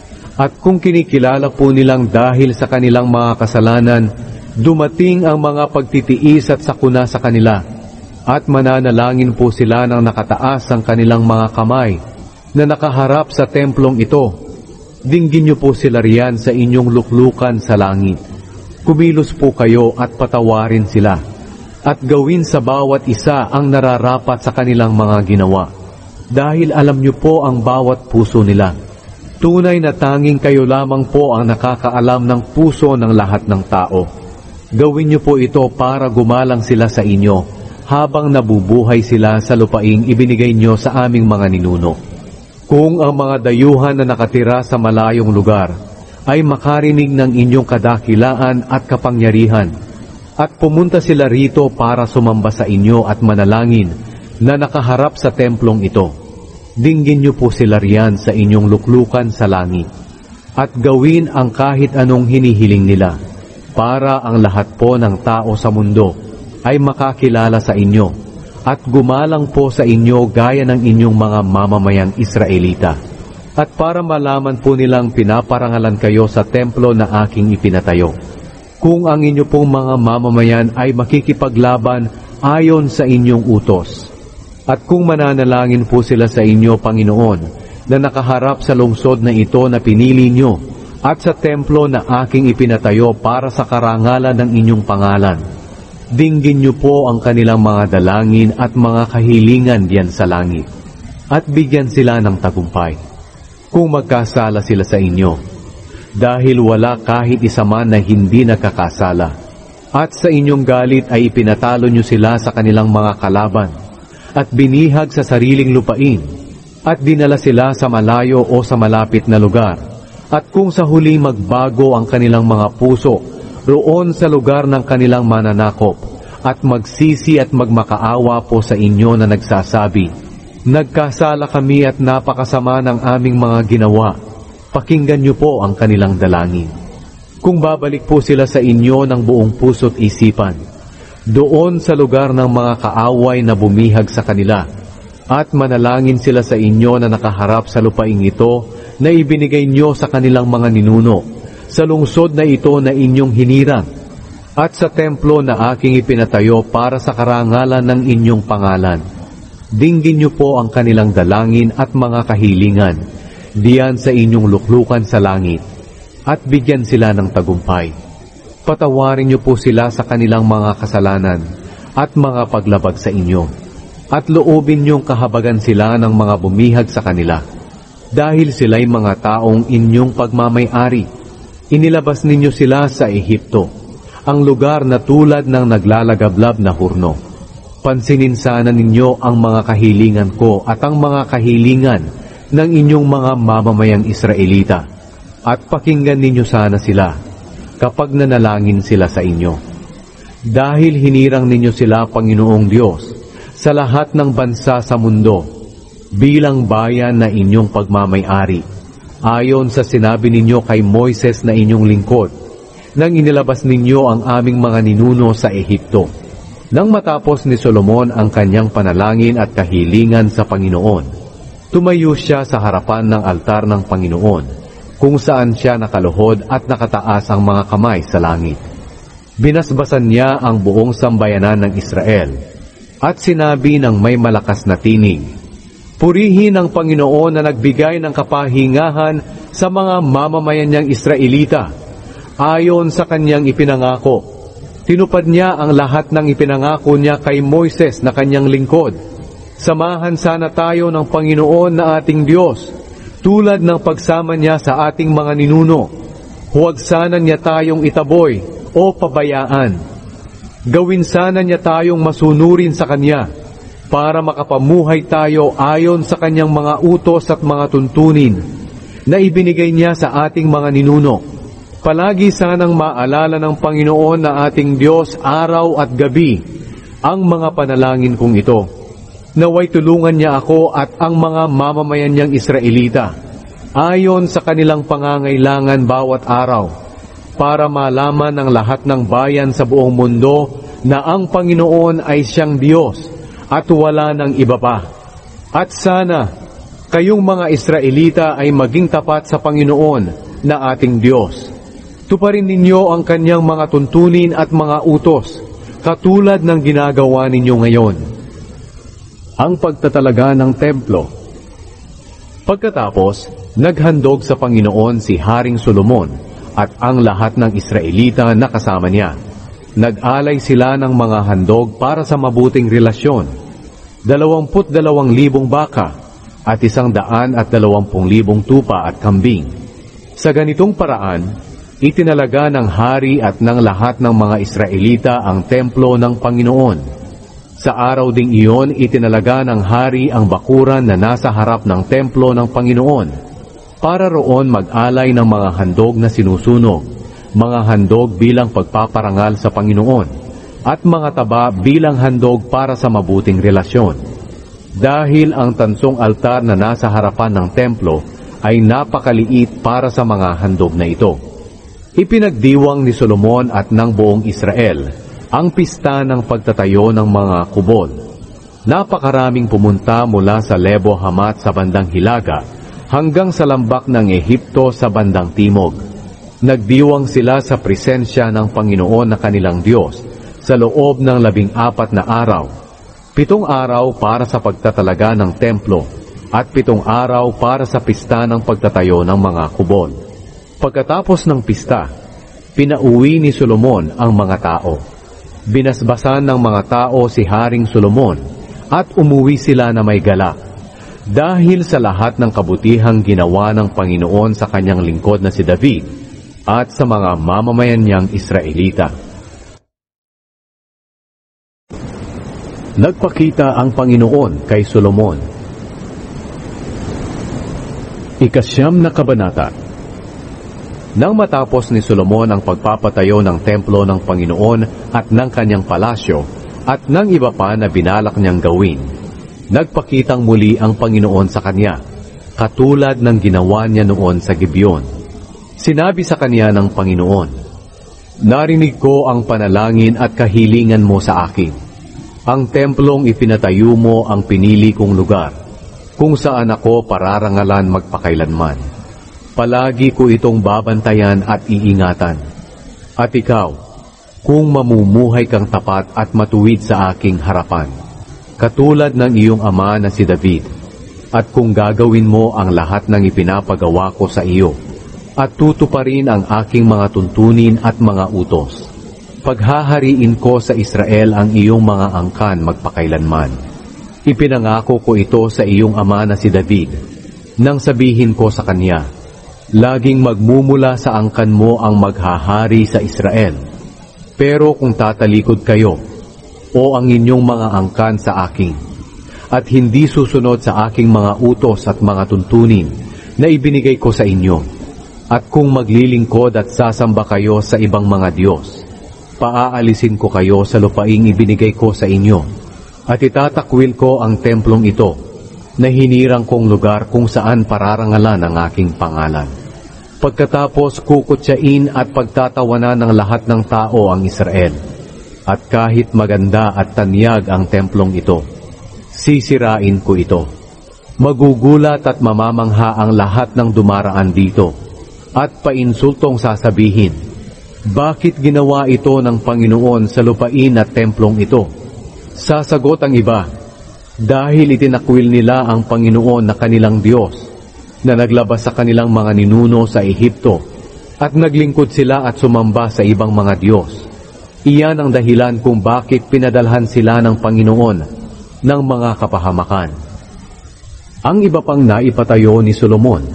At kung kinikilala po nilang dahil sa kanilang mga kasalanan, dumating ang mga pagtitiis at sakuna sa kanila, at mananalangin po sila ng nakataas ang kanilang mga kamay na nakaharap sa templong ito, dinggin niyo po sila riyan sa inyong luklukan sa langit. Kumilos po kayo at patawarin sila, at gawin sa bawat isa ang nararapat sa kanilang mga ginawa, dahil alam niyo po ang bawat puso nila. Tunay na tanging kayo lamang po ang nakakaalam ng puso ng lahat ng tao. Gawin niyo po ito para gumalang sila sa inyo, habang nabubuhay sila sa lupaing ibinigay niyo sa aming mga ninuno. Kung ang mga dayuhan na nakatira sa malayong lugar ay makarinig ng inyong kadakilaan at kapangyarihan, at pumunta sila rito para sumamba sa inyo at manalangin na nakaharap sa templong ito, dinggin niyo po sila riyan sa inyong luklukan sa langit, at gawin ang kahit anong hinihiling nila, para ang lahat po ng tao sa mundo ay makakilala sa inyo, at gumalang po sa inyo gaya ng inyong mga mamamayang Israelita, at para malaman po nilang pinaparangalan kayo sa templo na aking ipinatayo. Kung ang inyo pong mga mamamayan ay makikipaglaban ayon sa inyong utos, at kung mananalangin po sila sa inyo, Panginoon, na nakaharap sa lungsod na ito na pinili nyo, at sa templo na aking ipinatayo para sa karangalan ng inyong pangalan, dinggin nyo po ang kanilang mga dalangin at mga kahilingan diyan sa langit, at bigyan sila ng tagumpay, kung magkasala sila sa inyo, dahil wala kahit isa man na hindi nakakasala, at sa inyong galit ay ipinatalo nyo sila sa kanilang mga kalaban, at binihag sa sariling lupain, at dinala sila sa malayo o sa malapit na lugar. At kung sa huli magbago ang kanilang mga puso roon sa lugar ng kanilang mananakop, at magsisi at magmakaawa po sa inyo na nagsasabi, nagkasala kami at napakasama ng aming mga ginawa, pakinggan niyo po ang kanilang dalangin. Kung babalik po sila sa inyo ng buong puso't isipan, doon sa lugar ng mga kaaway na bumihag sa kanila, at manalangin sila sa inyo na nakaharap sa lupaing ito na ibinigay nyo sa kanilang mga ninuno, sa lungsod na ito na inyong hinirang, at sa templo na aking ipinatayo para sa karangalan ng inyong pangalan. Dinggin nyo po ang kanilang dalangin at mga kahilingan diyan sa inyong luklukan sa langit, at bigyan sila ng tagumpay. Patawarin niyo po sila sa kanilang mga kasalanan at mga paglabag sa inyo, at loobin niyong kahabagan sila ng mga bumihag sa kanila, dahil sila'y mga taong inyong pagmamay-ari. Inilabas ninyo sila sa Ehipto, ang lugar na tulad ng naglalagablab na hurno. Pansinin sana ninyo ang mga kahilingan ko at ang mga kahilingan ng inyong mga mamamayang Israelita, at pakinggan ninyo sana sila kapag nanalangin sila sa inyo. Dahil hinirang ninyo sila, Panginoong Diyos, sa lahat ng bansa sa mundo, bilang bayan na inyong pagmamay-ari, ayon sa sinabi ninyo kay Moises na inyong lingkod, nang inilabas ninyo ang aming mga ninuno sa Ehipto. Nang matapos ni Solomon ang kanyang panalangin at kahilingan sa Panginoon, tumayo siya sa harapan ng altar ng Panginoon, kung saan siya nakaluhod at nakataas ang mga kamay sa langit. Binasbasan niya ang buong sambayanan ng Israel, at sinabi ng may malakas na tinig, purihin ang Panginoon na nagbigay ng kapahingahan sa mga mamamayan niyang Israelita, ayon sa kanyang ipinangako. Tinupad niya ang lahat ng ipinangako niya kay Moises na kanyang lingkod. Samahan sana tayo ng Panginoon na ating Diyos, tulad ng pagsama niya sa ating mga ninuno. Huwag sana niya tayong itaboy o pabayaan. Gawin sana niya tayong masunurin sa Kanya, para makapamuhay tayo ayon sa Kanyang mga utos at mga tuntunin na ibinigay niya sa ating mga ninuno. Palagi sanang maalala ng Panginoon na ating Diyos araw at gabi ang mga panalangin kong ito. Naway tulungan niya ako at ang mga mamamayan niyang Israelita ayon sa kanilang pangangailangan bawat araw, para malaman ng lahat ng bayan sa buong mundo na ang Panginoon ay siyang Diyos at wala ng iba pa. At sana kayong mga Israelita ay maging tapat sa Panginoon na ating Diyos. Tuparin ninyo ang kanyang mga tuntunin at mga utos, katulad ng ginagawa ninyo ngayon. Ang pagtatalaga ng templo. Pagkatapos, naghandog sa Panginoon si Haring Solomon at ang lahat ng Israelita na kasama niya. Nag-alay sila ng mga handog para sa mabuting relasyon, dalawamput dalawang libong baka at isang daan at dalawampung libong tupa at kambing. Sa ganitong paraan, itinalaga ng hari at ng lahat ng mga Israelita ang templo ng Panginoon. Sa araw ding iyon, itinalaga ng hari ang bakuran na nasa harap ng templo ng Panginoon, para roon mag-alay ng mga handog na sinusunog, mga handog bilang pagpaparangal sa Panginoon, at mga taba bilang handog para sa mabuting relasyon. dahil ang tansong altar na nasa harapan ng templo ay napakaliit para sa mga handog na ito. Ipinagdiwang ni Solomon at ng buong Israel ang pista ng pagtatayo ng mga kubol. Napakaraming pumunta mula sa Lebo Hamat sa bandang hilaga hanggang sa lambak ng Ehipto sa bandang timog. Nagdiwang sila sa presensya ng Panginoon na kanilang Diyos sa loob ng labing apat na araw. Pitong araw para sa pagtatalaga ng templo at pitong araw para sa pista ng pagtatayo ng mga kubol. Pagkatapos ng pista, pinauwi ni Solomon ang mga tao. Binasbasan ng mga tao si Haring Solomon at umuwi sila na may galak dahil sa lahat ng kabutihang ginawa ng Panginoon sa kanyang lingkod na si David at sa mga mamamayan niyang Israelita. Nagpakita ang Panginoon kay Solomon. Ikasyam na kabanata. Nang matapos ni Solomon ang pagpapatayo ng templo ng Panginoon at ng kanyang palasyo at ng iba pa na binalak niyang gawin, nagpakitang muli ang Panginoon sa kanya, katulad ng ginawa niya noon sa Gibeon. Sinabi sa kanya ng Panginoon, "Narinig ko ang panalangin at kahilingan mo sa akin. Ang templong ipinatayo mo ang pinili kong lugar, kung saan ako pararangalan magpakailanman. Palagi ko itong babantayan at iingatan. At ikaw, kung mamumuhay kang tapat at matuwid sa aking harapan, katulad ng iyong ama na si David, at kung gagawin mo ang lahat ng ipinapagawa ko sa iyo, at tutuparin ang aking mga tuntunin at mga utos, paghahariin ko sa Israel ang iyong mga angkan magpakailanman. Ipinangako ko ito sa iyong ama na si David, nang sabihin ko sa kanya, laging magmumula sa angkan mo ang maghahari sa Israel. Pero kung tatalikod kayo, o ang inyong mga angkan sa akin, at hindi susunod sa aking mga utos at mga tuntunin na ibinigay ko sa inyo, at kung maglilingkod at sasamba kayo sa ibang mga Diyos, paaalisin ko kayo sa lupaing ibinigay ko sa inyo, at itatakwil ko ang templong ito, na hinirang kong lugar kung saan pararangalan ang aking pangalan. Pagkatapos kukutsain at pagtatawanan ng lahat ng tao ang Israel, at kahit maganda at tanyag ang templong ito, sisirain ko ito. Magugulat at mamamangha ang lahat ng dumaraan dito, at painsultong sasabihin, bakit ginawa ito ng Panginoon sa lupain at templong ito? Sasagot ang iba, dahil itinakwil nila ang Panginoon na kanilang Diyos, na naglabas sa kanilang mga ninuno sa Ehipto, at naglingkod sila at sumamba sa ibang mga Diyos. Iyan ang dahilan kung bakit pinadalhan sila ng Panginoon ng mga kapahamakan. Ang iba pang naipatayo ni Solomon.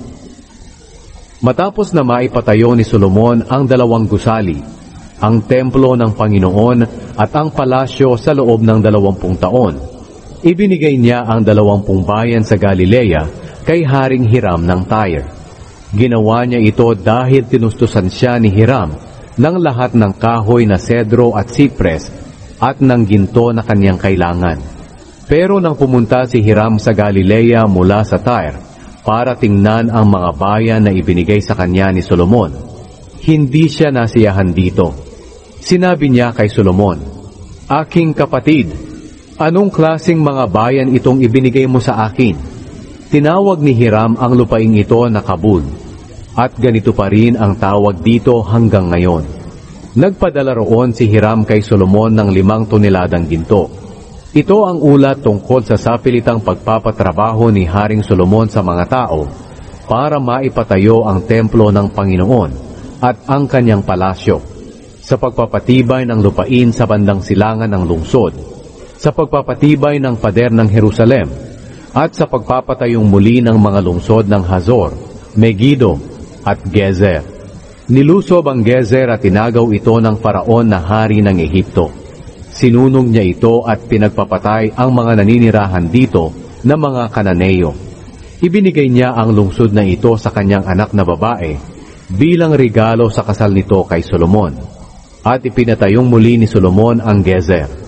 Matapos na maipatayo ni Solomon ang dalawang gusali, ang templo ng Panginoon at ang palasyo sa loob ng dalawampung taon, ibinigay niya ang dalawampung bayan sa Galilea kay Haring Hiram ng Tyre. Ginawa niya ito dahil tinustusan siya ni Hiram ng lahat ng kahoy na sedro at sipres at ng ginto na kanyang kailangan. Pero nang pumunta si Hiram sa Galilea mula sa Tyre para tingnan ang mga bayan na ibinigay sa kanya ni Solomon, hindi siya nasiyahan dito. Sinabi niya kay Solomon, "Aking kapatid, anong klaseng mga bayan itong ibinigay mo sa akin?" Tinawag ni Hiram ang lupaing ito na Kabul, at ganito pa rin ang tawag dito hanggang ngayon. Nagpadala roon si Hiram kay Solomon ng limang toneladang ginto. Ito ang ulat tungkol sa sapilitang pagpapatrabaho ni Haring Solomon sa mga tao para maipatayo ang templo ng Panginoon at ang kanyang palasyo, sa pagpapatibay ng lupain sa bandang silangan ng lungsod, sa pagpapatibay ng pader ng Jerusalem, at sa pagpapatayong muli ng mga lungsod ng Hazor, Megiddo, at Gezer. Nilusob ang Gezer at tinagaw ito ng Paraon na hari ng Ehipto. Sinunong niya ito at pinagpapatay ang mga naninirahan dito na mga Kananeo. Ibinigay niya ang lungsod na ito sa kanyang anak na babae bilang regalo sa kasal nito kay Solomon. At ipinatayong muli ni Solomon ang Gezer.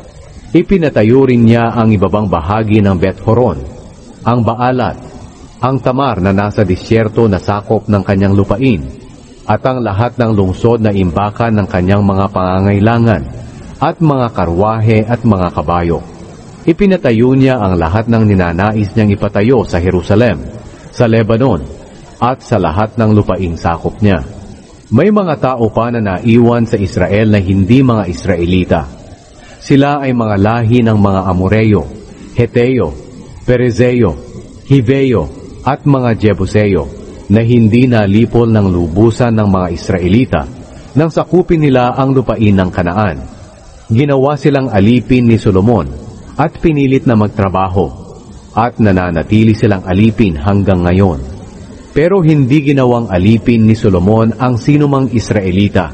Ipinatayo rin niya ang ibabang bahagi ng Bet-Horon, ang Baalat, ang Tamar na nasa disyerto na sakop ng kanyang lupain, at ang lahat ng lungsod na imbakan ng kanyang mga pangangailangan, at mga karwahe at mga kabayo. Ipinatayo niya ang lahat ng ninanais niyang ipatayo sa Jerusalem, sa Lebanon, at sa lahat ng lupaing sakop niya. May mga tao pa na naiwan sa Israel na hindi mga Israelita. Sila ay mga lahi ng mga Amoreo, Heteo, Perezeo, Hiveo, at mga Jebuseo na hindi nalipol ng lubusan ng mga Israelita nang sakupin nila ang lupain ng Kanaan. Ginawa silang alipin ni Solomon at pinilit na magtrabaho at nananatili silang alipin hanggang ngayon. Pero hindi ginawang alipin ni Solomon ang sinumang Israelita.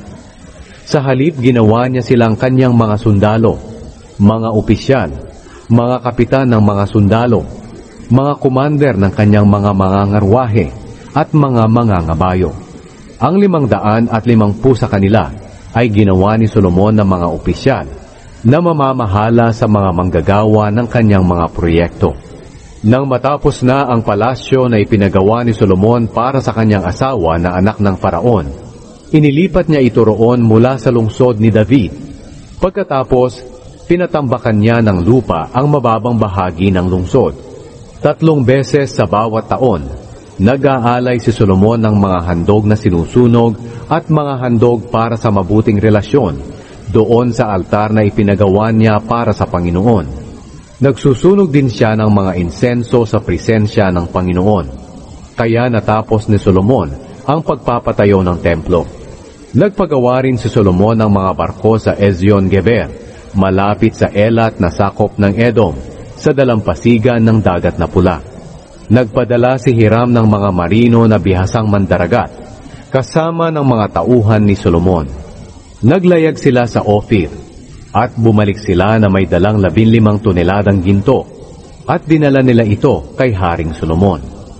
Sa halip ginawa niya silang kanyang mga sundalo, mga opisyal, mga kapitan ng mga sundalo, mga commander ng kanyang mga mangangarwahe at mga mangangabayo. Ang limang daan at limangpu sa kanila ay ginawa ni Solomon ng mga opisyal na mamamahala sa mga manggagawa ng kanyang mga proyekto. Nang matapos na ang palasyo na ipinagawa ni Solomon para sa kanyang asawa na anak ng Faraon, inilipat niya ito roon mula sa lungsod ni David. Pagkatapos, pinatambakan niya ng lupa ang mababang bahagi ng lungsod. Tatlong beses sa bawat taon, nag-aalay si Solomon ng mga handog na sinusunog at mga handog para sa mabuting relasyon doon sa altar na ipinagawa niya para sa Panginoon. Nagsusunog din siya ng mga insenso sa presensya ng Panginoon. Kaya natapos ni Solomon ang pagpapatayo ng templo. Nagpagawa rin si Solomon ng mga barko sa Ezion-Geber, malapit sa Elat na sakop ng Edom, sa dalampasigan ng Dagat na Pula. Nagpadala si Hiram ng mga marino na bihasang mandaragat, kasama ng mga tauhan ni Solomon. Naglayag sila sa Ophir, at bumalik sila na may dalang labinlimang toneladang ginto, at dinala nila ito kay Haring Solomon.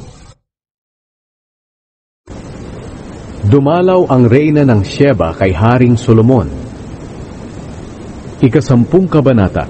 Dumalaw ang reyna ng Sheba kay Haring Solomon. Ikasampung kabanata.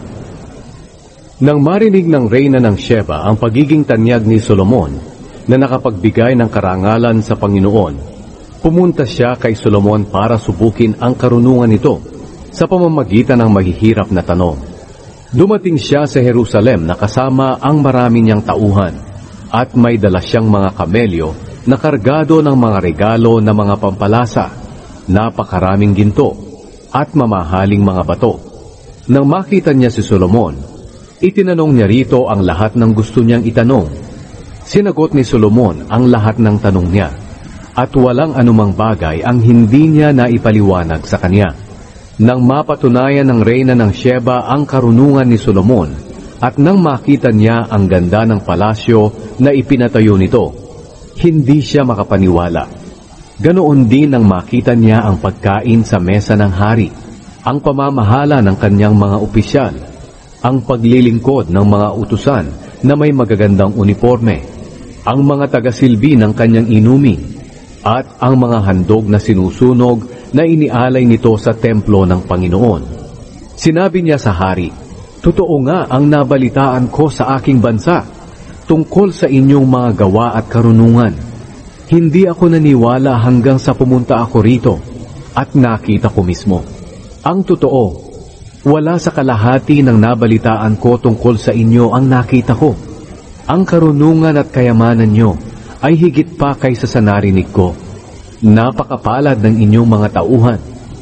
Nang marinig ng reyna ng Sheba ang pagiging tanyag ni Solomon na nakapagbigay ng karangalan sa Panginoon, pumunta siya kay Solomon para subukin ang karunungan nito sa pamamagitan ng mahihirap na tanong. Dumating siya sa Jerusalem na kasama ang marami niyang tauhan at may dala siyang mga kamelyo na kargado ng mga regalo na mga pampalasa, napakaraming ginto at mamahaling mga bato. Nang makita niya si Solomon, itinanong niya rito ang lahat ng gusto niyang itanong. Sinagot ni Solomon ang lahat ng tanong niya at walang anumang bagay ang hindi niya naipaliwanag sa kanya. Nang mapatunayan ng reyna ng Sheba ang karunungan ni Solomon at nang makita niya ang ganda ng palasyo na ipinatayo nito, hindi siya makapaniwala. Ganoon din nang makita niya ang pagkain sa mesa ng hari, ang pamamahala ng kanyang mga opisyal, ang paglilingkod ng mga utusan na may magagandang uniforme, ang mga tagasilbi ng kanyang inumin, at ang mga handog na sinusunog na inialay nito sa templo ng Panginoon. Sinabi niya sa hari, "Totoo nga ang nabalitaan ko sa aking bansa tungkol sa inyong mga gawa at karunungan. Hindi ako naniwala hanggang sa pumunta ako rito at nakita ko mismo. Ang totoo, wala sa kalahati ng nabalitaan ko tungkol sa inyo ang nakita ko. Ang karunungan at kayamanan nyo ay higit pa kaysa sa narinig ko. Napakapalad ng inyong mga tauhan.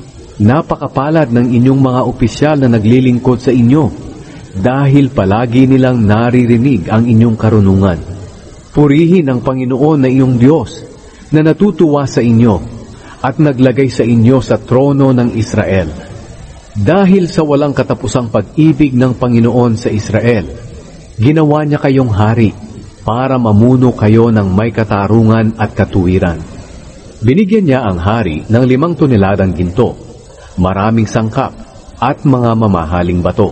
Napakapalad ng inyong mga opisyal na naglilingkod sa inyo, dahil palagi nilang naririnig ang inyong karunungan. Purihin ang Panginoon na iyong Diyos, na natutuwa sa inyo, at naglagay sa inyo sa trono ng Israel. Dahil sa walang katapusang pag-ibig ng Panginoon sa Israel, ginawa niya kayong hari, para mamuno kayo ng may katarungan at katuwiran." Binigyan niya ang hari ng limang toneladang ginto, maraming sangkap, at mga mamahaling bato.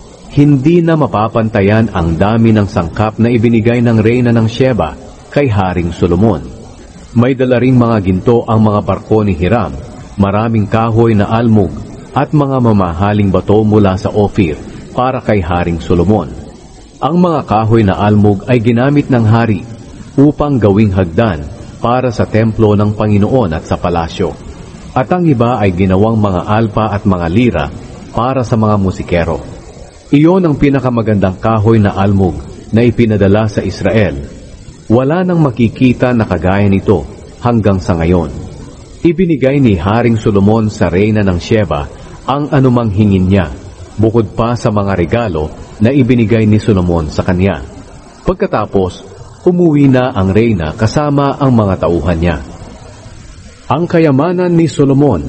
Hindi na mapapantayan ang dami ng sangkap na ibinigay ng reyna ng Sheba kay Haring Solomon. May dala ring mga ginto ang mga barko ni Hiram, maraming kahoy na almug, at mga mamahaling bato mula sa Ophir para kay Haring Solomon. Ang mga kahoy na almog ay ginamit ng hari upang gawing hagdan para sa templo ng Panginoon at sa palasyo. At ang iba ay ginawang mga alpa at mga lira para sa mga musikero. Iyon ang pinakamagandang kahoy na almog na ipinadala sa Israel. Wala nang makikita na kagaya nito hanggang sa ngayon. Ibinigay ni Haring Solomon sa reyna ng Sheba ang anumang hingin niya, bukod pa sa mga regalo na ibinigay ni Solomon sa kanya. Pagkatapos, umuwi na ang reyna kasama ang mga tauhan niya. Ang kayamanan ni Solomon.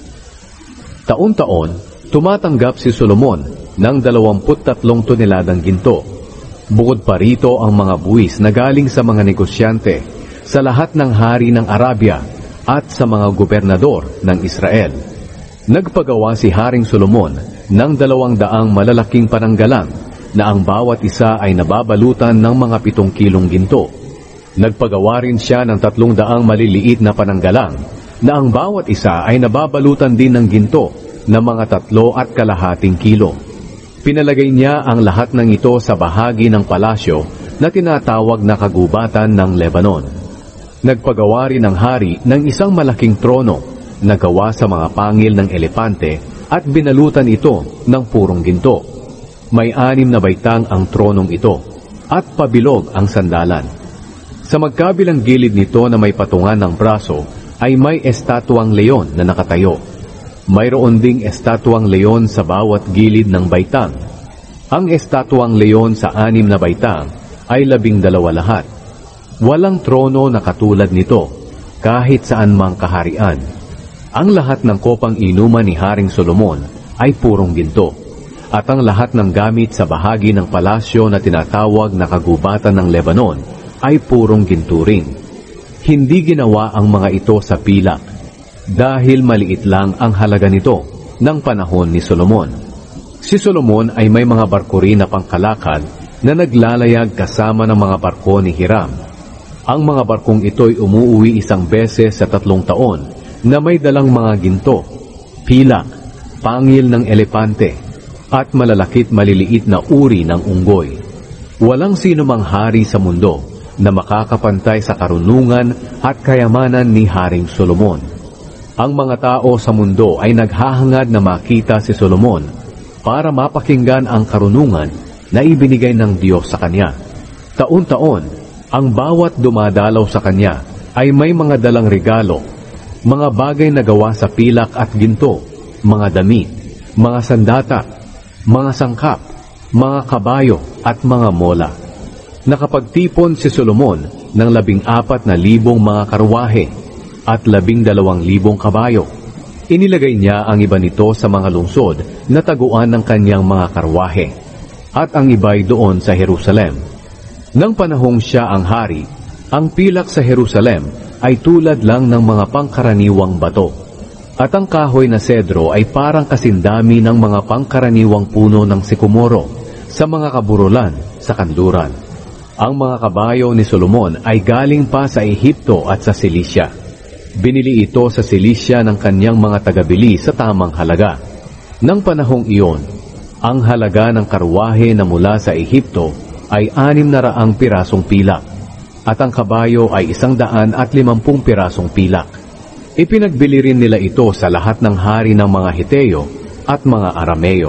Taon-taon, tumatanggap si Solomon ng dalawampu't tatlong toneladang ginto. Bukod pa rito ang mga buwis na galing sa mga negosyante, sa lahat ng hari ng Arabia at sa mga gobernador ng Israel. Nagpagawa si Haring Solomon ng dalawang daang malalaking pananggalang na ang bawat isa ay nababalutan ng mga pitong kilong ginto. Nagpagawa rin siya ng tatlong daang maliliit na pananggalang na ang bawat isa ay nababalutan din ng ginto na mga tatlo at kalahating kilo. Pinalagay niya ang lahat ng ito sa bahagi ng palasyo na tinatawag na kagubatan ng Lebanon. Nagpagawa rin ang hari ng isang malaking trono na gawa sa mga pangil ng elepante at binalutan ito ng purong ginto. May anim na baitang ang tronong ito at pabilog ang sandalan. Sa magkabilang gilid nito na may patungan ng braso ay may estatwang leon na nakatayo. Mayroon ding estatwang leon sa bawat gilid ng baitang. Ang estatwang leon sa anim na baitang ay labing dalawa lahat. Walang trono na katulad nito kahit saan mang kaharian. Ang lahat ng kopang inuman ni Haring Solomon ay purong ginto, at ang lahat ng gamit sa bahagi ng palasyo na tinatawag na kagubatan ng Lebanon ay purong ginto rin. Hindi ginawa ang mga ito sa pilak, dahil maliit lang ang halaga nito ng panahon ni Solomon. Si Solomon ay may mga barko rin na pangkalakal na naglalayag kasama ng mga barko ni Hiram. Ang mga barkong ito'y umuuwi isang beses sa tatlong taon na may dalang mga ginto, pilak, pangil ng elepante, at malalakit maliliit na uri ng unggoy. Walang sino mang hari sa mundo na makakapantay sa karunungan at kayamanan ni Haring Solomon. Ang mga tao sa mundo ay naghahangad na makita si Solomon para mapakinggan ang karunungan na ibinigay ng Diyos sa kanya. Taon-taon, ang bawat dumadalaw sa kanya ay may mga dalang regalo, mga bagay na gawa sa pilak at ginto, mga damit, mga sandata, mga sangkap, mga kabayo at mga mola. Nakapagtipon si Solomon ng labing apat na libong mga karwahe at labing dalawang libong kabayo. Inilagay niya ang iba nito sa mga lungsod na taguan ng kanyang mga karwahe, at ang iba'y doon sa Jerusalem. Nang panahong siya ang hari, ang pilak sa Jerusalem ay tulad lang ng mga pangkaraniwang bato, at ang kahoy na sedro ay parang kasindami ng mga pangkaraniwang puno ng sikomoro sa mga kaburulan sa kanluran. Ang mga kabayo ni Solomon ay galing pa sa Ehipto at sa Silisya. Binili ito sa Silisya ng kanyang mga tagabili sa tamang halaga. Nang panahong iyon, ang halaga ng karwahe na mula sa Ehipto ay anim na raang pirasong pilak, at ang kabayo ay isang daan at limampung pirasong pilak. Ipinagbili rin nila ito sa lahat ng hari ng mga Heteo at mga Arameo.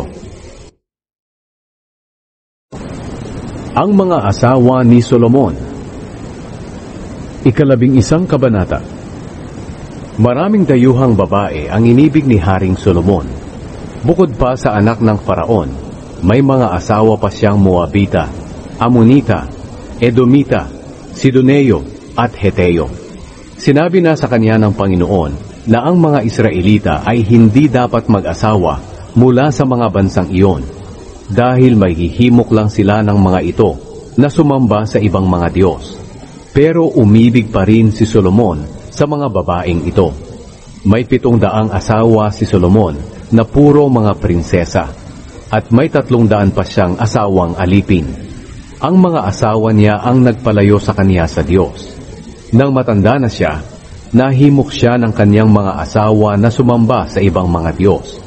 Ang mga asawa ni Solomon. Ikalabing isang kabanata. Maraming dayuhang babae ang inibig ni Haring Solomon. Bukod pa sa anak ng Faraon, may mga asawa pa siyang Moabita, Amonita, Edomita, Sidoneo at Heteo. Sinabi na sa kanya ng Panginoon na ang mga Israelita ay hindi dapat mag-asawa mula sa mga bansang iyon, dahil may hihimok lang sila ng mga ito na sumamba sa ibang mga Diyos. Pero umibig pa rin si Solomon sa mga babaeng ito. May pitong daang asawa si Solomon na puro mga prinsesa, at may tatlong daan pa siyang asawang alipin. Ang mga asawa niya ang nagpalayo sa kanya sa Diyos. Nang matanda na siya, nahimok siya ng kanyang mga asawa na sumamba sa ibang mga Diyos.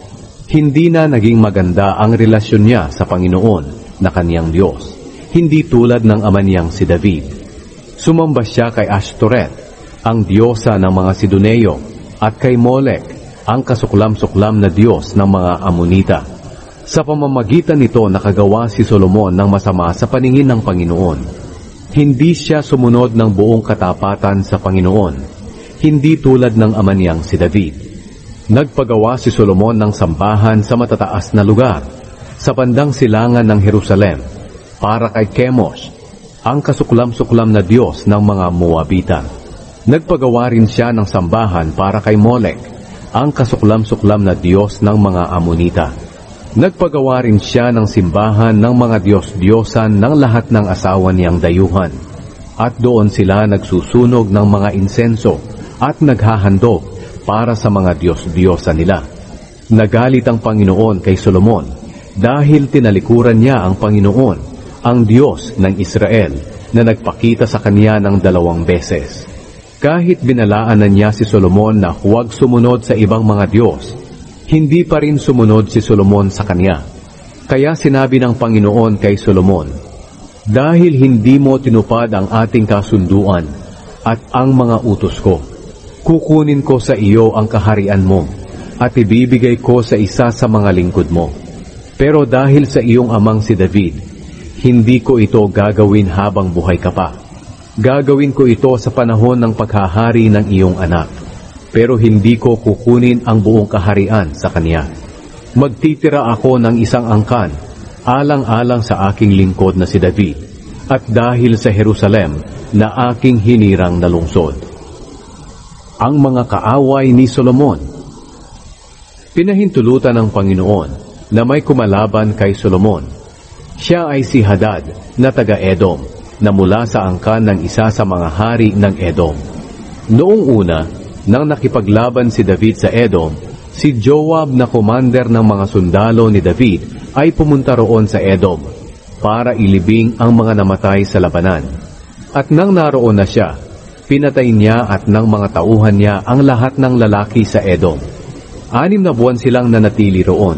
Hindi na naging maganda ang relasyon niya sa Panginoon na kaniyang Diyos, hindi tulad ng ama niyang si David. Sumamba siya kay Ashtoreth, ang diyosa ng mga Sidoneo, at kay Molek, ang kasuklam-suklam na Diyos ng mga Amonita. Sa pamamagitan nito nakagawa si Solomon ng masama sa paningin ng Panginoon. Hindi siya sumunod ng buong katapatan sa Panginoon, hindi tulad ng ama niyang si David. Nagpagawa si Solomon ng sambahan sa matataas na lugar, sa bandang silangan ng Jerusalem, para kay Chemosh, ang kasuklam-suklam na Diyos ng mga Moabita. Nagpagawa rin siya ng sambahan para kay Molek, ang kasuklam-suklam na Diyos ng mga Amonita. Nagpagawa rin siya ng simbahan ng mga Diyos-Diyosan ng lahat ng asawa niyang dayuhan, at doon sila nagsusunog ng mga insenso at naghahandog para sa mga Diyos-Diyosa nila. Nagalit ang Panginoon kay Solomon dahil tinalikuran niya ang Panginoon, ang Diyos ng Israel, na nagpakita sa kanya ng dalawang beses. Kahit binalaanan niya si Solomon na huwag sumunod sa ibang mga Diyos, hindi pa rin sumunod si Solomon sa kanya. Kaya sinabi ng Panginoon kay Solomon, "Dahil hindi mo tinupad ang ating kasunduan at ang mga utos ko, kukunin ko sa iyo ang kaharian mo at ibibigay ko sa isa sa mga lingkod mo. Pero dahil sa iyong amang si David, hindi ko ito gagawin habang buhay ka pa. Gagawin ko ito sa panahon ng paghahari ng iyong anak. Pero hindi ko kukunin ang buong kaharian sa kanya. Magtitira ako ng isang angkan, alang-alang sa aking lingkod na si David, at dahil sa Jerusalem na aking hinirang na lungsod." Ang mga kaaway ni Solomon. Pinahintulutan ng Panginoon na may kumalaban kay Solomon. Siya ay si Hadad na taga-Edom, na mula sa angkan ng isa sa mga hari ng Edom. Noong una, nang nakipaglaban si David sa Edom, si Joab na commander ng mga sundalo ni David ay pumunta roon sa Edom para ilibing ang mga namatay sa labanan. At nang naroon na siya, pinatay niya at ng mga tauhan niya ang lahat ng lalaki sa Edom. Anim na buwan silang nanatili roon.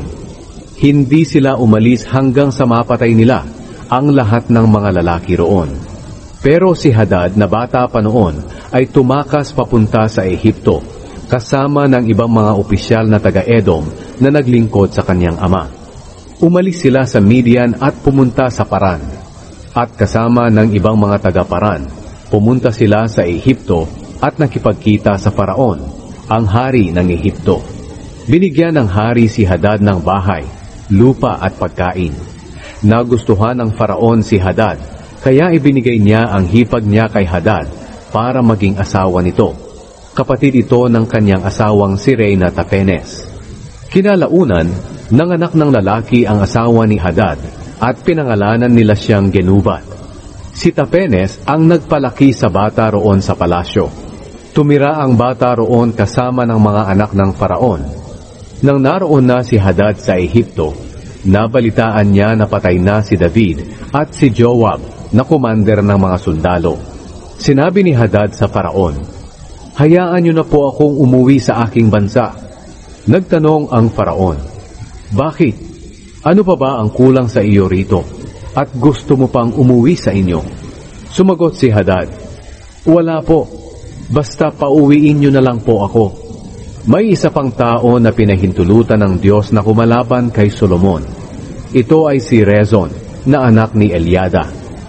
Hindi sila umalis hanggang sa mapatay nila ang lahat ng mga lalaki roon. Pero si Hadad na bata pa noon ay tumakas papunta sa Ehipto, kasama ng ibang mga opisyal na taga-Edom na naglingkod sa kanyang ama. Umalis sila sa Midian at pumunta sa Paran. At kasama ng ibang mga taga-Paran, pumunta sila sa Ehipto at nakipagkita sa Faraon, ang hari ng Ehipto. Binigyan ng hari si Hadad ng bahay, lupa at pagkain. Nagustuhan ng Faraon si Hadad, kaya ibinigay niya ang hipag niya kay Hadad para maging asawa nito. Kapatid ito ng kanyang asawang si Reyna Tapenes. Kinalaunan, nanganak ng lalaki ang asawa ni Hadad at pinangalanan nila siyang Genubat. Si Tapenes ang nagpalaki sa bata roon sa palasyo. Tumira ang bata roon kasama ng mga anak ng Faraon. Nang naroon na si Hadad sa Ehipto, nabalitaan niya na patay na si David at si Joab na commander ng mga sundalo. Sinabi ni Hadad sa Faraon, "Hayaan niyo na po akong umuwi sa aking bansa." Nagtanong ang Faraon, "Bakit? Ano pa ba ang kulang sa iyo rito? At gusto mo pang umuwi sa inyo?" Sumagot si Hadad, "Wala po, basta pauwiin niyo na lang po ako." May isa pang tao na pinahintulutan ng Diyos na kumalaban kay Solomon. Ito ay si Rezon, na anak ni Eliada.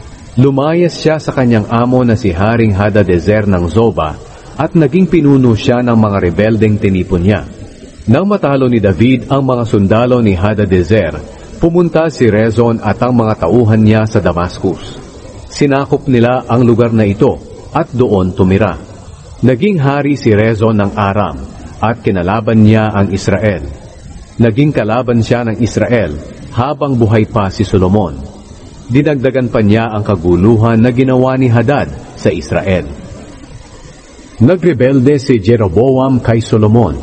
Lumayas siya sa kanyang amo na si Haring Hadadezer ng Zoba at naging pinuno siya ng mga rebeldeng tinipon niya. Nang matalo ni David ang mga sundalo ni Hadadezer, pumunta si Rezon at ang mga tauhan niya sa Damascus. Sinakop nila ang lugar na ito at doon tumira. Naging hari si Rezon ng Aram at kinalaban niya ang Israel. Naging kalaban siya ng Israel habang buhay pa si Solomon. Dinagdagan pa niya ang kaguluhan na ginawa ni Hadad sa Israel. Nagrebelde si Jeroboam kay Solomon.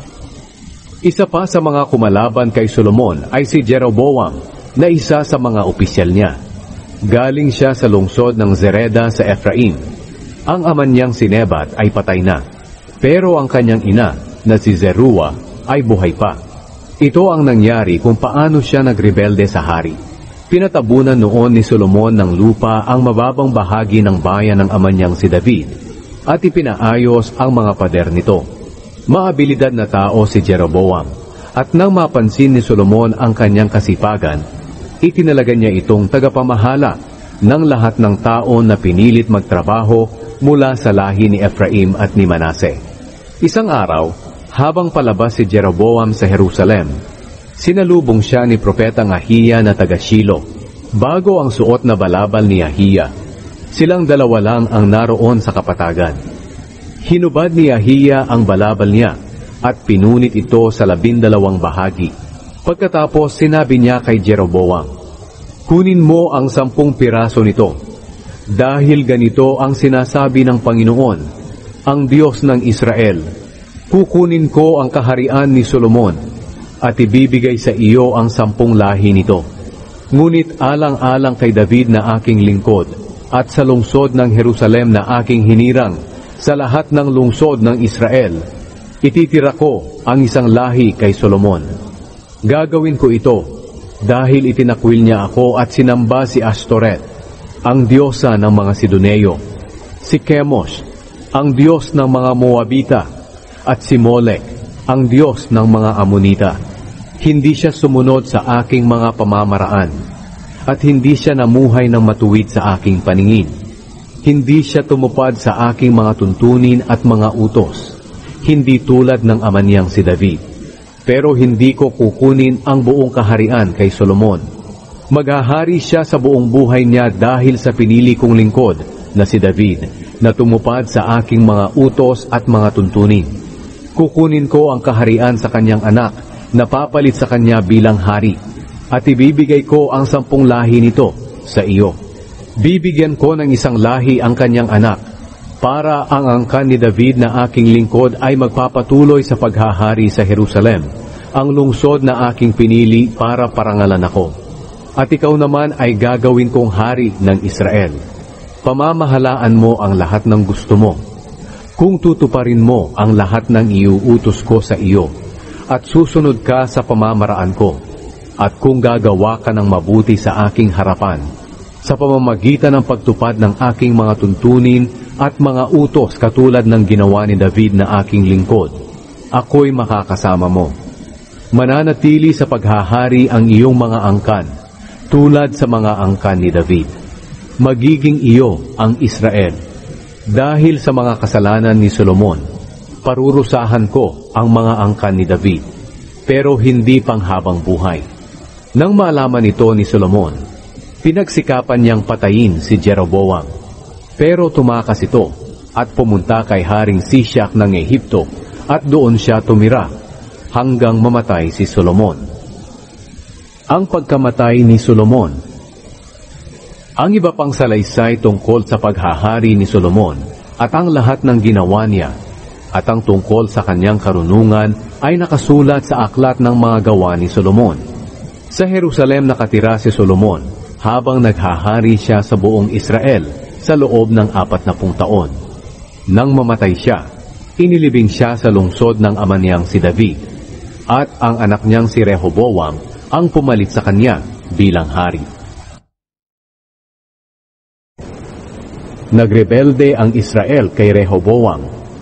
Isa pa sa mga kumalaban kay Solomon ay si Jeroboam na isa sa mga opisyal niya. Galing siya sa lungsod ng Zereda sa Ephraim. Ang ama niyang si Nebat ay patay na, pero ang kanyang ina na si Zeruah ay buhay pa. Ito ang nangyari kung paano siya nagrebelde sa hari. Pinatabunan noon ni Solomon ng lupa ang mababang bahagi ng bayan ng ama niyang si David at ipinaayos ang mga pader nito. Maabilidad na tao si Jeroboam at nang mapansin ni Solomon ang kanyang kasipagan, itinalaga niya itong tagapamahala ng lahat ng tao na pinilit magtrabaho mula sa lahi ni Ephraim at ni Manase. Isang araw, habang palabas si Jeroboam sa Jerusalem, sinalubong siya ni Propetang Ahiya na taga Shilo, bago ang suot na balabal ni Ahiya. Silang dalawa lang ang naroon sa kapatagan. Hinubad ni Ahiya ang balabal niya at pinunit ito sa labindalawang bahagi. Pagkatapos sinabi niya kay Jeroboam, "Kunin mo ang sampung piraso nito, dahil ganito ang sinasabi ng Panginoon, ang Diyos ng Israel, kukunin ko ang kaharian ni Solomon at ibibigay sa iyo ang sampung lahi nito. Ngunit alang-alang kay David na aking lingkod at sa lungsod ng Jerusalem na aking hinirang sa lahat ng lungsod ng Israel, ititira ko ang isang lahi kay Solomon. Gagawin ko ito dahil itinakwil niya ako at sinamba si Astoret, ang diyosa ng mga Sidoneo, si Chemosh, ang diyos ng mga Moabita, at si Molek, ang diyos ng mga Amonita. Hindi siya sumunod sa aking mga pamamaraan, at hindi siya namuhay ng matuwid sa aking paningin. Hindi siya tumupad sa aking mga tuntunin at mga utos, hindi tulad ng ama niyang si David. Pero hindi ko kukunin ang buong kaharian kay Solomon. Maghahari siya sa buong buhay niya dahil sa pinili kong lingkod na si David, na tumupad sa aking mga utos at mga tuntunin. Kukunin ko ang kaharian sa kanyang anak na papalit sa kanya bilang hari, at ibibigay ko ang sampung lahi nito sa iyo. Bibigyan ko ng isang lahi ang kanyang anak, para ang angkan ni David na aking lingkod ay magpapatuloy sa paghahari sa Jerusalem, ang lungsod na aking pinili para parangalan ako. At ikaw naman ay gagawin kong hari ng Israel. Pamamahalaan mo ang lahat ng gusto mo, kung tutuparin mo ang lahat ng iuutos ko sa iyo, at susunod ka sa pamamaraan ko, at kung gagawa ka ng mabuti sa aking harapan, sa pamamagitan ng pagtupad ng aking mga tuntunin at mga utos katulad ng ginawa ni David na aking lingkod, ako'y makakasama mo. Mananatili sa paghahari ang iyong mga angkan, tulad sa mga angkan ni David. Magiging iyo ang Israel. Dahil sa mga kasalanan ni Solomon, parurusahan ko ang mga angkan ni David, pero hindi panghabang buhay. Nang malaman ito ni Solomon, pinagsikapan niyang patayin si Jeroboam. Pero tumakas ito at pumunta kay Haring Sishak ng Ehipto, at doon siya tumira hanggang mamatay si Solomon. Ang pagkamatay ni Solomon. Ang iba pang salaysay tungkol sa paghahari ni Solomon at ang lahat ng ginawa niya at ang tungkol sa kanyang karunungan ay nakasulat sa aklat ng mga gawa ni Solomon. Sa Jerusalem nakatira si Solomon habang naghahari siya sa buong Israel sa loob ng apat na pung taon. Nang mamatay siya, inilibing siya sa lungsod ng ama niyang si David, at ang anak niyang si Rehoboam ang pumalit sa kanya bilang hari. Nagrebelde ang Israel kay Rehoboam.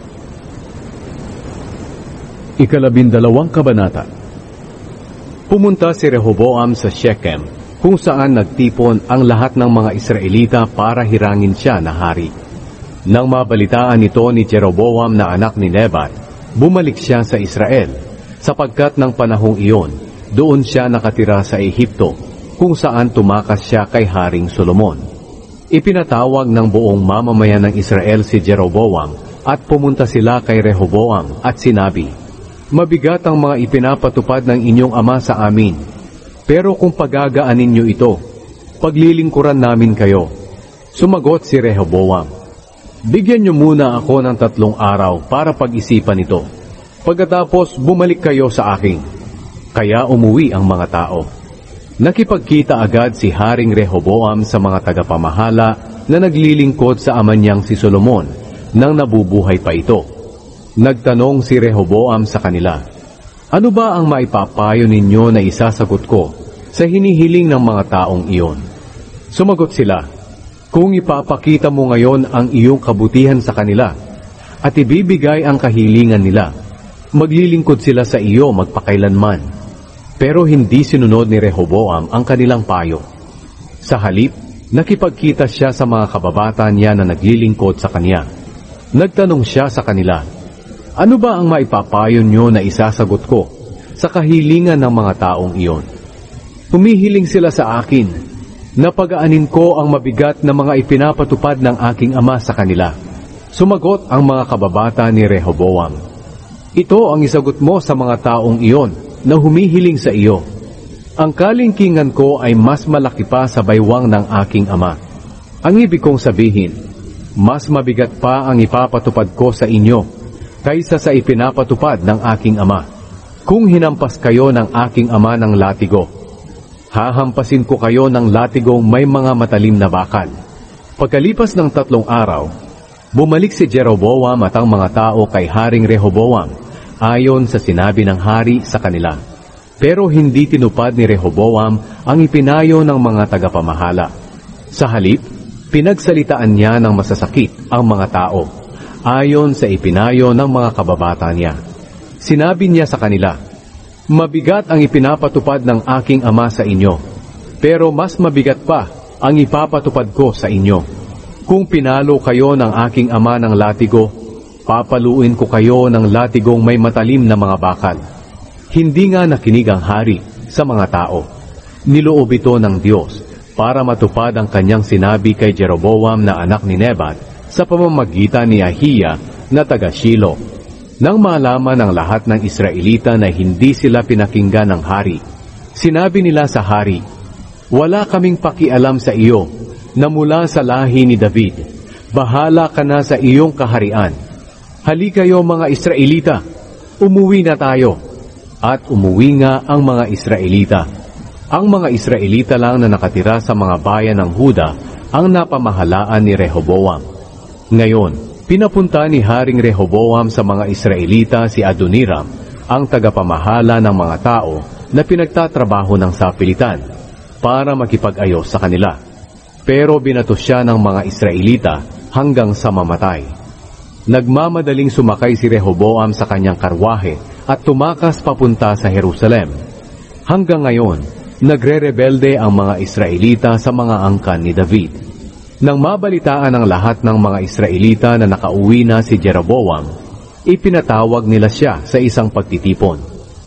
Ikalabindalawang kabanata. Pumunta si Rehoboam sa Shechem, kung saan nagtipon ang lahat ng mga Israelita para hirangin siya na hari. Nang mabalitaan ito ni Jeroboam na anak ni Nebat, bumalik siya sa Israel, sapagkat ng panahong iyon, doon siya nakatira sa Ehipto, kung saan tumakas siya kay Haring Solomon. Ipinatawag ng buong mamamayan ng Israel si Jeroboam, at pumunta sila kay Rehoboam at sinabi, "Mabigat ang mga ipinapatupad ng inyong ama sa amin, pero kung pagagaanin niyo ito, paglilingkuran namin kayo." Sumagot si Rehoboam, "Bigyan niyo muna ako ng tatlong araw para pag-isipan ito. Pagkatapos bumalik kayo sa akin." Kaya umuwi ang mga tao. Nakipagkita agad si Haring Rehoboam sa mga tagapamahala na naglilingkod sa ama niyang si Solomon nang nabubuhay pa ito. Nagtanong si Rehoboam sa kanila, Ano ba ang maipapayo ninyo na isasagot ko sa hinihiling ng mga taong iyon? Sumagot sila, kung ipapakita mo ngayon ang iyong kabutihan sa kanila at ibibigay ang kahilingan nila, maglilingkod sila sa iyo magpakailanman. Pero hindi sinunod ni Rehoboam ang kanilang payo. Sa halip, nakipagkita siya sa mga kababata niya na naglilingkod sa kanya. Nagtanong siya sa kanila, ano ba ang maipapayo nyo na isasagot ko sa kahilingan ng mga taong iyon? Humihiling sila sa akin na pag-aanin ko ang mabigat na mga ipinapatupad ng aking ama sa kanila. Sumagot ang mga kababata ni Rehoboam, ito ang isagot mo sa mga taong iyon na humihiling sa iyo. Ang kalingkingan ko ay mas malaki pa sa baywang ng aking ama. Ang ibig kong sabihin, mas mabigat pa ang ipapatupad ko sa inyo kaysa sa ipinapatupad ng aking ama. Kung hinampas kayo ng aking ama ng latigo, hahampasin ko kayo ng latigong may mga matalim na bakal. Pagkalipas ng tatlong araw, bumalik si Jeroboam at ang mga tao kay Haring Rehoboam ayon sa sinabi ng hari sa kanila. Pero hindi tinupad ni Rehoboam ang ipinayo ng mga tagapamahala. Sa halip, pinagsalitaan niya ng masasakit ang mga tao ayon sa ipinayo ng mga kababata niya. Sinabi niya sa kanila, mabigat ang ipinapatupad ng aking ama sa inyo, pero mas mabigat pa ang ipapatupad ko sa inyo. Kung pinalo kayo ng aking ama ng latigo, papaluin ko kayo ng latigong may matalim na mga bakal. Hindi nga nakinig ang hari sa mga tao. Niloob ito ng Diyos para matupad ang kanyang sinabi kay Jeroboam na anak ni Nebat sa pamamagitan ni Ahiya na taga Shilo. Nang malaman ng lahat ng Israelita na hindi sila pinakinggan ng hari, sinabi nila sa hari, wala kaming pakialam sa iyo na mula sa lahi ni David. Bahala ka na sa iyong kaharian. Hali kayo mga Israelita, umuwi na tayo. At umuwi nga ang mga Israelita. Ang mga Israelita lang na nakatira sa mga bayan ng Huda ang napamahalaan ni Rehoboam. Ngayon, pinapunta ni Haring Rehoboam sa mga Israelita si Adoniram, ang tagapamahala ng mga tao na pinagtatrabaho ng sapilitan, para makipag-ayos sa kanila. Pero binato siya ng mga Israelita hanggang sa mamatay. Nagmamadaling sumakay si Rehoboam sa kanyang karwahe at tumakas papunta sa Jerusalem. Hanggang ngayon, nagre-rebelde ang mga Israelita sa mga angkan ni David. Nang mabalitaan ng lahat ng mga Israelita na nakauwi na si Jeroboam, ipinatawag nila siya sa isang pagtitipon.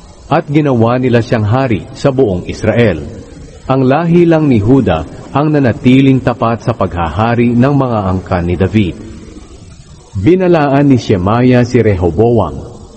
At ginawa nila siyang hari sa buong Israel. Ang lahi lang ni Huda ang nanatiling tapat sa paghahari ng mga angkan ni David. Binalaan ni Shemaya si Rehoboam.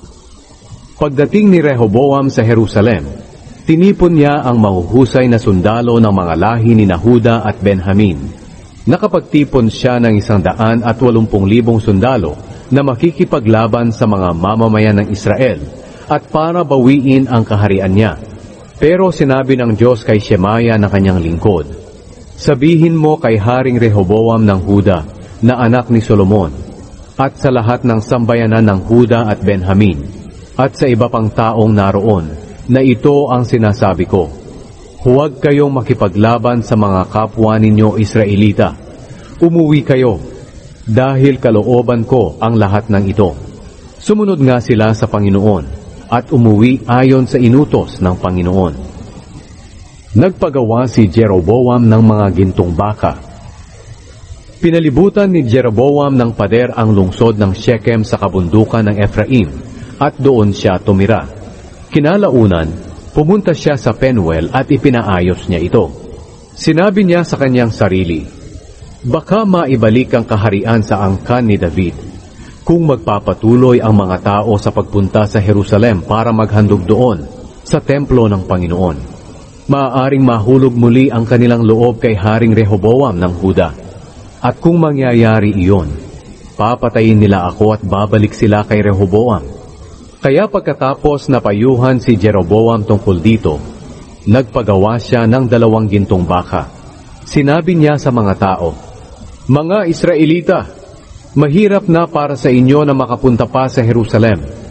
Pagdating ni Rehoboam sa Jerusalem, tinipon niya ang mahuhusay na sundalo ng mga lahi ni Huda at Benjamin. Nakapagtipon siya ng isang daan at walumpung libong sundalo na makikipaglaban sa mga mamamayan ng Israel at para bawiin ang kaharian niya. Pero sinabi ng Diyos kay Shemaya na kanyang lingkod, sabihin mo kay Haring Rehoboam ng Huda na anak ni Solomon at sa lahat ng sambayanan ng Huda at Benjamin at sa iba pang taong naroon na ito ang sinasabi ko. Huwag kayong makipaglaban sa mga kapwa ninyo Israelita. Umuwi kayo, dahil kalooban ko ang lahat ng ito. Sumunod nga sila sa Panginoon, at umuwi ayon sa inutos ng Panginoon. Nagpagawa si Jeroboam ng mga gintong baka. Pinalibutan ni Jeroboam ng pader ang lungsod ng Shechem sa kabundukan ng Ephraim, at doon siya tumira. Kinalaunan, pumunta siya sa Penuel at ipinaayos niya ito. Sinabi niya sa kanyang sarili, baka maibalik ang kaharian sa angkan ni David kung magpapatuloy ang mga tao sa pagpunta sa Jerusalem para maghandog doon sa templo ng Panginoon. Maaaring mahulog muli ang kanilang loob kay Haring Rehoboam ng Huda. At kung mangyayari iyon, papatayin nila ako at babalik sila kay Rehoboam. Kaya pagkatapos napayuhan si Jeroboam tungkol dito, nagpagawa siya ng dalawang gintong baka. Sinabi niya sa mga tao, mga Israelita, mahirap na para sa inyo na makapunta pa sa Jerusalem.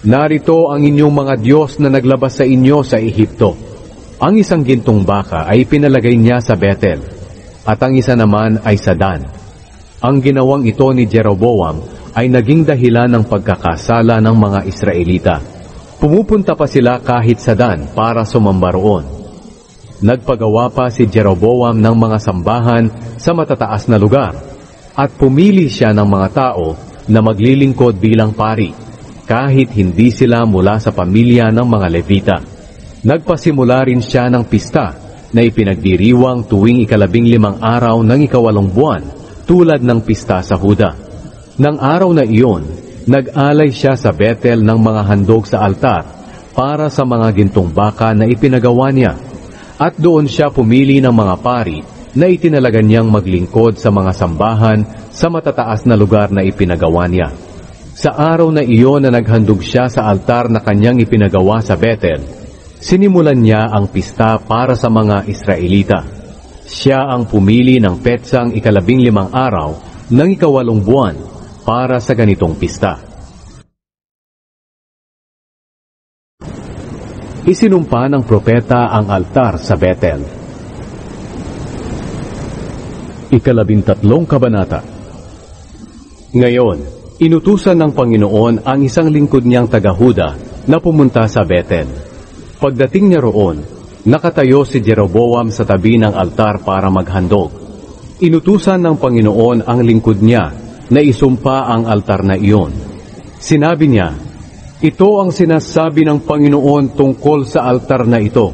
Narito ang inyong mga Diyos na naglabas sa inyo sa Ehipto. Ang isang gintong baka ay pinalagay niya sa Bethel, at ang isa naman ay sa Dan. Ang ginawang ito ni Jeroboam ay naging dahilan ng pagkakasala ng mga Israelita. Pumupunta pa sila kahit sa Dan para sumamba roon. Nagpagawa pa si Jeroboam ng mga sambahan sa matataas na lugar, at pumili siya ng mga tao na maglilingkod bilang pari, kahit hindi sila mula sa pamilya ng mga Levita. Nagpasimula rin siya ng pista na ipinagdiriwang tuwing ikalabing limang araw ng ikawalong buwan, tulad ng pista sa Huda. Nang araw na iyon, nag-alay siya sa Bethel ng mga handog sa altar para sa mga gintong baka na ipinagawa niya, at doon siya pumili ng mga pari na itinalaga niyang maglingkod sa mga sambahan sa matataas na lugar na ipinagawa niya. Sa araw na iyon na naghandog siya sa altar na kanyang ipinagawa sa Bethel, sinimulan niya ang pista para sa mga Israelita. Siya ang pumili ng petsang ikalabing limang araw ng ikawalong buwan para sa ganitong pista. Isinumpa ng propeta ang altar sa Bethel. Ikalabintatlong kabanata. Ngayon, inutusan ng Panginoon ang isang lingkod niyang taga-Huda na pumunta sa Bethel. Pagdating niya roon, nakatayo si Jeroboam sa tabi ng altar para maghandog. Inutusan ng Panginoon ang lingkod niya na isumpa ang altar na iyon. Sinabi niya, "Ito ang sinasabi ng Panginoon tungkol sa altar na ito.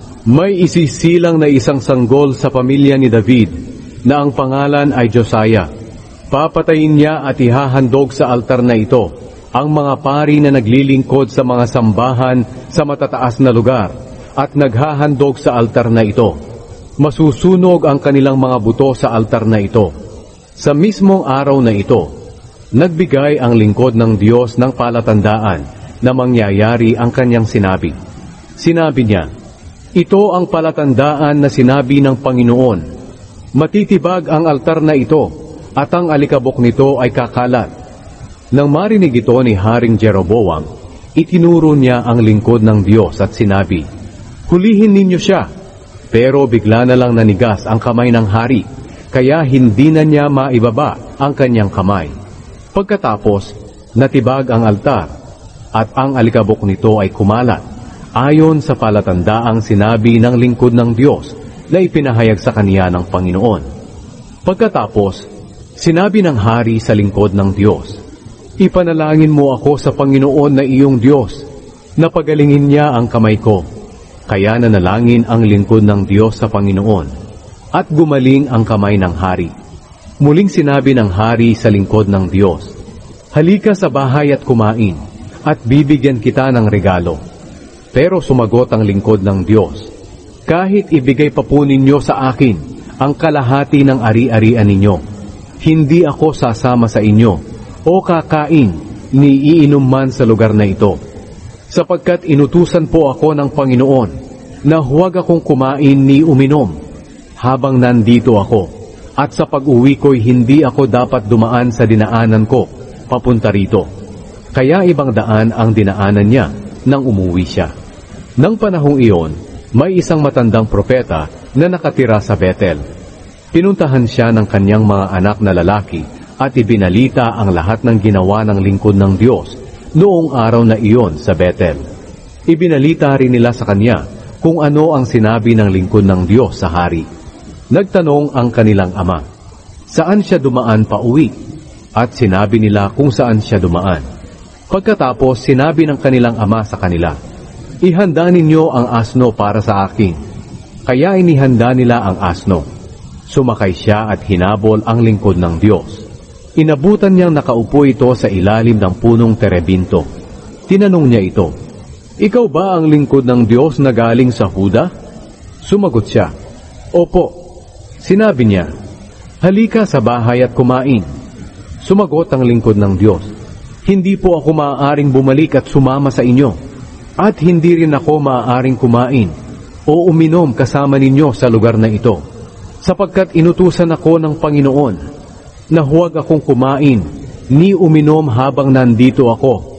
May isisilang na isang sanggol sa pamilya ni David na ang pangalan ay Josiah. Papatayin niya at ihahandog sa altar na ito ang mga pari na naglilingkod sa mga sambahan sa matataas na lugar at naghahandog sa altar na ito. Masusunog ang kanilang mga buto sa altar na ito." Sa mismong araw na ito, nagbigay ang lingkod ng Diyos ng palatandaan na mangyayari ang kanyang sinabi. Sinabi niya, "Ito ang palatandaan na sinabi ng Panginoon. Matitibag ang altar na ito at ang alikabok nito ay kakalat." Nang marinig ito ni Haring Jeroboam, itinuro niya ang lingkod ng Diyos at sinabi, "Hulihin ninyo siya." Pero bigla na lang nanigas ang kamay ng hari, kaya hindi na niya maibaba ang kanyang kamay. Pagkatapos, natibag ang altar, at ang alikabok nito ay kumalat, ayon sa palatandaang sinabi ng lingkod ng Diyos na ipinahayag sa kaniya ng Panginoon. Pagkatapos, sinabi ng hari sa lingkod ng Diyos, "Ipanalangin mo ako sa Panginoon na iyong Diyos, na pagalingin niya ang kamay ko." Kaya nanalangin ang lingkod ng Diyos sa Panginoon, at gumaling ang kamay ng hari. Muling sinabi ng hari sa lingkod ng Diyos, "Halika sa bahay at kumain, at bibigyan kita ng regalo." Pero sumagot ang lingkod ng Diyos, "Kahit ibigay pa po ninyo sa akin ang kalahati ng ari-arian ninyo, hindi ako sasama sa inyo o kakain ni iinom man sa lugar na ito. Sapagkat inutusan po ako ng Panginoon na huwag akong kumain ni uminom habang nandito ako, at sa pag-uwi ko'y hindi ako dapat dumaan sa dinaanan ko papunta rito." Kaya ibang daan ang dinaanan niya nang umuwi siya. Nang panahong iyon, may isang matandang propeta na nakatira sa Bethel. Pinuntahan siya ng kanyang mga anak na lalaki at ibinalita ang lahat ng ginawa ng lingkod ng Diyos noong araw na iyon sa Bethel. Ibinalita rin nila sa kanya kung ano ang sinabi ng lingkod ng Diyos sa hari. Nagtanong ang kanilang ama, saan siya dumaan pa uwi? At sinabi nila kung saan siya dumaan. Pagkatapos, sinabi ng kanilang ama sa kanila, "Ihanda ninyo ang asno para sa akin." Kaya inihanda nila ang asno. Sumakay siya at hinabol ang lingkod ng Diyos. Inabutan niyang nakaupo ito sa ilalim ng punong terebinto. Tinanong niya ito, "Ikaw ba ang lingkod ng Diyos na galing sa Huda?" Sumagot siya, "Opo." Sinabi niya, "Halika sa bahay at kumain." Sumagot ang lingkod ng Diyos, "Hindi po ako maaaring bumalik at sumama sa inyo, at hindi rin ako maaaring kumain o uminom kasama ninyo sa lugar na ito, sapagkat inutusan ako ng Panginoon na huwag akong kumain ni uminom habang nandito ako,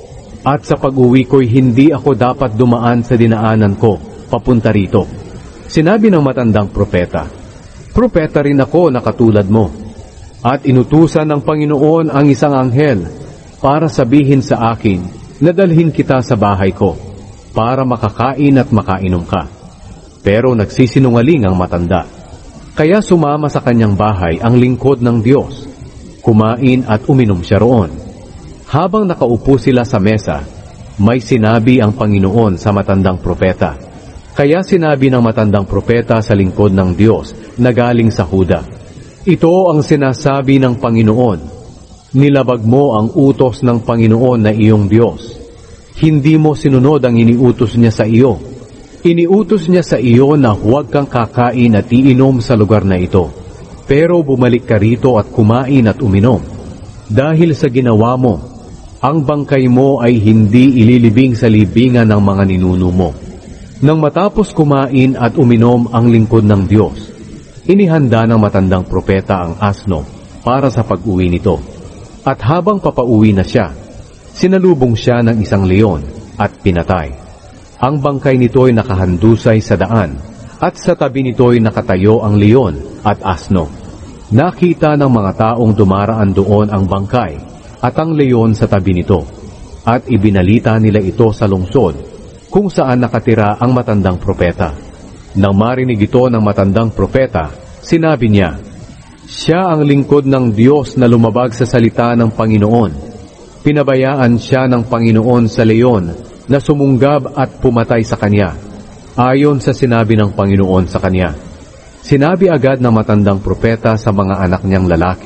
At sa pag-uwi ko'y hindi ako dapat dumaan sa dinaanan ko papunta rito. Sinabi ng matandang propeta, propeta rin ako na katulad mo. At inutusan ng Panginoon ang isang anghel para sabihin sa akin na dalhin kita sa bahay ko para makakain at makainom ka. Pero nagsisinungaling ang matanda. Kaya sumama sa kanyang bahay ang lingkod ng Diyos. Kumain at uminom siya roon. Habang nakaupo sila sa mesa, may sinabi ang Panginoon sa matandang propeta. Kaya sinabi ng matandang propeta sa lingkod ng Diyos na galing sa Huda, ito ang sinasabi ng Panginoon, nilabag mo ang utos ng Panginoon na iyong Diyos. Hindi mo sinunod ang iniutos niya sa iyo. Iniutos niya sa iyo na huwag kang kakain at iinom sa lugar na ito. Pero bumalik ka rito at kumain at uminom. Dahil sa ginawa mo, ang bangkay mo ay hindi ililibing sa libingan ng mga ninuno mo. Nang matapos kumain at uminom ang lingkod ng Diyos, inihanda ng matandang propeta ang asno para sa pag-uwi nito. At habang papauwi na siya, sinalubong siya ng isang leon at pinatay. Ang bangkay nito'y nakahandusay sa daan, at sa tabi nito'y nakatayo ang leon at asno. Nakita ng mga taong dumaraan doon ang bangkay at ang leon sa tabi nito, at ibinalita nila ito sa lungsod kung saan nakatira ang matandang propeta. Nang marinig ito ng matandang propeta, sinabi niya, siya ang lingkod ng Diyos na lumabag sa salita ng Panginoon. Pinabayaan siya ng Panginoon sa leon na sumunggab at pumatay sa kanya, ayon sa sinabi ng Panginoon sa kanya. Sinabi agad ng matandang propeta sa mga anak niyang lalaki,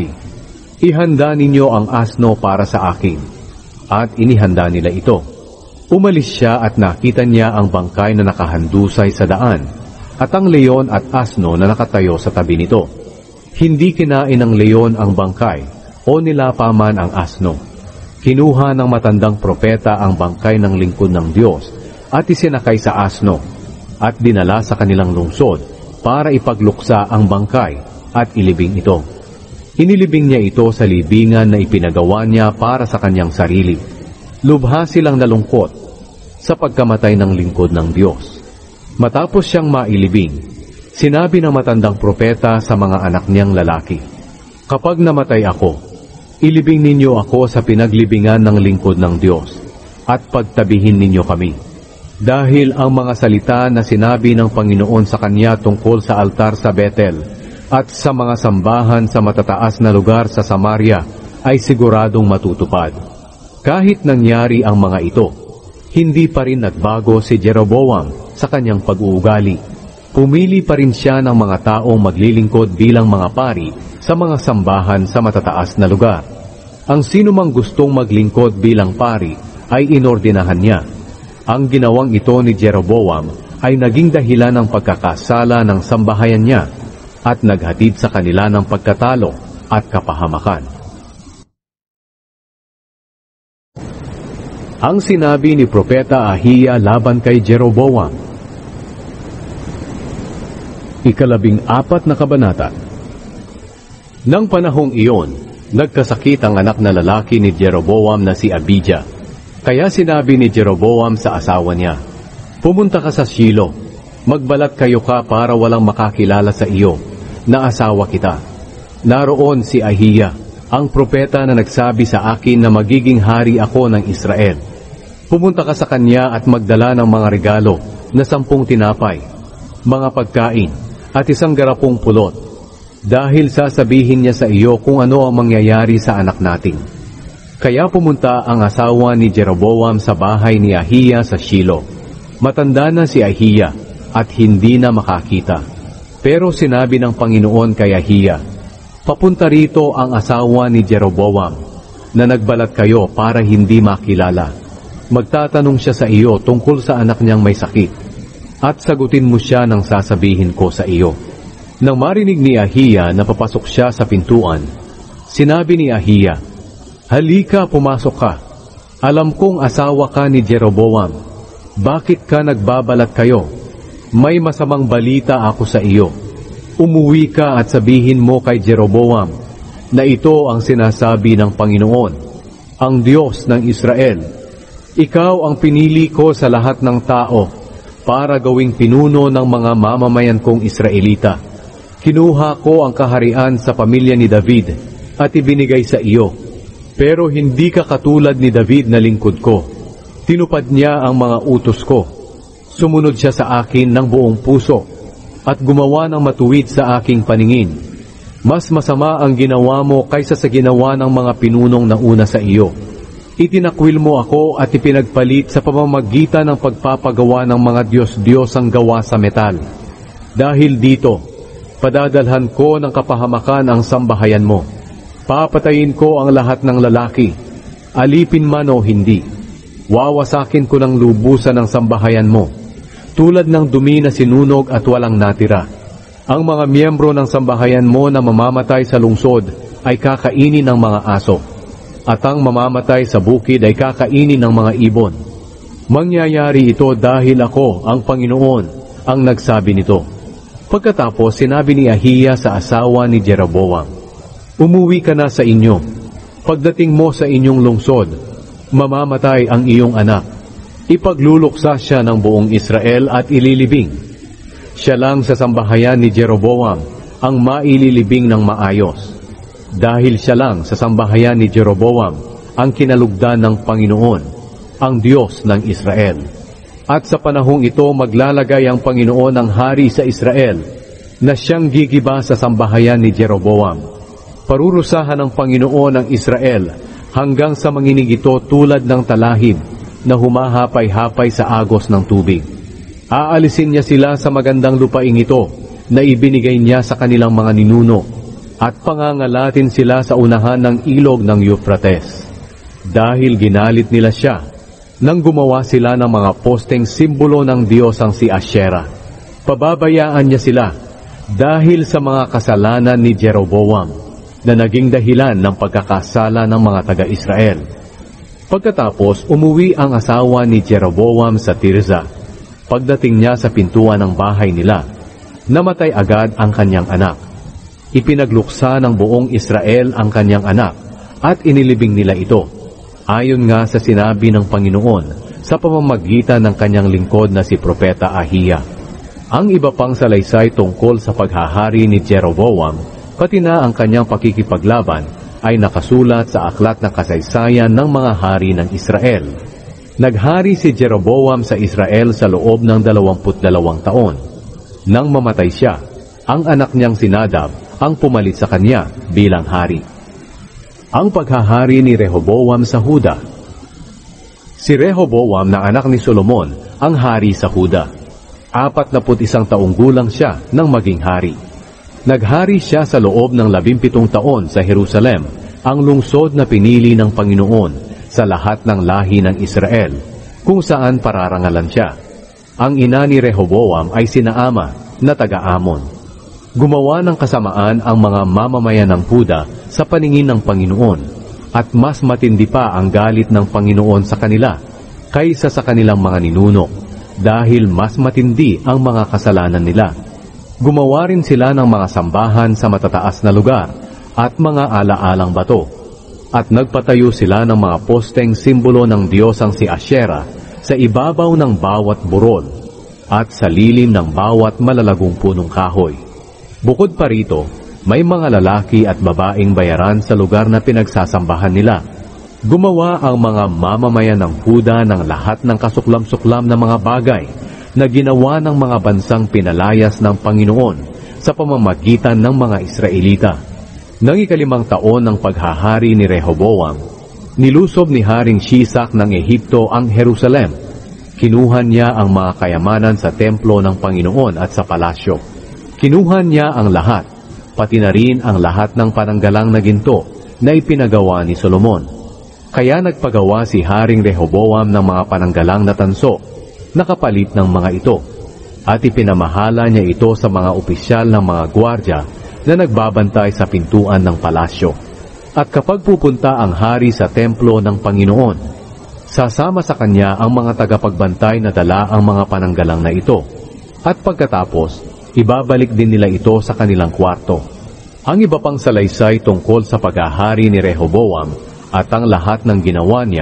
ihanda ninyo ang asno para sa akin. At inihanda nila ito. Umalis siya at nakita niya ang bangkay na nakahandusay sa daan, at ang leon at asno na nakatayo sa tabi nito. Hindi kinain ng leon ang bangkay o nilapaman ang asno. Kinuha ng matandang propeta ang bangkay ng lingkod ng Diyos at isinakay sa asno at dinala sa kanilang lungsod para ipagluksa ang bangkay at ilibing ito. Inilibing niya ito sa libingan na ipinagawa niya para sa kanyang sarili. Lubha silang nalungkot sa pagkamatay ng lingkod ng Diyos. Matapos siyang mailibing, sinabi ng matandang propeta sa mga anak niyang lalaki, kapag namatay ako, ilibing ninyo ako sa pinaglibingan ng lingkod ng Diyos at pagtabihin ninyo kami. Dahil ang mga salita na sinabi ng Panginoon sa kanya tungkol sa altar sa Bethel at sa mga sambahan sa matataas na lugar sa Samaria ay siguradong matutupad. Kahit nangyari ang mga ito, hindi pa rin nagbago si Jeroboam sa kanyang pag-uugali. Pumili pa rin siya ng mga taong maglilingkod bilang mga pari sa mga sambahan sa matataas na lugar. Ang sinumang gustong maglingkod bilang pari ay inordinahan niya. Ang ginawang ito ni Jeroboam ay naging dahilan ng pagkakasala ng sambahayan niya at naghatid sa kanila ng pagkatalo at kapahamakan. Ang sinabi ni Propeta Ahiya laban kay Jeroboam. Ikalabing apat na kabanata. Nang panahong iyon, nagkasakit ang anak na lalaki ni Jeroboam na si Abijah. Kaya sinabi ni Jeroboam sa asawa niya, pumunta ka sa Shilo, magbalat kayo ka para walang makakilala sa iyo, na asawa kita. Naroon si Ahiya, ang propeta na nagsabi sa akin na magiging hari ako ng Israel. Pumunta ka sa kanya at magdala ng mga regalo na sampung tinapay, mga pagkain, at isang garapong pulot. Dahil sasabihin niya sa iyo kung ano ang mangyayari sa anak natin. Kaya pumunta ang asawa ni Jeroboam sa bahay ni Ahiya sa Shilo. Matanda na si Ahiya at hindi na makakita. Pero sinabi ng Panginoon kay Ahiya, papunta rito ang asawa ni Jeroboam na nagbalat kayo para hindi makilala. Magtatanong siya sa iyo tungkol sa anak niyang may sakit at sagutin mo siya ng sasabihin ko sa iyo. Nang marinig ni Ahiya na papasok siya sa pintuan, sinabi ni Ahiya, halika, pumasok ka. Alam kong asawa ka ni Jeroboam. Bakit ka nagbabalat kayo? May masamang balita ako sa iyo. Umuwi ka at sabihin mo kay Jeroboam na ito ang sinasabi ng Panginoon, ang Diyos ng Israel. Ikaw ang pinili ko sa lahat ng tao para gawing pinuno ng mga mamamayan kong Israelita. Kinuha ko ang kaharian sa pamilya ni David at ibinigay sa iyo. Pero hindi ka katulad ni David na lingkod ko. Tinupad niya ang mga utos ko. Sumunod siya sa akin ng buong puso at gumawa ng matuwid sa aking paningin. Mas masama ang ginawa mo kaysa sa ginawa ng mga pinunong nauna sa iyo. Itinakwil mo ako at ipinagpalit sa pamamagitan ng pagpapagawa ng mga Diyos-Diyos ang gawa sa metal. Dahil dito, padadalhan ko ng kapahamakan ang sambahayan mo. Papatayin ko ang lahat ng lalaki, alipin man o hindi. Wawasakin ko ng lubusan ang sambahayan mo, tulad ng dumi na sinunog at walang natira. Ang mga miyembro ng sambahayan mo na mamamatay sa lungsod ay kakainin ng mga aso. At ang mamamatay sa bukid ay kakainin ng mga ibon. Mangyayari ito dahil ako, ang Panginoon, ang nagsabi nito. Pagkatapos sinabi ni Ahiya sa asawa ni Jeroboam, umuwi ka na sa inyo. Pagdating mo sa inyong lungsod, mamamatay ang iyong anak. Ipagluluksa siya ng buong Israel at ililibing. Siya lang sa sambahayan ni Jeroboam ang maililibing ng maayos. Dahil siya lang sa sambahayan ni Jeroboam ang kinalugdan ng Panginoon, ang Diyos ng Israel. At sa panahong ito maglalagay ang Panginoon ng hari sa Israel na siyang gigiba sa sambahayan ni Jeroboam. Parurusahan ng Panginoon ang Israel hanggang sa manginig ito tulad ng talahib na humahapay-hapay sa agos ng tubig. Aalisin niya sila sa magandang lupaing ito na ibinigay niya sa kanilang mga ninuno at pangangalatin sila sa unahan ng ilog ng Euphrates. Dahil ginalit nila siya, nang gumawa sila ng mga posteng simbolo ng Diyos ang si Asherah. Pababayaan niya sila dahil sa mga kasalanan ni Jeroboam na naging dahilan ng pagkakasala ng mga taga-Israel. Pagkatapos, umuwi ang asawa ni Jeroboam sa Tirza. Pagdating niya sa pintuan ng bahay nila, namatay agad ang kanyang anak. Ipinagluksa ng buong Israel ang kanyang anak at inilibing nila ito, ayon nga sa sinabi ng Panginoon sa pamamagitan ng kanyang lingkod na si Propeta Ahiya. Ang iba pang salaysay tungkol sa paghahari ni Jeroboam, pati na ang kanyang pakikipaglaban, ay nakasulat sa aklat ng kasaysayan ng mga hari ng Israel. Naghari si Jeroboam sa Israel sa loob ng dalawamput dalawang taon. Nang mamatay siya, ang anak niyang si Nadab ang pumalit sa kanya bilang hari. Ang paghahari ni Rehoboam sa Huda. Si Rehoboam na anak ni Solomon ang hari sa Huda. Apat na put isang taong gulang siya nang maging hari. Naghari siya sa loob ng labimpitong taon sa Jerusalem, ang lungsod na pinili ng Panginoon sa lahat ng lahi ng Israel, kung saan pararangalan siya. Ang ina ni Rehoboam ay si Naama na taga-Amon. Gumawa ng kasamaan ang mga mamamayan ng Huda sa paningin ng Panginoon, at mas matindi pa ang galit ng Panginoon sa kanila kaysa sa kanilang mga ninuno, dahil mas matindi ang mga kasalanan nila. Gumawa rin sila ng mga sambahan sa matataas na lugar at mga ala-alang bato, at nagpatayo sila ng mga posteng simbolo ng Diyos ang si Asherah sa ibabaw ng bawat burol at sa lilim ng bawat malalagong punong kahoy. Bukod pa rito, may mga lalaki at babaeng bayaran sa lugar na pinagsasambahan nila. Gumawa ang mga mamamayan ng Huda ng lahat ng kasuklam-suklam na mga bagay na ginawa ng mga bansang pinalayas ng Panginoon sa pamamagitan ng mga Israelita. Nang ikalimang taon ng paghahari ni Rehoboam, nilusob ni Haring Shisak ng Ehipto ang Jerusalem. Kinuha niya ang mga kayamanan sa templo ng Panginoon at sa palasyo. Kinuha niya ang lahat, pati na rin ang lahat ng pananggalang na ginto na ipinagawa ni Solomon. Kaya nagpagawa si Haring Rehoboam ng mga pananggalang na tanso, nakapalit ng mga ito, at ipinamahala niya ito sa mga opisyal ng mga gwardya na nagbabantay sa pintuan ng palasyo. At kapag pupunta ang hari sa templo ng Panginoon, sasama sa kanya ang mga tagapagbantay na dala ang mga pananggalang na ito, at pagkatapos, ibabalik din nila ito sa kanilang kwarto. Ang iba pang salaysay tungkol sa paghahari ni Rehoboam at ang lahat ng ginawa niya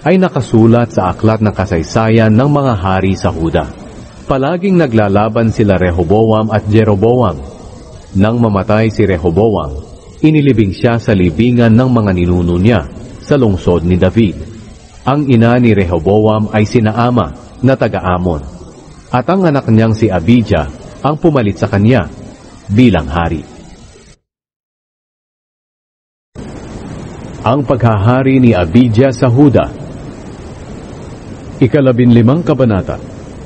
ay nakasulat sa aklat ng kasaysayan ng mga hari sa Huda. Palaging naglalaban sila Rehoboam at Jeroboam. Nang mamatay si Rehoboam, inilibing siya sa libingan ng mga ninuno niya sa lungsod ni David. Ang ina ni Rehoboam ay si Naama na taga-Amon, at ang anak niyang si Abijah ang pumalit sa kanya bilang hari. Ang paghahari ni Abijah sa Huda. Ikalabinlimang kabanata.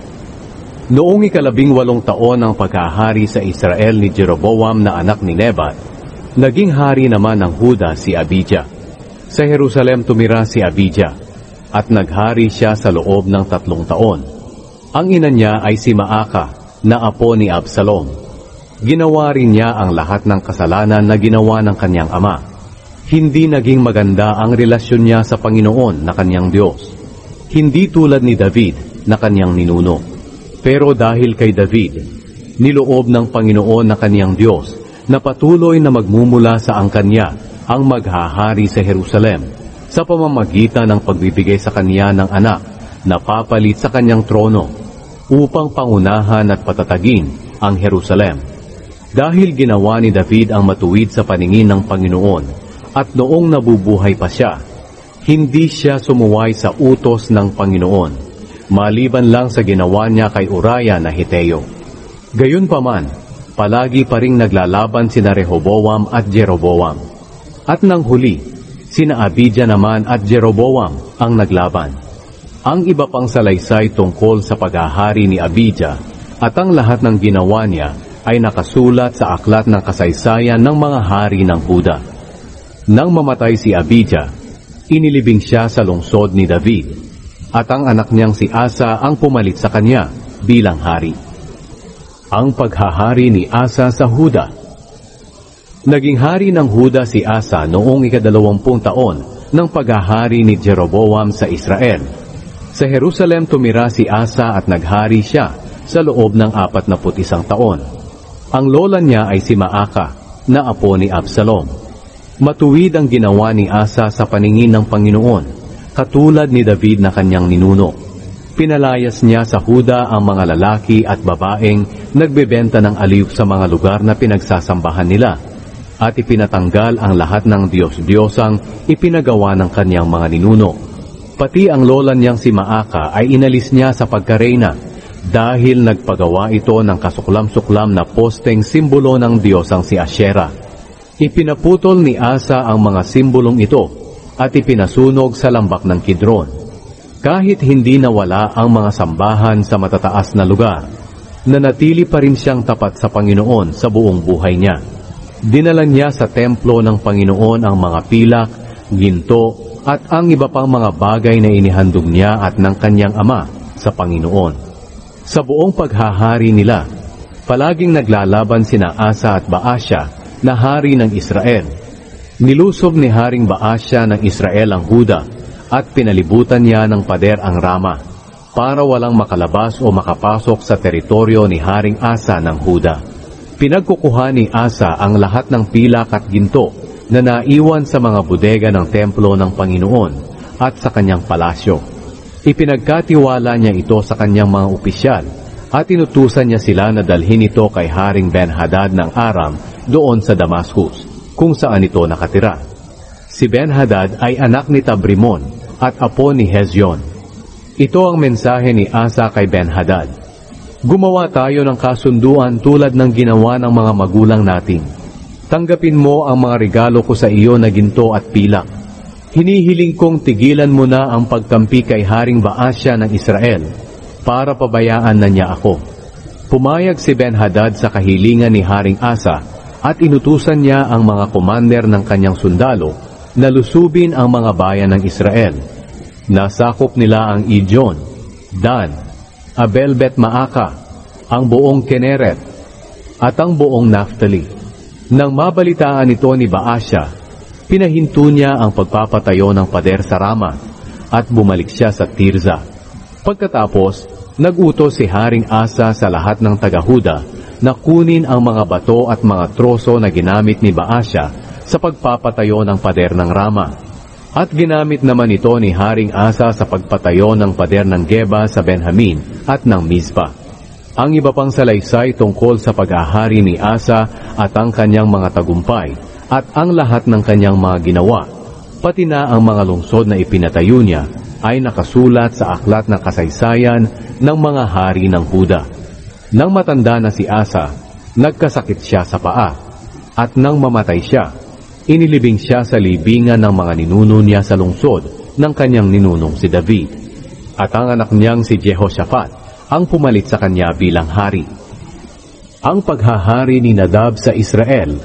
Noong ikalabing walong taon ng paghahari sa Israel ni Jeroboam na anak ni Nebat, naging hari naman ng Huda si Abijah. Sa Jerusalem tumira si Abijah, at naghari siya sa loob ng tatlong taon. Ang ina niya ay si Maaka, na apo ni Absalom. Ginawa rin niya ang lahat ng kasalanan na ginawa ng kanyang ama. Hindi naging maganda ang relasyon niya sa Panginoon na kanyang Diyos. Hindi tulad ni David na kanyang ninuno. Pero dahil kay David, niloob ng Panginoon na kanyang Diyos na patuloy na magmumula sa angkan niya ang maghahari sa Jerusalem sa pamamagitan ng pagbibigay sa kanya ng anak na papalit sa kanyang trono upang pangunahan at patatagin ang Jerusalem. Dahil ginawa ni David ang matuwid sa paningin ng Panginoon at noong nabubuhay pa siya, hindi siya sumuway sa utos ng Panginoon, maliban lang sa ginawa niya kay Uriah na Hiteo. Gayunpaman, palagi pa ring naglalaban sina Rehoboam at Jeroboam. At nang huli, sina Abijah naman at Jeroboam ang naglaban. Ang iba pang salaysay tungkol sa paghahari ni Abijah at ang lahat ng ginawa niya ay nakasulat sa aklat ng kasaysayan ng mga hari ng Huda. Nang mamatay si Abijah, inilibing siya sa lungsod ni David, at ang anak niyang si Asa ang pumalit sa kanya bilang hari. Ang paghahari ni Asa sa Huda. Naging hari ng Huda si Asa noong ikadalawampung taon ng paghahari ni Jeroboam sa Israel. Sa Jerusalem tumira si Asa at naghari siya sa loob ng apat na putisang taon. Ang lola niya ay si Maaka, na apo ni Absalom. Matuwid ang ginawa ni Asa sa paningin ng Panginoon, katulad ni David na kanyang ninuno. Pinalayas niya sa Huda ang mga lalaki at babaeng nagbebenta ng aliw sa mga lugar na pinagsasambahan nila, at ipinatanggal ang lahat ng Diyos-Diyosang ipinagawa ng kanyang mga ninuno. Pati ang lola niyang si Maaka ay inalis niya sa pagkareyna, dahil nagpagawa ito ng kasuklam-suklam na posteng simbolo ng Diyosang si Asyera. Ipinaputol ni Asa ang mga simbolong ito at ipinasunog sa lambak ng Kidron. Kahit hindi nawala ang mga sambahan sa matataas na lugar, nanatili pa rin siyang tapat sa Panginoon sa buong buhay niya. Dinala niya sa templo ng Panginoon ang mga pilak, ginto, at ang iba pang mga bagay na inihandog niya at ng kanyang ama sa Panginoon. Sa buong paghahari nila, palaging naglalaban sina Asa at Baasya na hari ng Israel. Nilusob ni Haring Baasya ng Israel ang Huda at pinalibutan niya ng pader ang Rama para walang makalabas o makapasok sa teritoryo ni Haring Asa ng Huda. Pinagkukuha ni Asa ang lahat ng pilak at ginto na naiwan sa mga bodega ng templo ng Panginoon at sa kanyang palasyo. Ipinagkatiwala niya ito sa kanyang mga opisyal at inutusan niya sila na dalhin ito kay Haring Ben-Hadad ng Aram doon sa Damascus, kung saan ito nakatira. Si Ben-Hadad ay anak ni Tabrimon at apo ni Hezyon. Ito ang mensahe ni Asa kay Ben-Hadad: gumawa tayo ng kasunduan tulad ng ginawa ng mga magulang natin. Tanggapin mo ang mga regalo ko sa iyo na ginto at pilak. Hinihiling kong tigilan mo na ang pagkampi kay Haring Baasya ng Israel para pabayaan na niya ako. Pumayag si Ben-Hadad sa kahilingan ni Haring Asa at inutusan niya ang mga komander ng kanyang sundalo na lusubin ang mga bayan ng Israel. Nasakop nila ang Ijon, Dan, Abel-Bet-Maaka, ang buong Kineret, at ang buong Naphtali. Nang mabalitaan ito ni Baasya, pinahinto niya ang pagpapatayo ng pader sa Rama at bumalik siya sa Tirza. Pagkatapos, nag-utos si Haring Asa sa lahat ng taga-Huda na kunin ang mga bato at mga troso na ginamit ni Baasya sa pagpapatayo ng pader ng Rama. At ginamit naman ito ni Haring Asa sa pagpatayo ng pader ng Geba sa Benjamin at ng Mizpa. Ang iba pang salaysay tungkol sa paghahari ni Asa at ang kanyang mga tagumpay at ang lahat ng kanyang mga ginawa, pati na ang mga lungsod na ipinatayo niya, ay nakasulat sa aklat ng kasaysayan ng mga hari ng Huda. Nang matanda na si Asa, nagkasakit siya sa paa, at nang mamatay siya, inilibing siya sa libingan ng mga ninuno niya sa lungsod ng kanyang ninunong si David. At ang anak niyang si Jehoshaphat ang pumalit sa kanya bilang hari. Ang paghahari ni Nadab sa Israel.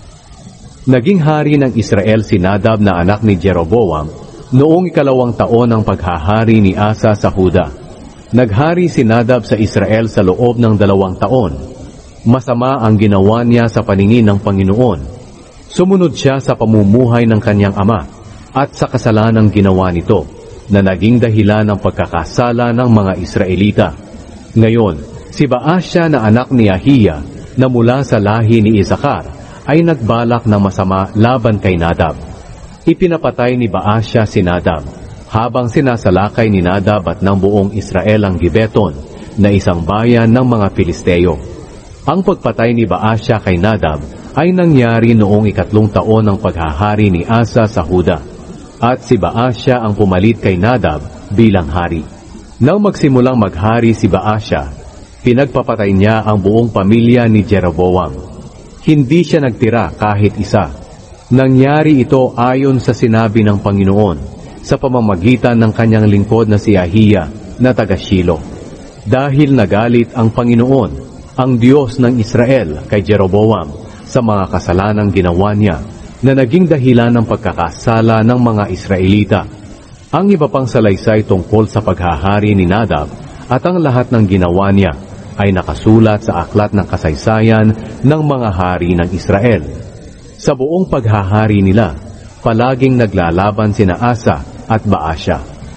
Naging hari ng Israel si Nadab na anak ni Jeroboam noong ikalawang taon ng paghahari ni Asa sa Huda. Naghari si Nadab sa Israel sa loob ng dalawang taon. Masama ang ginawa niya sa paningin ng Panginoon. Sumunod siya sa pamumuhay ng kanyang ama at sa kasalanang ginawa nito na naging dahilan ng pagkakasala ng mga Israelita. Ngayon, si Baasya na anak ni Ahiya na mula sa lahi ni Isakar ay nagbalak ng masama laban kay Nadab. Ipinapatay ni Baasya si Nadab habang sinasalakay ni Nadab at ng buong Israel ang Gibeton na isang bayan ng mga Filisteo. Ang pagpatay ni Baasya kay Nadab ay nangyari noong ikatlong taon ng paghahari ni Asa sa Huda, at si Baasya ang pumalit kay Nadab bilang hari. Nang magsimulang maghari si Baasya, pinagpapatay niya ang buong pamilya ni Jeroboam. Hindi siya nagtira kahit isa. Nangyari ito ayon sa sinabi ng Panginoon sa pamamagitan ng kanyang lingkod na si Ahiya na taga Shilo. Dahil nagalit ang Panginoon, ang Diyos ng Israel kay Jeroboam sa mga kasalanang ginawa niya na naging dahilan ng pagkakasala ng mga Israelita. Ang iba pang salaysay tungkol sa paghahari ni Nadab at ang lahat ng ginawa niya ay nakasulat sa aklat ng kasaysayan ng mga hari ng Israel. Sa buong paghahari nila, palaging naglalaban sina Asa at Baasya.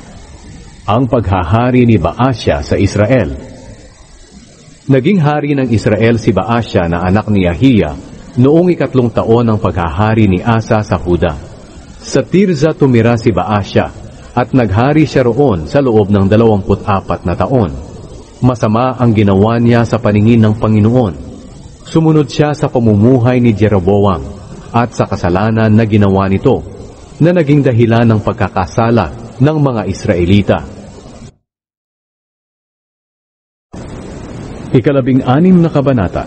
Ang paghahari ni Baasya sa Israel. Naging hari ng Israel si Baasya na anak ni Ahiya noong ikatlong taon ng paghahari ni Asa sa Huda. Sa Tirza tumira si Baasya at naghari siya roon sa loob ng dalawamput apat na taon. Masama ang ginawa niya sa paningin ng Panginoon. Sumunod siya sa pamumuhay ni Jeroboam at sa kasalanan na ginawa nito na naging dahilan ng pagkakasala ng mga Israelita. Ikalabing anim na kabanata.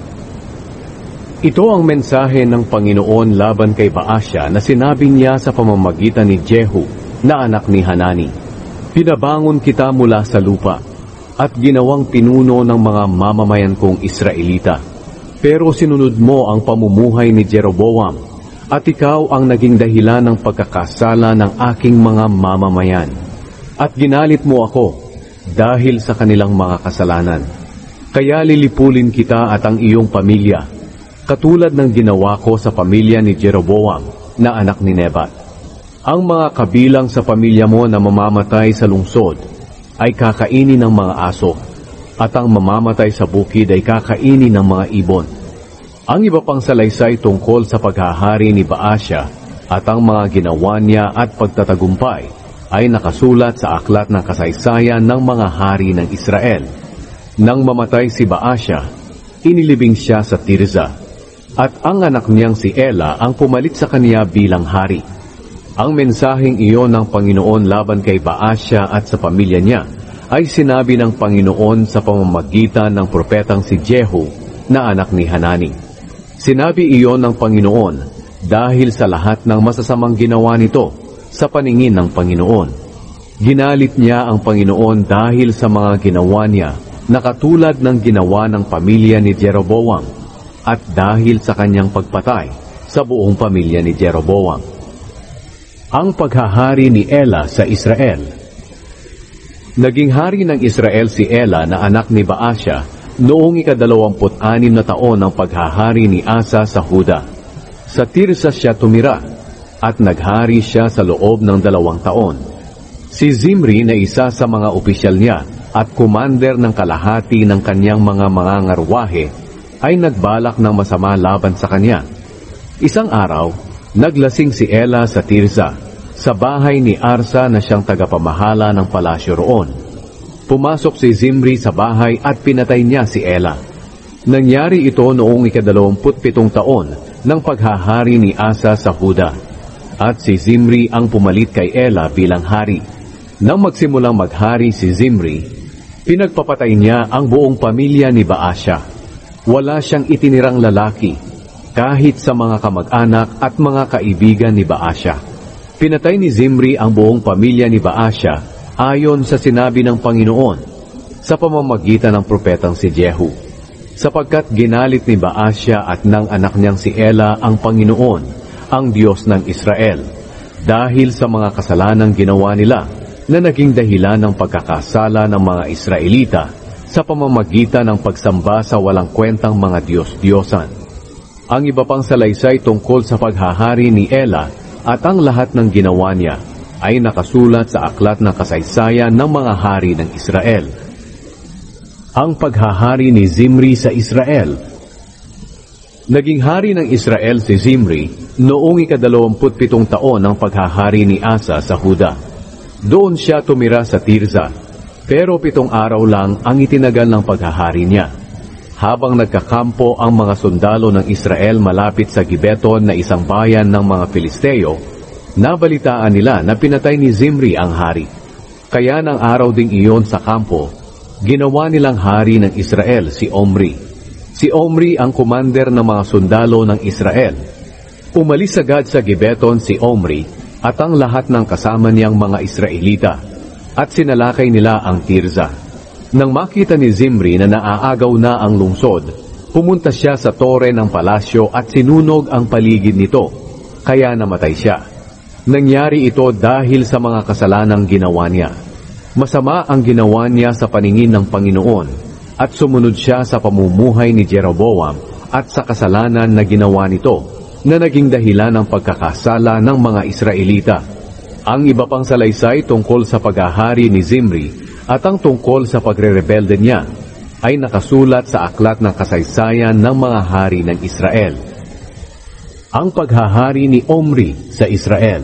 Ito ang mensahe ng Panginoon laban kay Baasya na sinabi niya sa pamamagitan ni Jehu na anak ni Hanani. Pinabangon kita mula sa lupa at ginawang pinuno ng mga mamamayan kong Israelita. Pero sinunod mo ang pamumuhay ni Jeroboam at ikaw ang naging dahilan ng pagkakasala ng aking mga mamamayan. At ginalit mo ako dahil sa kanilang mga kasalanan. Kaya lilipulin kita at ang iyong pamilya, katulad ng ginawa ko sa pamilya ni Jeroboam na anak ni Nebat. Ang mga kabilang sa pamilya mo na mamamatay sa lungsod ay kakainin ng mga aso, at ang mamamatay sa bukid ay kakainin ng mga ibon. Ang iba pang salaysay tungkol sa paghahari ni Baasya at ang mga ginawa niya at pagtatagumpay ay nakasulat sa aklat ng kasaysayan ng mga hari ng Israel. Nang mamatay si Baasya, inilibing siya sa Tirza, at ang anak niyang si Ela ang pumalit sa kaniya bilang hari. Ang mensaheng iyon ng Panginoon laban kay Baasya at sa pamilya niya ay sinabi ng Panginoon sa pamamagitan ng propetang si Jehu na anak ni Hanani. Sinabi iyon ng Panginoon dahil sa lahat ng masasamang ginawa nito sa paningin ng Panginoon. Ginalit niya ang Panginoon dahil sa mga ginawa niya na katulad ng ginawa ng pamilya ni Jeroboam, at dahil sa kanyang pagpatay sa buong pamilya ni Jeroboam. Ang paghahari ni Ela sa Israel. Naging hari ng Israel si Ela na anak ni Baasya noong ikadalawamput anim na taon ng paghahari ni Asa sa Huda. Sa Tirsa siya tumira, at naghari siya sa loob ng dalawang taon. Si Zimri na isa sa mga opisyal niya at commander ng kalahati ng kanyang mga mangangarwahe ay nagbalak ng masama laban sa kanya. Isang araw, naglasing si Ela sa Tirza sa bahay ni Arsa na siyang tagapamahala ng palasyo roon. Pumasok si Zimri sa bahay at pinatay niya si Ela. Nangyari ito noong ikadalawamput pitong taon ng paghahari ni Asa sa Huda. At si Zimri ang pumalit kay Ela bilang hari. Nang magsimulang maghari si Zimri, pinagpapatay niya ang buong pamilya ni Baasha. Wala siyang itinirang lalaki, kahit sa mga kamag-anak at mga kaibigan ni Baasha. Pinatay ni Zimri ang buong pamilya ni Baasha ayon sa sinabi ng Panginoon sa pamamagitan ng propetang si Jehu. Sapagkat ginalit ni Baasha at ng anak niyang si Ela ang Panginoon, ang Diyos ng Israel, dahil sa mga kasalanang ginawa nila na naging dahilan ng pagkakasala ng mga Israelita sa pamamagitan ng pagsamba sa walang kwentang mga Diyos-Diyosan. Ang iba pang salaysay tungkol sa paghahari ni Ela at ang lahat ng ginawa niya ay nakasulat sa aklat ng kasaysayan ng mga hari ng Israel. Ang paghahari ni Zimri sa Israel. Naging hari ng Israel si Zimri noong ikadalawamput pitong taon ng paghahari ni Asa sa Huda. Doon siya tumira sa Tirza, pero pitong araw lang ang itinagal ng paghahari niya. Habang nagkakampo ang mga sundalo ng Israel malapit sa Gibeton na isang bayan ng mga Filisteo, nabalitaan nila na pinatay ni Zimri ang hari. Kaya ng araw ding iyon sa kampo, ginawa nilang hari ng Israel si Omri. Si Omri ang commander ng mga sundalo ng Israel. Umalis agad sa Gibeton si Omri at ang lahat ng kasama niyang mga Israelita, at sinalakay nila ang Tirza. Nang makita ni Zimri na naaagaw na ang lungsod, pumunta siya sa tore ng palasyo at sinunog ang paligid nito, kaya namatay siya. Nangyari ito dahil sa mga kasalanang ginawa niya. Masama ang ginawa niya sa paningin ng Panginoon, at sumunod siya sa pamumuhay ni Jeroboam at sa kasalanan na ginawa nito, na naging dahilan ng pagkakasala ng mga Israelita. Ang iba pang salaysay tungkol sa paghahari ni Zimri at ang tungkol sa pagre-rebelde niya ay nakasulat sa aklat ng kasaysayan ng mga hari ng Israel. Ang paghahari ni Omri sa Israel.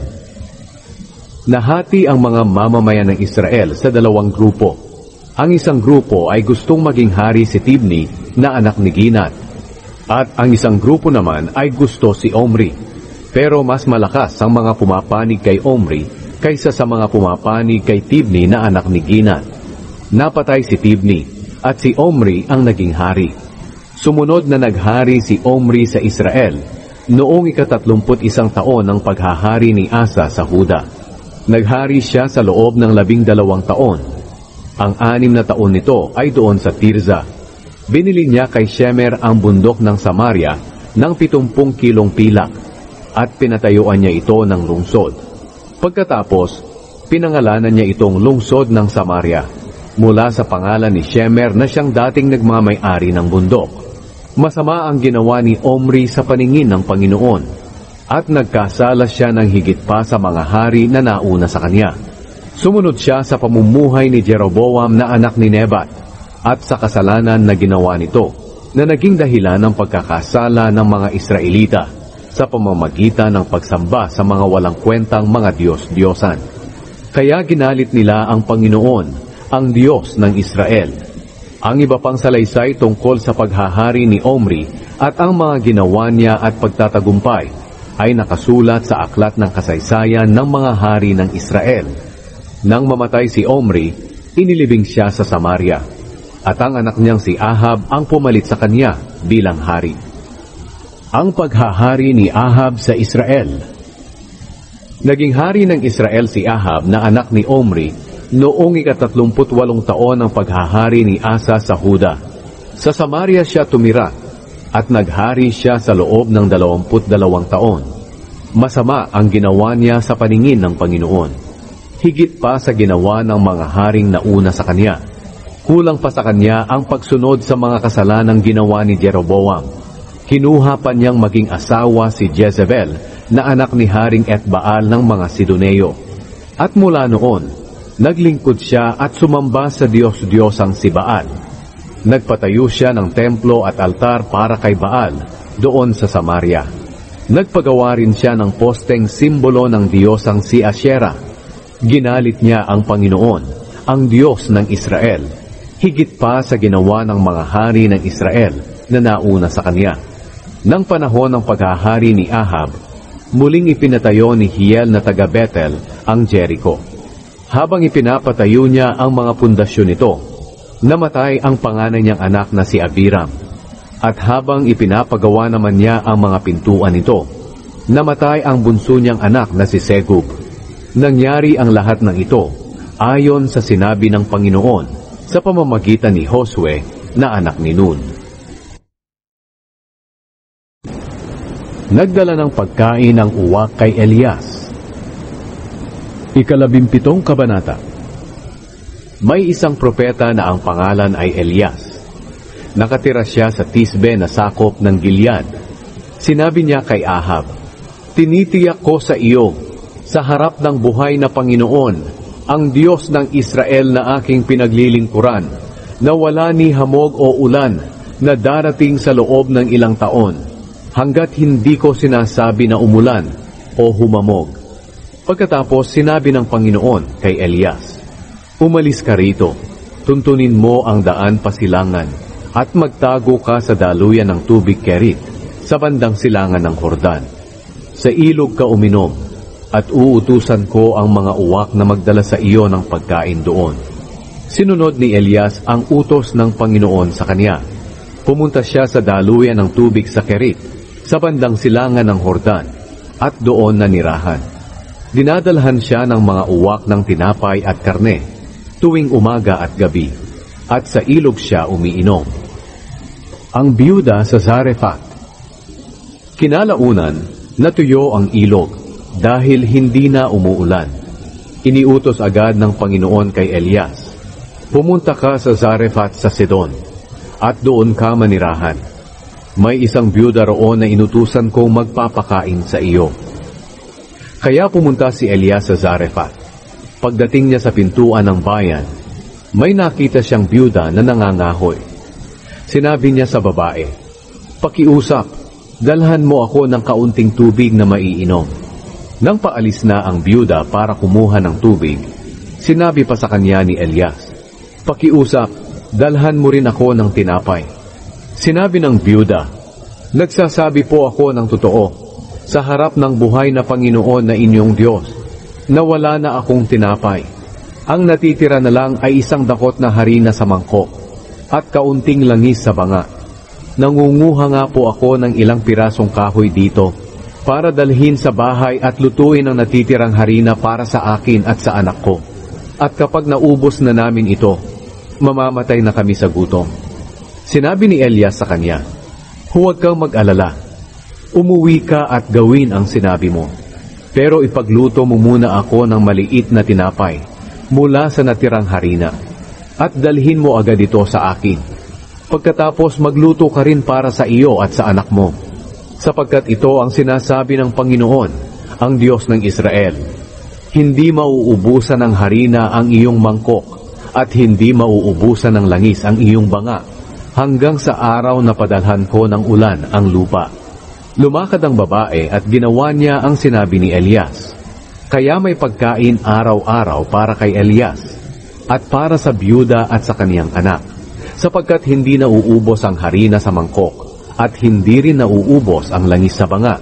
Nahati ang mga mamamayan ng Israel sa dalawang grupo. Ang isang grupo ay gustong maging hari si Tibni na anak ni Ginat, at ang isang grupo naman ay gusto si Omri. Pero mas malakas ang mga pumapanig kay Omri kaysa sa mga pumapanig kay Tibni na anak ni Ginat. Napatay si Tibni at si Omri ang naging hari. Sumunod na naghari si Omri sa Israel noong ikatatlumput isang taon ng paghahari ni Asa sa Huda. Naghari siya sa loob ng labing dalawang taon. Ang anim na taon nito ay doon sa Tirza. Binili niya kay Shemer ang bundok ng Samaria ng pitumpung kilong pilak at pinatayuan niya ito ng lungsod. Pagkatapos, pinangalanan niya itong lungsod ng Samaria mula sa pangalan ni Shemer na siyang dating nagmamay-ari ng bundok. Masama ang ginawa ni Omri sa paningin ng Panginoon, at nagkasala siya ng higit pa sa mga hari na nauna sa kanya. Sumunod siya sa pamumuhay ni Jeroboam na anak ni Nebat at sa kasalanan na ginawa nito, na naging dahilan ng pagkakasala ng mga Israelita sa pamamagitan ng pagsamba sa mga walang kwentang mga Diyos-Diyosan. Kaya ginalit nila ang Panginoon, ang Diyos ng Israel. Ang iba pang salaysay tungkol sa paghahari ni Omri at ang mga ginawa niya at pagtatagumpay ay nakasulat sa aklat ng kasaysayan ng mga hari ng Israel. Nang mamatay si Omri, inilibing siya sa Samaria, at ang anak niyang si Ahab ang pumalit sa kanya bilang hari. Ang paghahari ni Ahab sa Israel. Naging hari ng Israel si Ahab na anak ni Omri noong ikatatlumput walong taon ng paghahari ni Asa sa Huda. Sa Samaria siya tumira, at naghari siya sa loob ng dalawamput dalawang taon. Masama ang ginawa niya sa paningin ng Panginoon, higit pa sa ginawa ng mga haring nauna sa kanya. Kulang pa sa kanya ang pagsunod sa mga kasalanang ginawa ni Jeroboam. Kinuha pa niyang maging asawa si Jezebel na anak ni Haring Etbaal ng mga Sidoneo. At mula noon, naglingkod siya at sumamba sa Diyos-Diyosang si Baal. Nagpatayo siya ng templo at altar para kay Baal doon sa Samaria. Nagpagawa rin siya ng posteng simbolo ng diyosang si Asherah. Ginalit niya ang Panginoon, ang Diyos ng Israel, higit pa sa ginawa ng mga hari ng Israel na nauna sa kanya. Nang panahon ng paghahari ni Ahab, muling ipinatayo ni Hiel na taga Bethel ang Jericho. Habang ipinapatayo niya ang mga pundasyon nito, namatay ang panganay niyang anak na si Abiram. At habang ipinapagawa naman niya ang mga pintuan nito, namatay ang bunso niyang anak na si Segub. Nangyari ang lahat ng ito ayon sa sinabi ng Panginoon sa pamamagitan ni Josue na anak ni Nun. Nagdala ng pagkain ang uwak kay Elias. Ikalabimpitong kabanata. May isang propeta na ang pangalan ay Elias. Nakatira siya sa Tisbe na sakop ng Gilead. Sinabi niya kay Ahab, "Tinitiyak ko sa iyo, sa harap ng buhay na Panginoon, ang Diyos ng Israel na aking pinaglilingkuran, na wala ni hamog o ulan na darating sa loob ng ilang taon, hanggat hindi ko sinasabi na umulan o humamog." Pagkatapos sinabi ng Panginoon kay Elias, "Umalis ka rito, tuntunin mo ang daan pasilangan, at magtago ka sa daluyan ng tubig Kerit, sa bandang silangan ng Hordan. Sa ilog ka uminom, at uutusan ko ang mga uwak na magdala sa iyo ng pagkain doon." Sinunod ni Elias ang utos ng Panginoon sa kanya. Pumunta siya sa daluyan ng tubig sa Kerit, sa bandang silangan ng Hordan, at doon nanirahan. Dinadalhan siya ng mga uwak ng tinapay at karne, tuwing umaga at gabi, at sa ilog siya umiinom. Ang biyuda sa Zarephath. Kinalaunan, natuyo ang ilog, dahil hindi na umuulan. Iniutos agad ng Panginoon kay Elias, "Pumunta ka sa Zarephath sa Sidon, at doon ka manirahan. May isang biyuda roon na inutusan kong magpapakain sa iyo." Kaya pumunta si Elias sa Zarephath. Pagdating niya sa pintuan ng bayan, may nakita siyang biyuda na nangangahoy. Sinabi niya sa babae, "Pakiusap, dalhan mo ako ng kaunting tubig na maiinom." Nang paalis na ang biyuda para kumuha ng tubig, sinabi pa sa kanya ni Elias, "Pakiusap, dalhan mo rin ako ng tinapay." Sinabi ng biyuda, "Nagsasabi po ako ng totoo, sa harap ng buhay na Panginoon na inyong Diyos, na wala na akong tinapay. Ang natitira na lang ay isang dakot na harina sa mangkok, at kaunting langis sa banga. Nangunguha nga po ako ng ilang pirasong kahoy dito, para dalhin sa bahay at lutuin ang natitirang harina para sa akin at sa anak ko. At kapag naubos na namin ito, mamamatay na kami sa gutom." Sinabi ni Elias sa kanya, "Huwag kang mag-alala. Umuwi ka at gawin ang sinabi mo. Pero ipagluto mo muna ako ng maliit na tinapay mula sa natirang harina, at dalhin mo agad ito sa akin. Pagkatapos magluto ka rin para sa iyo at sa anak mo. Sapagkat ito ang sinasabi ng Panginoon, ang Diyos ng Israel, hindi mauubusan ng harina ang iyong mangkok, at hindi mauubusan ng langis ang iyong banga, hanggang sa araw na padalhan ko ng ulan ang lupa." Lumakad ang babae at ginawa niya ang sinabi ni Elias. Kaya may pagkain araw-araw para kay Elias, at para sa biyuda at sa kaniyang anak, sapagkat hindi nauubos ang harina sa mangkok, at hindi rin nauubos ang langis sa banga,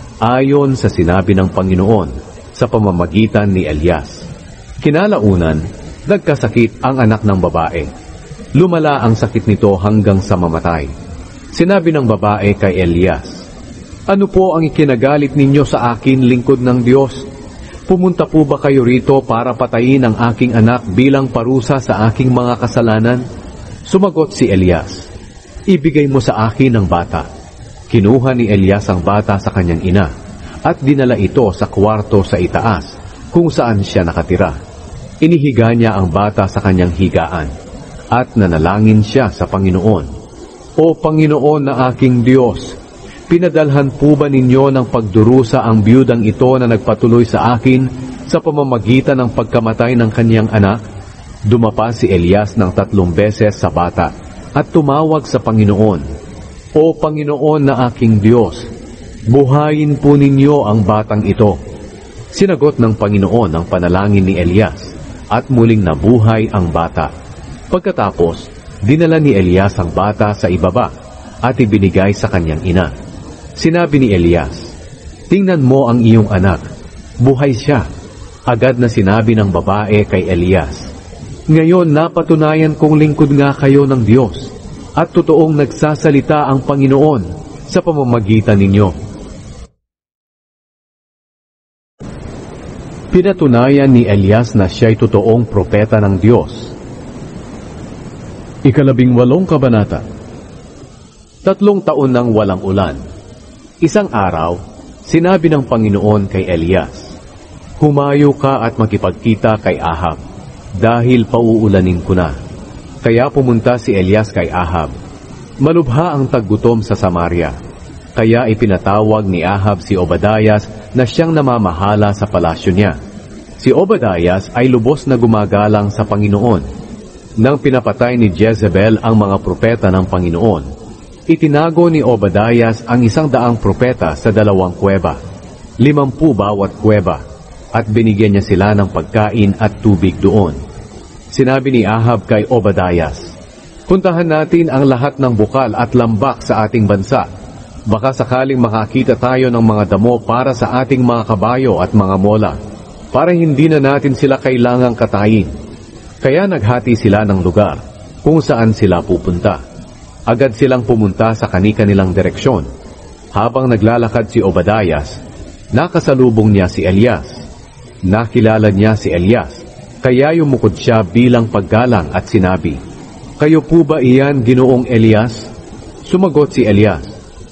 ayon sa sinabi ng Panginoon sa pamamagitan ni Elias. Kinalaunan, nagkasakit ang anak ng babae. Lumala ang sakit nito hanggang sa mamatay. Sinabi ng babae kay Elias, "Ano po ang ikinagalit ninyo sa akin, lingkod ng Diyos? Pumunta po ba kayo rito para patayin ang aking anak bilang parusa sa aking mga kasalanan?" Sumagot si Elias, "Ibigay mo sa akin ang bata." Kinuha ni Elias ang bata sa kanyang ina, at dinala ito sa kwarto sa itaas, kung saan siya nakatira. Inihiga niya ang bata sa kanyang higaan, at nanalangin siya sa Panginoon. "O Panginoon na aking Diyos, pinadalhan po ba ninyo ng pagdurusa ang biyudang ito na nagpatuloy sa akin sa pamamagitan ng pagkamatay ng kaniyang anak?" Dumapa si Elias ng tatlong beses sa bata at tumawag sa Panginoon, "O Panginoon na aking Diyos, Buhayin po ninyo ang batang ito. Sinagot ng Panginoon ang panalangin ni Elias at muling nabuhay ang bata. Pagkatapos, dinala ni Elias ang bata sa ibaba at ibinigay sa kanyang ina. Sinabi ni Elias, "Tingnan mo ang iyong anak, buhay siya." Agad na sinabi ng babae kay Elias, "Ngayon napatunayan kong lingkod nga kayo ng Diyos at totoong nagsasalita ang Panginoon sa pamamagitan ninyo." Pinatunayan ni Elias na siya'y totoong propeta ng Diyos. Ikalabing walong kabanata. Tatlong taon nang walang ulan. Isang araw, sinabi ng Panginoon kay Elias, "Humayo ka at makipagkita kay Ahab, dahil pauulanin ko na." Kaya pumunta si Elias kay Ahab. Malubha ang taggutom sa Samaria. Kaya ipinatawag ni Ahab si Obadias na siyang namamahala sa palasyo niya. Si Obadias ay lubos na gumagalang sa Panginoon. Nang pinapatay ni Jezebel ang mga propeta ng Panginoon, itinago ni Obadias ang isang daang propeta sa dalawang kuweba, limampu bawat kuweba, at binigyan niya sila ng pagkain at tubig doon. Sinabi ni Ahab kay Obadias, "Puntahan natin ang lahat ng bukal at lambak sa ating bansa. Baka sakaling makakita tayo ng mga damo para sa ating mga kabayo at mga mola, para hindi na natin sila kailangang katayin." Kaya naghati sila ng lugar kung saan sila pupunta. Agad silang pumunta sa kani-kanilang direksyon. Habang naglalakad si Obadias, nakasalubong niya si Elias. Nakilala niya si Elias, kaya yumukod siya bilang paggalang at sinabi, "Kayo po ba iyan, Ginoong Elias?" Sumagot si Elias,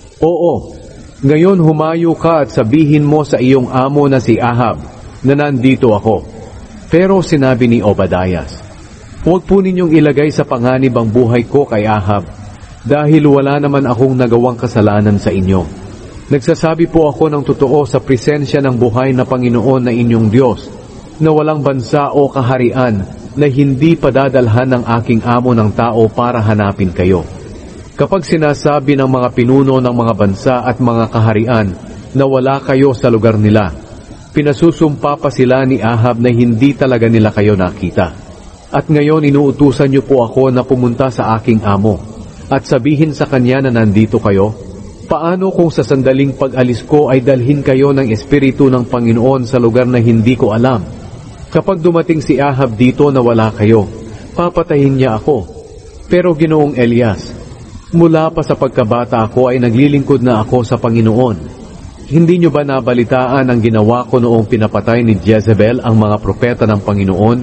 "Oo, ngayon humayo ka at sabihin mo sa iyong amo na si Ahab na nandito ako." Pero sinabi ni Obadias, "Huwag po ninyong ilagay sa panganib ang buhay ko kay Ahab, dahil wala naman akong nagawang kasalanan sa inyo. Nagsasabi po ako ng totoo sa presensya ng buhay na Panginoon na inyong Diyos, na walang bansa o kaharian na hindi padadalhan ng aking amo ng tao para hanapin kayo. Kapag sinasabi ng mga pinuno ng mga bansa at mga kaharian na wala kayo sa lugar nila, pinasusumpa pa sila ni Ahab na hindi talaga nila kayo nakita. At ngayon inuutusan niyo po ako na pumunta sa aking amo at sabihin sa kanya na nandito kayo. Paano kung sa sandaling pag-alis ko ay dalhin kayo ng Espiritu ng Panginoon sa lugar na hindi ko alam? Kapag dumating si Ahab dito na wala kayo, papatayin niya ako. Pero Ginoong Elias, mula pa sa pagkabata ako ay naglilingkod na ako sa Panginoon. Hindi niyo ba nabalitaan ang ginawa ko noong pinapatay ni Jezebel ang mga propeta ng Panginoon?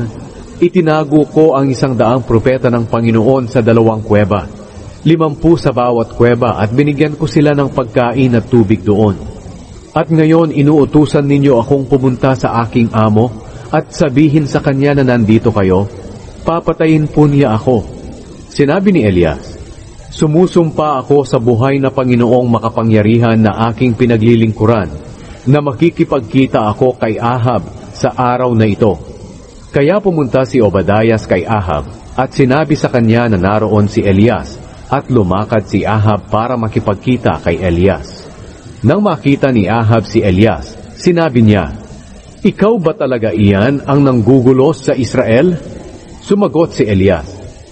Itinago ko ang isang daang propeta ng Panginoon sa dalawang kuweba, limampu sa bawat kuweba, at binigyan ko sila ng pagkain at tubig doon. At ngayon inuutusan ninyo akong pumunta sa aking amo at sabihin sa kanya na nandito kayo, papatayin po niya ako. Sinabi ni Elias, "Sumusumpa ako sa buhay na Panginoong makapangyarihan na aking pinaglilingkuran, na makikipagkita ako kay Ahab sa araw na ito." Kaya pumunta si Obadias kay Ahab at sinabi sa kanya na naroon si Elias, at lumakad si Ahab para makipagkita kay Elias. Nang makita ni Ahab si Elias, sinabi niya, "Ikaw ba talaga iyan ang nanggugulos sa Israel?" Sumagot si Elias,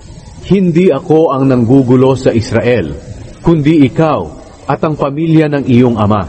"Hindi ako ang nanggugulo sa Israel, kundi ikaw at ang pamilya ng iyong ama.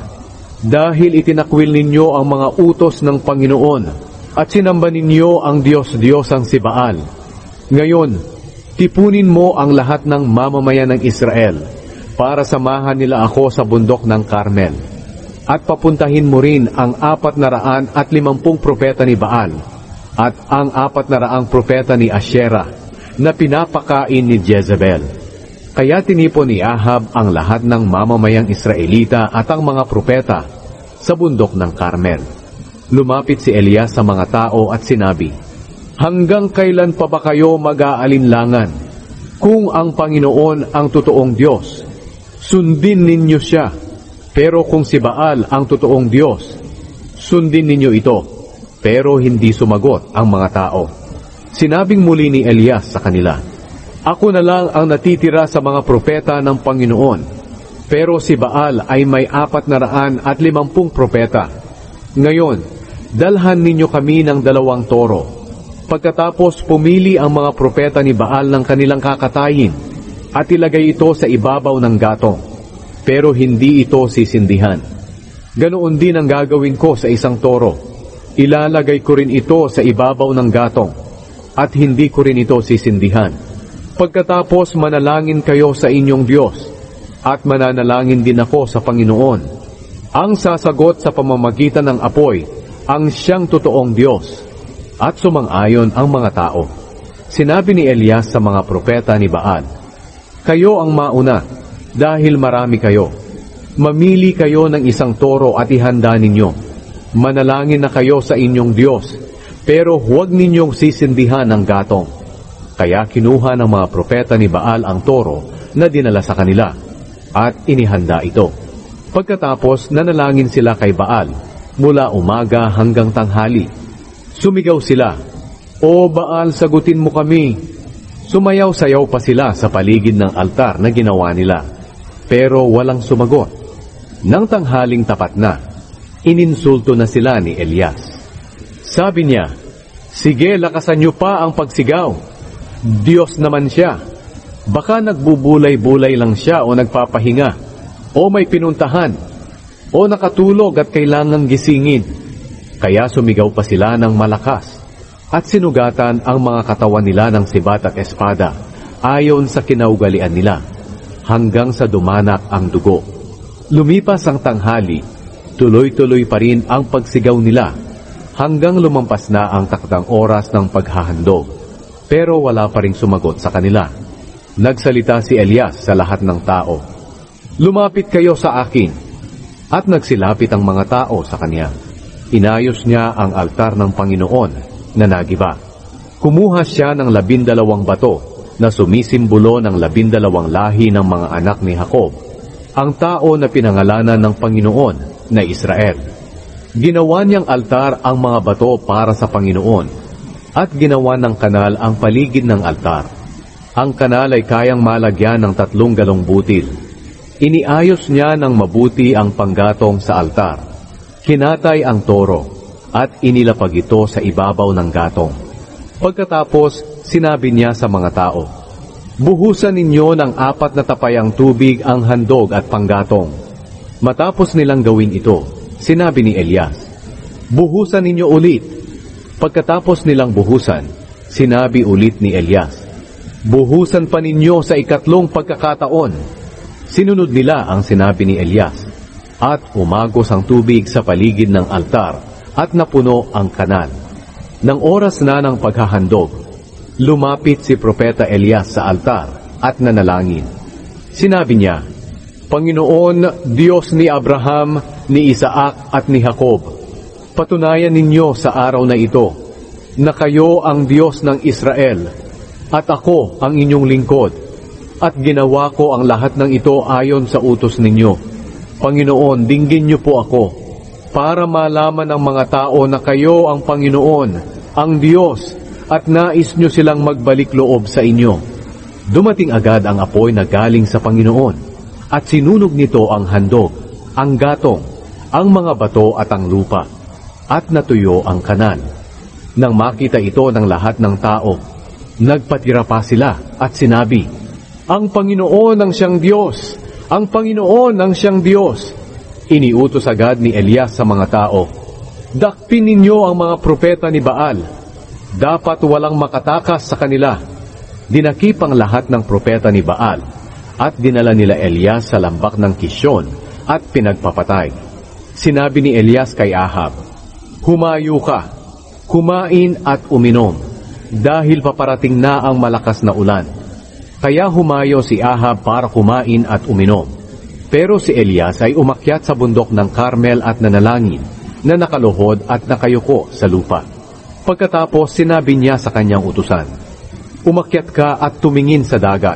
Dahil itinakwil ninyo ang mga utos ng Panginoon at sinamba ninyo ang Diyos-Diyosang si Baal. Ngayon, tipunin mo ang lahat ng mamamayan ng Israel para samahan nila ako sa bundok ng Carmel. At papuntahin mo rin ang apat na raan at limampung propeta ni Baal at ang apat na raang propeta ni Asherah na pinapakain ni Jezebel." Kaya tinipon ni Ahab ang lahat ng mamamayang Israelita at ang mga propeta sa bundok ng Carmel. Lumapit si Elias sa mga tao at sinabi, "Hanggang kailan pa ba kayo mag-aalinlangan? Kung ang Panginoon ang totoong Diyos, sundin ninyo siya. Pero kung si Baal ang totoong Diyos, sundin ninyo ito." Pero hindi sumagot ang mga tao. Sinabing muli ni Elias sa kanila, "Ako na lang ang natitira sa mga propeta ng Panginoon. Pero si Baal ay may apat na raan at limampung propeta. Ngayon, dalhan ninyo kami ng dalawang toro. Pagkatapos pumili ang mga propeta ni Baal ng kanilang kakatayin at ilagay ito sa ibabaw ng gatong. Pero hindi ito sisindihan. Ganoon din ang gagawin ko sa isang toro. Ilalagay ko rin ito sa ibabaw ng gatong at hindi ko rin ito sisindihan. Pagkatapos manalangin kayo sa inyong Diyos at mananalangin din ako sa Panginoon. Ang sasagot sa pamamagitan ng apoy ang siyang totoong Diyos. At sumang-ayon ang mga tao. Sinabi ni Elias sa mga propeta ni Baal, kayo ang mauna dahil marami kayo. Mamili kayo ng isang toro at ihanda ninyo. Manalangin na kayo sa inyong Diyos, pero huwag ninyong sisindihan ang gatong. Kaya kinuha ng mga propeta ni Baal ang toro na dinala sa kanila, at inihanda ito. Pagkatapos nanalangin sila kay Baal, mula umaga hanggang tanghali. Sumigaw sila, O Baal, sagutin mo kami. Sumayaw-sayaw pa sila sa paligid ng altar na ginawa nila, pero walang sumagot. Nang tanghaling tapat na, ininsulto na sila ni Elias. Sabi niya, sige, lakasan niyo pa ang pagsigaw. Diyos naman siya. Baka nagbubulay-bulay lang siya o nagpapahinga, o may pinuntahan, o nakatulog at kailangang gisingin. Kaya sumigaw pa sila ng malakas, at sinugatan ang mga katawan nila ng sibat at espada, ayon sa kinaugalian nila, hanggang sa dumanak ang dugo. Lumipas ang tanghali, tuloy-tuloy pa rin ang pagsigaw nila hanggang lumampas na ang takdang oras ng paghahandog, pero wala pa ring sumagot sa kanila. Nagsalita si Elias sa lahat ng tao, lumapit kayo sa akin, at nagsilapit ang mga tao sa kanya. Inayos niya ang altar ng Panginoon na nagiba. Kumuha siya ng labindalawang bato na sumisimbolo ng labindalawang lahi ng mga anak ni Jacob, ang tao na pinangalanan ng Panginoon na Israel. Ginawa niyang altar ang mga bato para sa Panginoon at ginawa ng kanal ang paligid ng altar. Ang kanal ay kayang malagyan ng tatlong galong butil. Iniayos niya ng mabuti ang panggatong sa altar. Kinatay ang toro at inilapag ito sa ibabaw ng gatong. Pagkatapos, sinabi niya sa mga tao, buhusan ninyo ng apat na tapayang tubig ang handog at panggatong. Matapos nilang gawin ito, sinabi ni Elias, buhusan ninyo ulit. Pagkatapos nilang buhusan, sinabi ulit ni Elias, buhusan pa ninyo sa ikatlong pagkakataon. Sinunod nila ang sinabi ni Elias, at umagos ang tubig sa paligid ng altar at napuno ang kanal. Nang oras na ng paghahandog, lumapit si Propeta Elias sa altar at nanalangin. Sinabi niya, Panginoon, Diyos ni Abraham, ni Isaac at ni Jacob, patunayan ninyo sa araw na ito na kayo ang Diyos ng Israel at ako ang inyong lingkod, at ginawa ko ang lahat ng ito ayon sa utos ninyo. Panginoon, dinggin niyo po ako para malaman ng mga tao na kayo ang Panginoon, ang Diyos, at nais nyo silang magbalik loob sa inyo. Dumating agad ang apoy na galing sa Panginoon, at sinunog nito ang handog, ang gatong, ang mga bato at ang lupa, at natuyo ang kanal. Nang makita ito ng lahat ng tao, nagpatira pa sila at sinabi, ang Panginoon ang siyang Diyos, ang Panginoon ang siyang Diyos. Iniutos agad ni Elias sa mga tao, dakpin ninyo ang mga propeta ni Baal. Dapat walang makatakas sa kanila. Dinakip ang lahat ng propeta ni Baal at dinala nila Elias sa lambak ng Kishon at pinagpapatay. Sinabi ni Elias kay Ahab, humayo ka, kumain at uminom, dahil paparating na ang malakas na ulan. Kaya humayo si Ahab para kumain at uminom. Pero si Elias ay umakyat sa bundok ng Carmel at nanalangin, na nakaluhod at nakayuko sa lupa. Pagkatapos sinabi niya sa kanyang utusan, umakyat ka at tumingin sa dagat.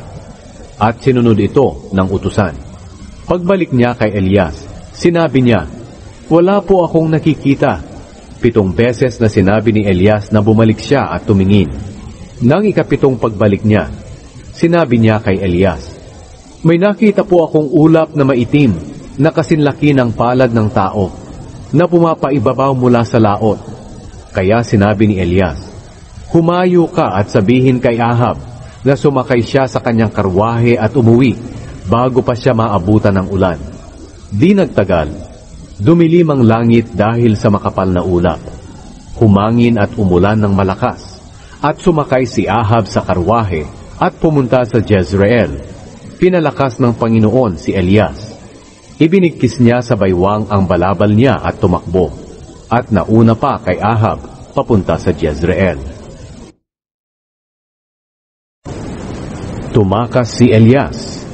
At sinunod ito ng utusan. Pagbalik niya kay Elias, sinabi niya, wala po akong nakikita. Pitong beses na sinabi ni Elias na bumalik siya at tumingin. Nang ikapitong pagbalik niya, sinabi niya kay Elias, May nakita po akong ulap na maitim na kasinlaki ng palad ng tao na pumapaibabaw mula sa laot. Kaya sinabi ni Elias, "Humayo ka at sabihin kay Ahab na sumakay siya sa kanyang karwahe at umuwi bago pa siya maabutan ng ulan." Di nagtagal, dumilim ang langit dahil sa makapal na ulap. Humangin at umulan ng malakas, at sumakay si Ahab sa karwahe at pumunta sa Jezreel. Pinalakas ng Panginoon si Elias. Ibinigkis niya sa baywang ang balabal niya at tumakbo, at nauna pa kay Ahab papunta sa Jezreel. Tumakas si Elias.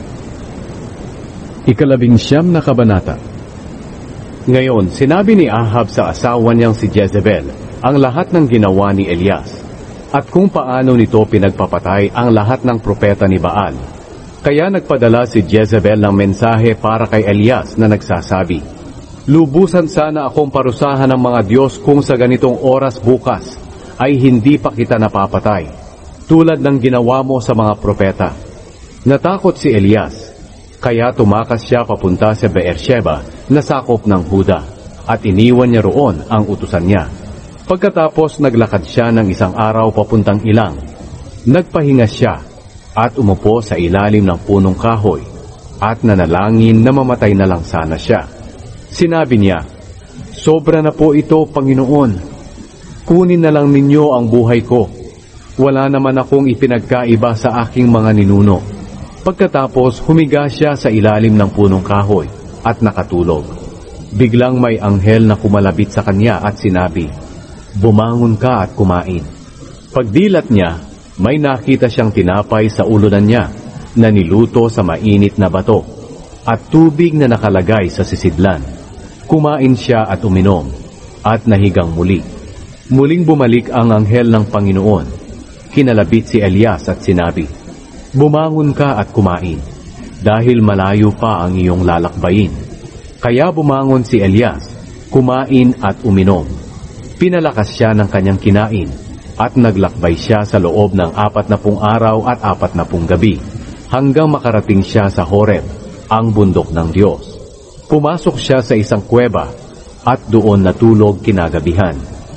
Ikalabing siyam na kabanata. Ngayon, sinabi ni Ahab sa asawa niyang si Jezebel ang lahat ng ginawa ni Elias, at kung paano nito pinagpapatay ang lahat ng propeta ni Baal. Kaya nagpadala si Jezebel ng mensahe para kay Elias na nagsasabi, "Lubusan sana akong parusahan ng mga Diyos kung sa ganitong oras bukas ay hindi pa kita napapatay, tulad ng ginawa mo sa mga propeta." Natakot si Elias, kaya tumakas siya papunta sa Beersheba na sakop ng Huda, at iniwan niya roon ang utusan niya. Pagkatapos naglakad siya ng isang araw papuntang Ilang. Nagpahinga siya at umupo sa ilalim ng punong kahoy at nanalangin na mamatay na lang sana siya. Sinabi niya, "Sobra na po ito, Panginoon. Kunin na lang ninyo ang buhay ko. Wala naman akong ipinagkaiba sa aking mga ninuno." Pagkatapos humiga siya sa ilalim ng punong kahoy at nakatulog. Biglang may anghel na kumalabit sa kanya at sinabi, "Bumangon ka at kumain." Pagdilat niya, may nakita siyang tinapay sa ulunan niya na niluto sa mainit na bato at tubig na nakalagay sa sisidlan. Kumain siya at uminom at nahigang muli. Muling bumalik ang anghel ng Panginoon. Kinalabit si Elias at sinabi, "Bumangon ka at kumain, dahil malayo pa ang iyong lalakbayin." Kaya bumangon si Elias, kumain at uminom. Pinalakas siya ng kanyang kinain, at naglakbay siya sa loob ng apat na pung araw at apat na pung gabi, hanggang makarating siya sa Horeb, ang bundok ng Diyos. Pumasok siya sa isang kuweba, at doon natulog kinagabihan.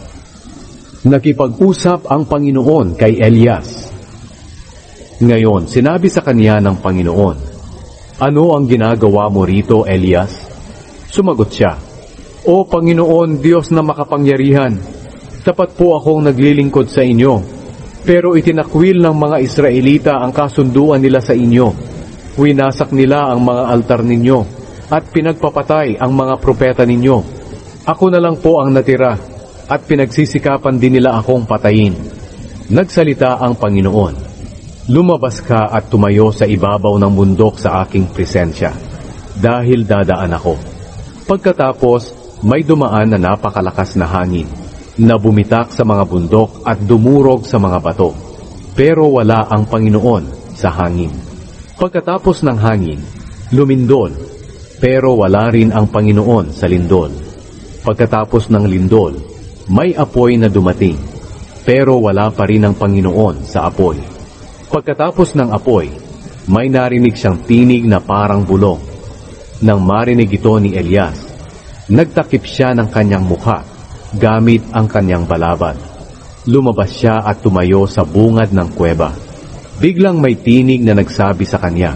Nakipag-usap ang Panginoon kay Elias. Ngayon, sinabi sa kanya ng Panginoon, "Ano ang ginagawa mo rito, Elias?" Sumagot siya, "O Panginoon, Diyos na makapangyarihan, tapat po akong naglilingkod sa inyo, pero itinakwil ng mga Israelita ang kasunduan nila sa inyo. Winasak nila ang mga altar ninyo, at pinagpapatay ang mga propeta ninyo. Ako na lang po ang natira, at pinagsisikapan din nila akong patayin." Nagsalita ang Panginoon, "Lumabas ka at tumayo sa ibabaw ng bundok sa aking presensya, dahil dadaan ako." Pagkatapos, may dumaan na napakalakas na hangin, na bumitak sa mga bundok at dumurog sa mga bato. Pero wala ang Panginoon sa hangin. Pagkatapos ng hangin, lumindol, pero wala rin ang Panginoon sa lindol. Pagkatapos ng lindol, may apoy na dumating, pero wala pa rin ang Panginoon sa apoy. Pagkatapos ng apoy, may narinig siyang tinig na parang bulong. Nang marinig ito ni Elias, nagtakip siya ng kanyang mukha gamit ang kanyang balabal. Lumabas siya at tumayo sa bungad ng kuweba. Biglang may tinig na nagsabi sa kanya,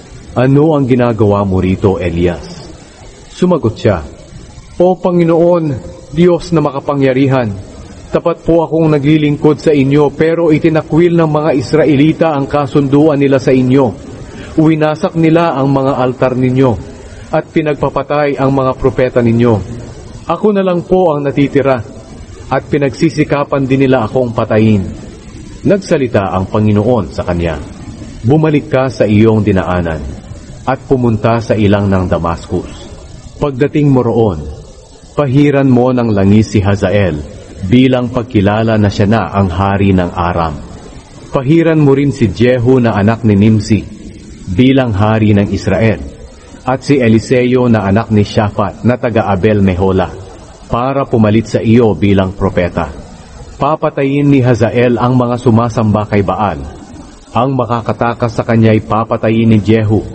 "Ano ang ginagawa mo rito, Elias?" Sumagot siya, "O Panginoon, Diyos na makapangyarihan, tapat po akong naglilingkod sa inyo, pero itinakwil ng mga Israelita ang kasunduan nila sa inyo. Winasak nila ang mga altar ninyo, at pinagpapatay ang mga propeta ninyo. Ako na lang po ang natitira, at pinagsisikapan din nila akong patayin." Nagsalita ang Panginoon sa kanya, "Bumalik ka sa iyong dinaanan, at pumunta sa ilang ng Damascus. Pagdating mo roon, pahiran mo ng langis si Hazael, bilang pagkilala na siya na ang hari ng Aram. Pahiran mo rin si Jehu na anak ni Nimsi, bilang hari ng Israel, at si Eliseo na anak ni Shaphat na taga Abel Mehola, para pumalit sa iyo bilang propeta. Papatayin ni Hazael ang mga sumasamba kay Baal. Ang makakatakas sa kanya ay papatayin ni Jehu,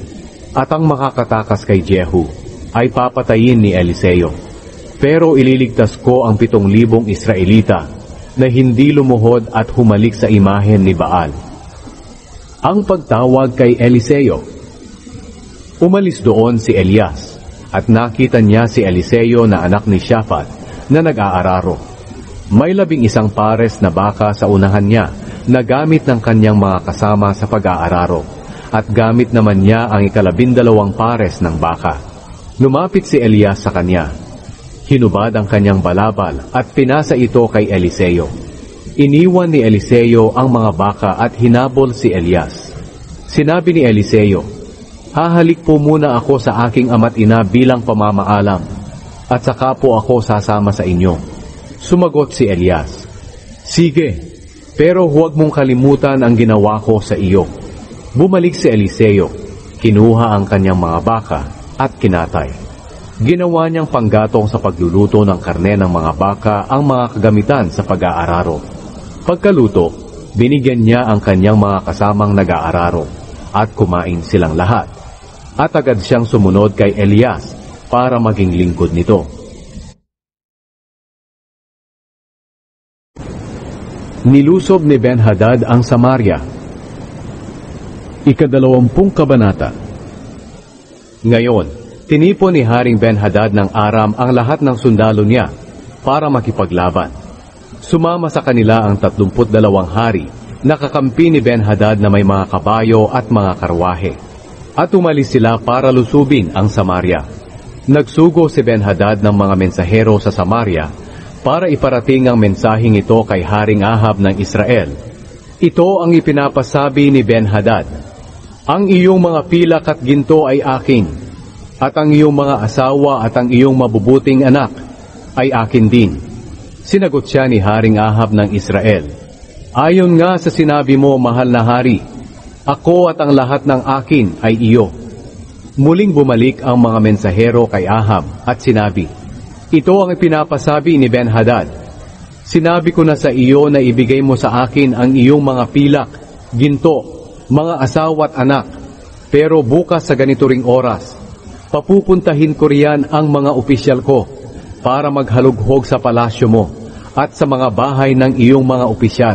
At ang makakatakas kay Jehu ay papatayin ni Eliseo. Pero ililigtas ko ang pitong libong Israelita na hindi lumuhod at humalik sa imahen ni Baal. Ang pagtawag kay Eliseo. Umalis doon si Elias at nakita niya si Eliseo na anak ni Shaphat na nag-aararo. May labing isang pares na baka sa unahan niya na gamit ng kanyang mga kasama sa pag-aararo, at gamit naman niya ang ikalabindalawang pares ng baka. Lumapit si Elias sa kanya. Hinubad ang kanyang balabal at pinasa ito kay Eliseo. Iniwan ni Eliseo ang mga baka at hinabol si Elias. Sinabi ni Eliseo, "Hahalik po muna ako sa aking ama't ina bilang pamamaalam, at saka po ako sasama sa inyo." Sumagot si Elias, "Sige, pero huwag mong kalimutan ang ginawa ko sa iyo." Bumalik si Eliseo, kinuha ang kanyang mga baka at kinatay. Ginawa niyang panggatong sa pagluluto ng karne ng mga baka ang mga kagamitan sa pag-aararo. Pagkaluto, binigyan niya ang kanyang mga kasamang nag-aararo at kumain silang lahat. At agad siyang sumunod kay Elias para maging lingkod nito. Nilusob ni Ben-Hadad ang Samaria. Ikadalawampung kabanata. Ngayon, tinipon ni Haring Ben-Hadad ng Aram ang lahat ng sundalo niya para makipaglaban. Sumama sa kanila ang tatlumput dalawang hari na kakampi ni Ben-Hadad na may mga kabayo at mga karwahe. At umalis sila para lusubin ang Samaria. Nagsugo si Ben-Hadad ng mga mensahero sa Samaria para iparating ang mensaheng ito kay Haring Ahab ng Israel. Ito ang ipinapasabi ni Ben-Hadad, "Ang iyong mga pilak at ginto ay akin, at ang iyong mga asawa at ang iyong mabubuting anak ay akin din." Sinagot siya ni Haring Ahab ng Israel, "Ayon nga sa sinabi mo, mahal na hari, ako at ang lahat ng akin ay iyo." Muling bumalik ang mga mensahero kay Ahab at sinabi, "Ito ang ipinapasabi ni Ben-Hadad, sinabi ko na sa iyo na ibigay mo sa akin ang iyong mga pilak, ginto, mga asawa at anak, pero bukas sa ganito ring oras, papupuntahin ko riyan ang mga opisyal ko para maghalughog sa palasyo mo at sa mga bahay ng iyong mga opisyal.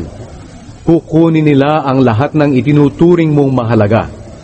Kukunin nila ang lahat ng itinuturing mong mahalaga."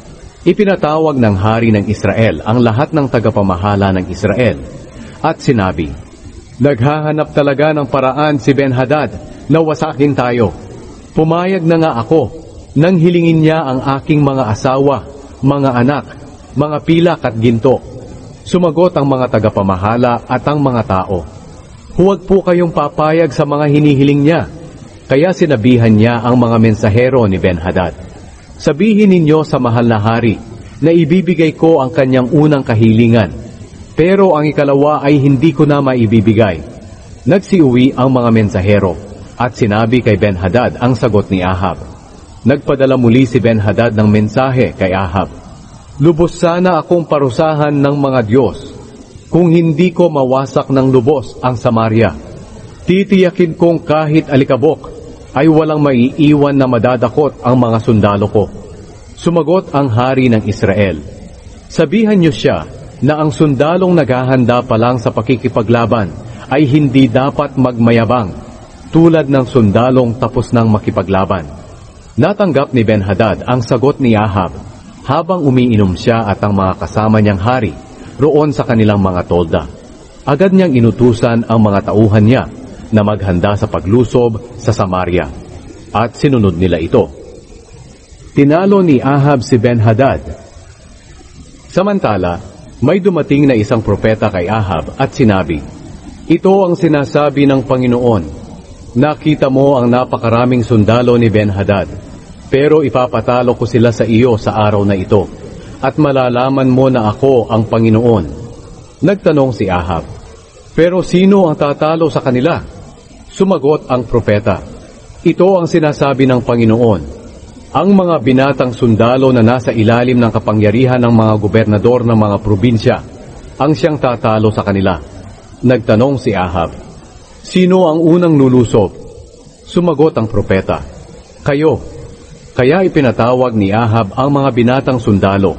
Ipinatawag ng hari ng Israel ang lahat ng tagapamahala ng Israel at sinabi, "Naghahanap talaga ng paraan si Ben-Hadad na wasakin tayo. Pumayag na nga ako nang hilingin niya ang aking mga asawa, mga anak, mga pilak at ginto." Sumagot ang mga tagapamahala at ang mga tao, "Huwag po kayong papayag sa mga hinihiling niya." Kaya sinabihan niya ang mga mensahero ni Ben-Hadad, "Sabihin ninyo sa mahal na hari na ibibigay ko ang kanyang unang kahilingan, pero ang ikalawa ay hindi ko na maibibigay." Nagsiuwi ang mga mensahero at sinabi kay Ben-Hadad ang sagot ni Ahab. Nagpadala muli si Ben-Hadad ng mensahe kay Ahab, "Lubos sana akong parusahan ng mga Diyos kung hindi ko mawasak ng lubos ang Samaria. Titiyakin kong kahit alikabok ay walang maiiwan na madadakot ang mga sundalo ko." Sumagot ang hari ng Israel, "Sabihan niyo siya na ang sundalong naghahanda pa lang sa pakikipaglaban ay hindi dapat magmayabang tulad ng sundalong tapos nang makipaglaban." Natanggap ni Ben-Hadad ang sagot ni Ahab habang umiinom siya at ang mga kasama niyang hari roon sa kanilang mga tolda. Agad niyang inutusan ang mga tauhan niya na maghanda sa paglusob sa Samaria, at sinunod nila ito. Tinalo ni Ahab si Ben-Hadad. Samantala, may dumating na isang propeta kay Ahab at sinabi, "Ito ang sinasabi ng Panginoon, nakita mo ang napakaraming sundalo ni Ben-Hadad, pero ipapatalo ko sila sa iyo sa araw na ito, at malalaman mo na ako ang Panginoon." Nagtanong si Ahab, "Pero sino ang tatalo sa kanila?" Sumagot ang propeta, "Ito ang sinasabi ng Panginoon, ang mga binatang sundalo na nasa ilalim ng kapangyarihan ng mga gobernador ng mga probinsya ang siyang tatalo sa kanila." Nagtanong si Ahab, "Sino ang unang lulusob?" Sumagot ang propeta, "Kayo." Kaya ipinatawag ni Ahab ang mga binatang sundalo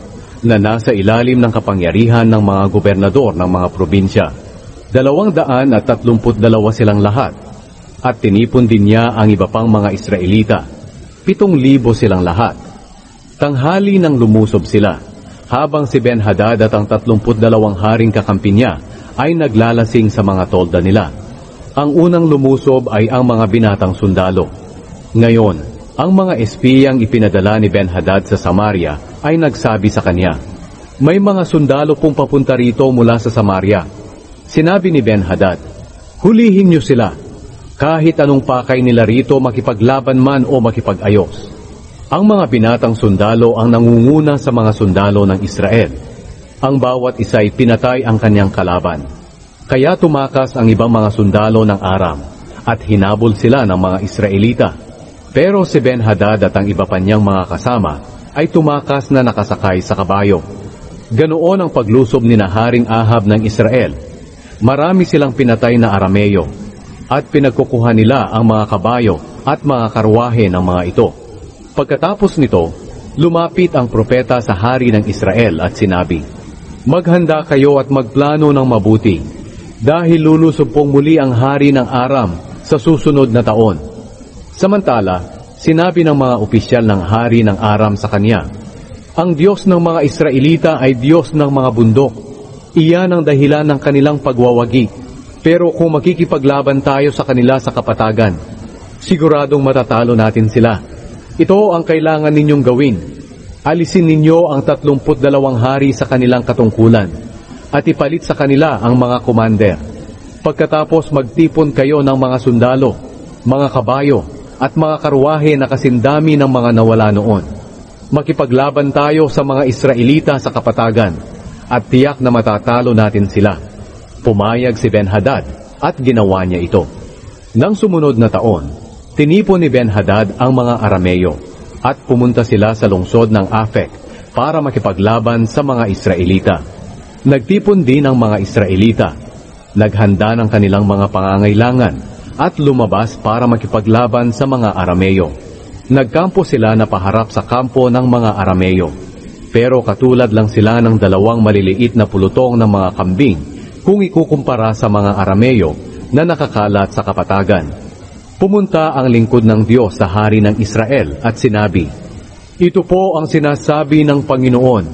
na nasa ilalim ng kapangyarihan ng mga gobernador ng mga probinsya. Dalawang daan at tatlumput dalawa silang lahat, at tinipon din niya ang iba pang mga Israelita. Pitong libo silang lahat. Tanghali nang lumusob sila, habang si Ben-Hadad at ang tatlumput dalawang haring kakampi niya ay naglalasing sa mga tolda nila. Ang unang lumusob ay ang mga binatang sundalo. Ngayon, ang mga espiyang ipinadala ni Ben-Hadad sa Samaria ay nagsabi sa kanya, "May mga sundalo pong papunta rito mula sa Samaria." Sinabi ni Ben-Hadad, "Hulihin niyo sila. Kahit anong pakay nila rito, makipaglaban man o makipag-ayos." Ang mga binatang sundalo ang nangunguna sa mga sundalo ng Israel. Ang bawat isa ay pinatay ang kanyang kalaban. Kaya tumakas ang ibang mga sundalo ng Aram at hinabol sila ng mga Israelita. Pero si Ben-Hadad at ang iba pa niyang mga kasama ay tumakas na nakasakay sa kabayo. Ganoon ang paglusob ni na Haring Ahab ng Israel. Marami silang pinatay na Arameo at pinagkukuha nila ang mga kabayo at mga karwahe ng mga ito. Pagkatapos nito, lumapit ang propeta sa hari ng Israel at sinabi, "Maghanda kayo at magplano ng mabuti, dahil lulusob pong muli ang hari ng Aram sa susunod na taon." Samantala, sinabi ng mga opisyal ng hari ng Aram sa kanya, "Ang Diyos ng mga Israelita ay Diyos ng mga bundok. Iyan ang dahilan ng kanilang pagwawagi. Pero kung makikipaglaban tayo sa kanila sa kapatagan, siguradong matatalo natin sila. Ito ang kailangan ninyong gawin. Alisin ninyo ang tatlumput dalawang hari sa kanilang katungkulan at ipalit sa kanila ang mga commander. Pagkatapos magtipon kayo ng mga sundalo, mga kabayo at mga karwahe na kasindami ng mga nawala noon. Makipaglaban tayo sa mga Israelita sa kapatagan at tiyak na matatalo natin sila." Pumayag si Ben-Hadad at ginawa niya ito. Nang sumunod na taon, tinipon ni Ben-Hadad ang mga Arameo at pumunta sila sa lungsod ng Afek para makipaglaban sa mga Israelita. Nagtipon din ang mga Israelita, naghanda ng kanilang mga pangangailangan at lumabas para makipaglaban sa mga Arameo. Nagkampo sila na paharap sa kampo ng mga Arameo, pero katulad lang sila ng dalawang maliliit na pulutong ng mga kambing kung ikukumpara sa mga Arameo na nakakalat sa kapatagan. Pumunta ang lingkod ng Diyos sa hari ng Israel at sinabi, "Ito po ang sinasabi ng Panginoon.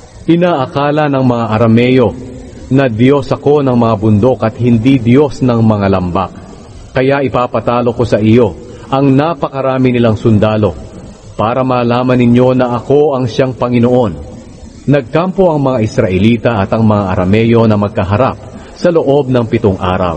Inaakala ng mga Arameo na Diyos ako ng mga bundok at hindi Diyos ng mga lambak. Kaya ipapatalo ko sa iyo ang napakarami nilang sundalo para malaman ninyo na ako ang siyang Panginoon." Nagkampo ang mga Israelita at ang mga Arameo na magkaharap sa loob ng pitong araw.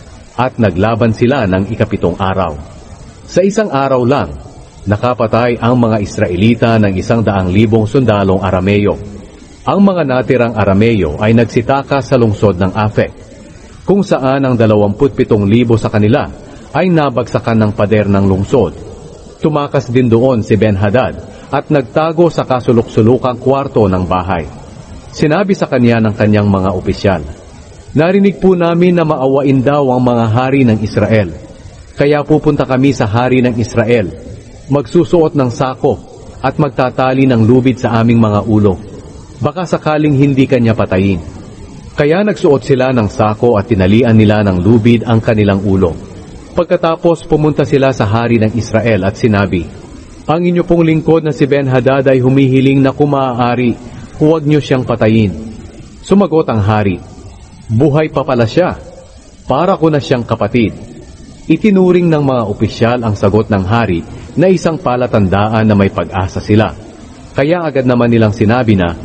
At naglaban sila ng ikapitong araw. Sa isang araw lang, nakapatay ang mga Israelita ng isang daang libong sundalong Arameo. Ang mga natirang Arameo ay nagsitaka sa lungsod ng Afek, kung saan ang dalawamput pitong libo sa kanila ay nabagsakan ng pader ng lungsod. Tumakas din doon si Ben-Hadad at nagtago sa kasulok-sulukang kwarto ng bahay. Sinabi sa kanya ng kanyang mga opisyal, "Narinig po namin na maawain daw ang mga hari ng Israel. Kaya pupunta kami sa hari ng Israel, magsusuot ng sako at magtatali ng lubid sa aming mga ulo. Baka sakaling hindi kanya patayin." Kaya nagsuot sila ng sako at tinalian nila ng lubid ang kanilang ulo. Pagkatapos pumunta sila sa hari ng Israel at sinabi, "Ang inyo pong lingkod na si Ben-Hadad ay humihiling na kung maaari, huwag niyo siyang patayin." Sumagot ang hari, "Buhay pa pala siya. Para ko na siyang kapatid." Itinuring ng mga opisyal ang sagot ng hari na isang palatandaan na may pag-asa sila. Kaya agad naman nilang sinabi na,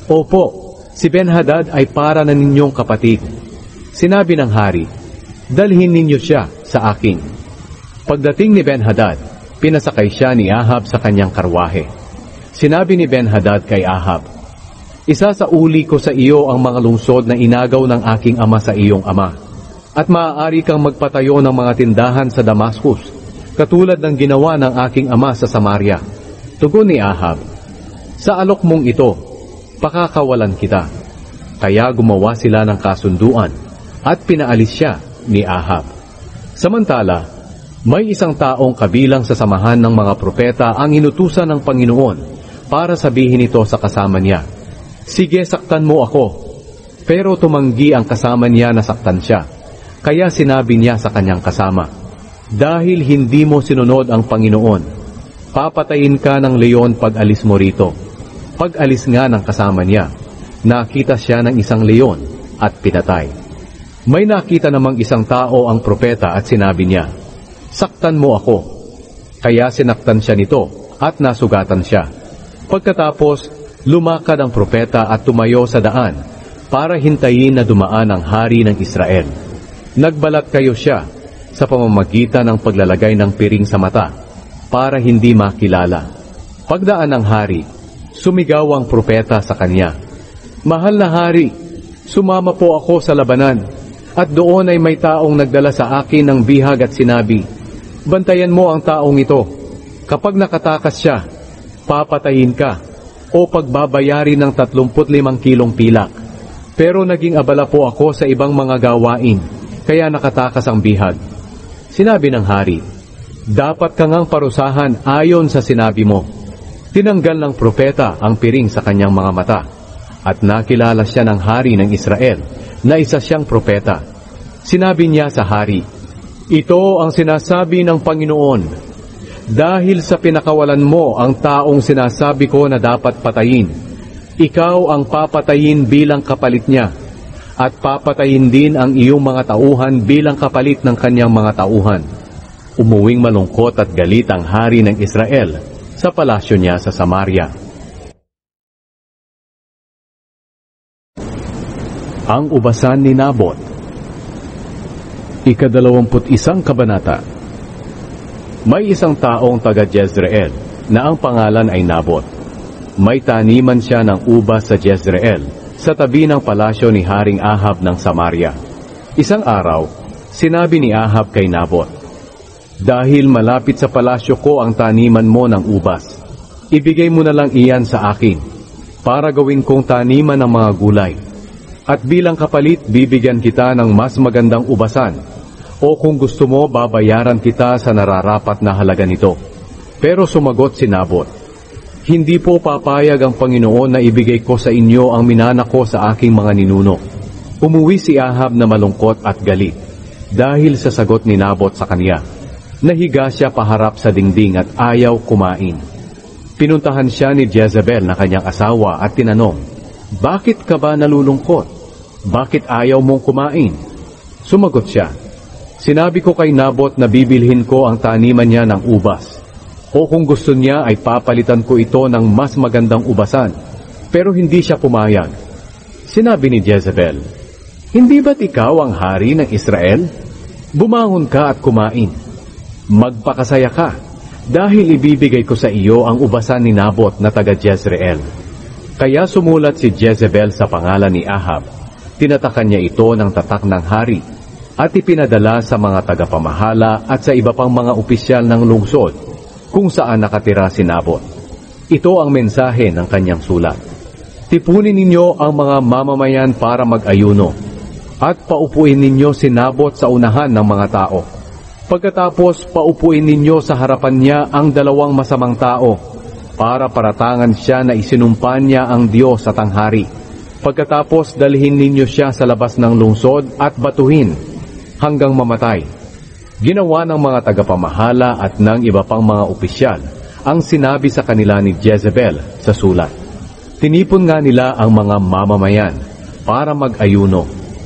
"Opo, si Ben-Hadad ay para na ninyong kapatid." Sinabi ng hari, "Dalhin ninyo siya sa akin." Pagdating ni Ben-Hadad, pinasakay siya ni Ahab sa kanyang karwahe. Sinabi ni Ben-Hadad kay Ahab, "Isasauli ko sa iyo ang mga lungsod na inagaw ng aking ama sa iyong ama, at maaari kang magpatayo ng mga tindahan sa Damascus, katulad ng ginawa ng aking ama sa Samaria." Tugon ni Ahab, "Sa alok mong ito, pakakawalan kita." Kaya gumawa sila ng kasunduan at pinaalis siya ni Ahab. Samantala, may isang taong kabilang sa samahan ng mga propeta ang inutusan ng Panginoon para sabihin ito sa kasama niya, Sige, saktan mo ako. Pero tumanggi ang kasama niya na saktan siya. Kaya sinabi niya sa kanyang kasama, dahil hindi mo sinunod ang Panginoon, papatayin ka ng leon pag alis mo rito. Pag alis nga ng kasama niya, nakita siya ng isang leon at pinatay. May nakita namang isang tao ang propeta at sinabi niya, saktan mo ako. Kaya sinaktan siya nito at nasugatan siya. Pagkatapos, lumakad ang propeta at tumayo sa daan para hintayin na dumaan ang hari ng Israel. Nagbalat kayo siya sa pamamagitan ng paglalagay ng piring sa mata para hindi makilala. Pagdaan ng hari, sumigaw ang propeta sa kanya, mahal na hari, sumama po ako sa labanan, at doon ay may taong nagdala sa akin ng bihag at sinabi, bantayan mo ang taong ito. Kapag nakatakas siya, papatayin ka o pagbabayari ng tatlumput limang kilong pilak. Pero naging abala po ako sa ibang mga gawain, kaya nakatakas ang bihag. Sinabi ng hari, dapat ka ngang parusahan ayon sa sinabi mo. Tinanggal ng propeta ang piring sa kanyang mga mata, at nakilala siya ng hari ng Israel na isa siyang propeta. Sinabi niya sa hari, ito ang sinasabi ng Panginoon, dahil sa pinakawalan mo ang taong sinasabi ko na dapat patayin, ikaw ang papatayin bilang kapalit niya, at papatayin din ang iyong mga tauhan bilang kapalit ng kanyang mga tauhan. Umuwing malungkot at galit ang hari ng Israel sa palasyo niya sa Samaria. Ang ubasan ni Nabot. Ikadalawamput isang kabanata. May isang taong taga Jezreel na ang pangalan ay Nabot. May taniman siya ng ubas sa Jezreel, sa tabi ng palasyo ni Haring Ahab ng Samaria. Isang araw, sinabi ni Ahab kay Nabot, dahil malapit sa palasyo ko ang taniman mo ng ubas, ibigay mo na lang iyan sa akin, para gawin kong taniman ng mga gulay. At bilang kapalit, bibigyan kita ng mas magandang ubasan, o kung gusto mo, babayaran kita sa nararapat na halaga nito. Pero sumagot si Nabot, hindi po papayag ang Panginoon na ibigay ko sa inyo ang minana ko sa aking mga ninuno. Umuwi si Ahab na malungkot at galit, dahil sa sagot ni Nabot sa kanya. Nahiga siya paharap sa dingding at ayaw kumain. Pinuntahan siya ni Jezebel na kanyang asawa at tinanong, bakit ka ba nalulungkot? Bakit ayaw mong kumain? Sumagot siya, sinabi ko kay Nabot na bibilhin ko ang taniman niya ng ubas. O kung gusto niya ay papalitan ko ito ng mas magandang ubasan. Pero hindi siya pumayag. Sinabi ni Jezebel, hindi ba't ikaw ang hari ng Israel? Bumangon ka at kumain. Magpakasaya ka, dahil ibibigay ko sa iyo ang ubasan ni Nabot na taga Jezreel. Kaya sumulat si Jezebel sa pangalan ni Ahab. Tinatakan niya ito ng tatak ng hari, at ipinadala sa mga tagapamahala at sa iba pang mga opisyal ng lungsod, kung saan nakatira si Nabot. Ito ang mensahe ng kanyang sulat. Tipunin ninyo ang mga mamamayan para mag-ayuno, at paupuin ninyo si Nabot sa unahan ng mga tao. Pagkatapos, paupuin ninyo sa harapan niya ang dalawang masamang tao, para paratangan siya na isinumpa niya ang Diyos at ang hari. Pagkatapos, dalhin ninyo siya sa labas ng lungsod at batuhin hanggang mamatay. Ginawa ng mga tagapamahala at ng iba pang mga opisyal ang sinabi sa kanila ni Jezebel sa sulat. Tinipon nga nila ang mga mamamayan para mag-ayuno,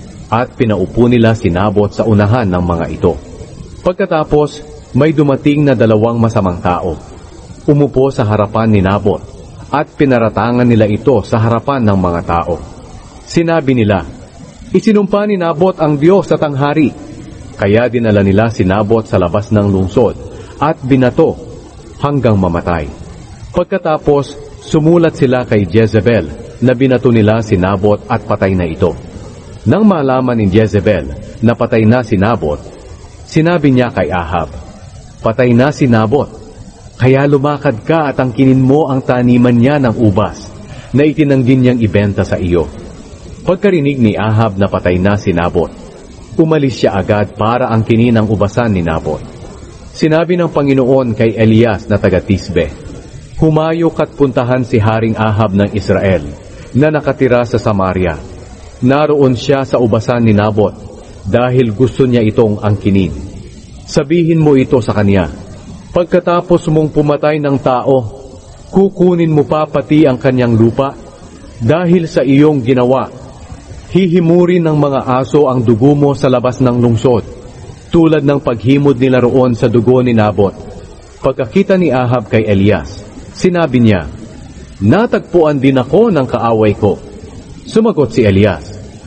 at pinaupo nila si Nabot sa unahan ng mga ito. Pagkatapos, may dumating na dalawang masamang tao. Umupo sa harapan ni Nabot, at pinaratangan nila ito sa harapan ng mga tao. Sinabi nila, isinumpa ni Nabot ang Diyos at ang hari. Kaya dinala nila si Nabot sa labas ng lungsod at binato hanggang mamatay. Pagkatapos, sumulat sila kay Jezebel na binato nila si Nabot at patay na ito. Nang malaman ni Jezebel na patay na si Nabot, sinabi niya kay Ahab, patay na si Nabot, kaya lumakad ka at angkinin mo ang taniman niya ng ubas na itinanggi niyang ibenta sa iyo. Pagkarinig ni Ahab na patay na si Nabot, umalis siya agad para angkinin ang ubasan ni Nabot. Sinabi ng Panginoon kay Elias na taga Tisbe, humayok at puntahan si Haring Ahab ng Israel, na nakatira sa Samaria. Naroon siya sa ubasan ni Nabot dahil gusto niya itong angkinin. Sabihin mo ito sa kanya, pagkatapos mong pumatay ng tao, kukunin mo pa pati ang kanyang lupa? Dahil sa iyong ginawa, hihimurin ng mga aso ang dugo mo sa labas ng lungsod, tulad ng paghimod nila roon sa dugo ni Nabot. Pagkakita ni Ahab kay Elias, sinabi niya, natagpuan din ako ng kaaway ko. Sumagot si Elias,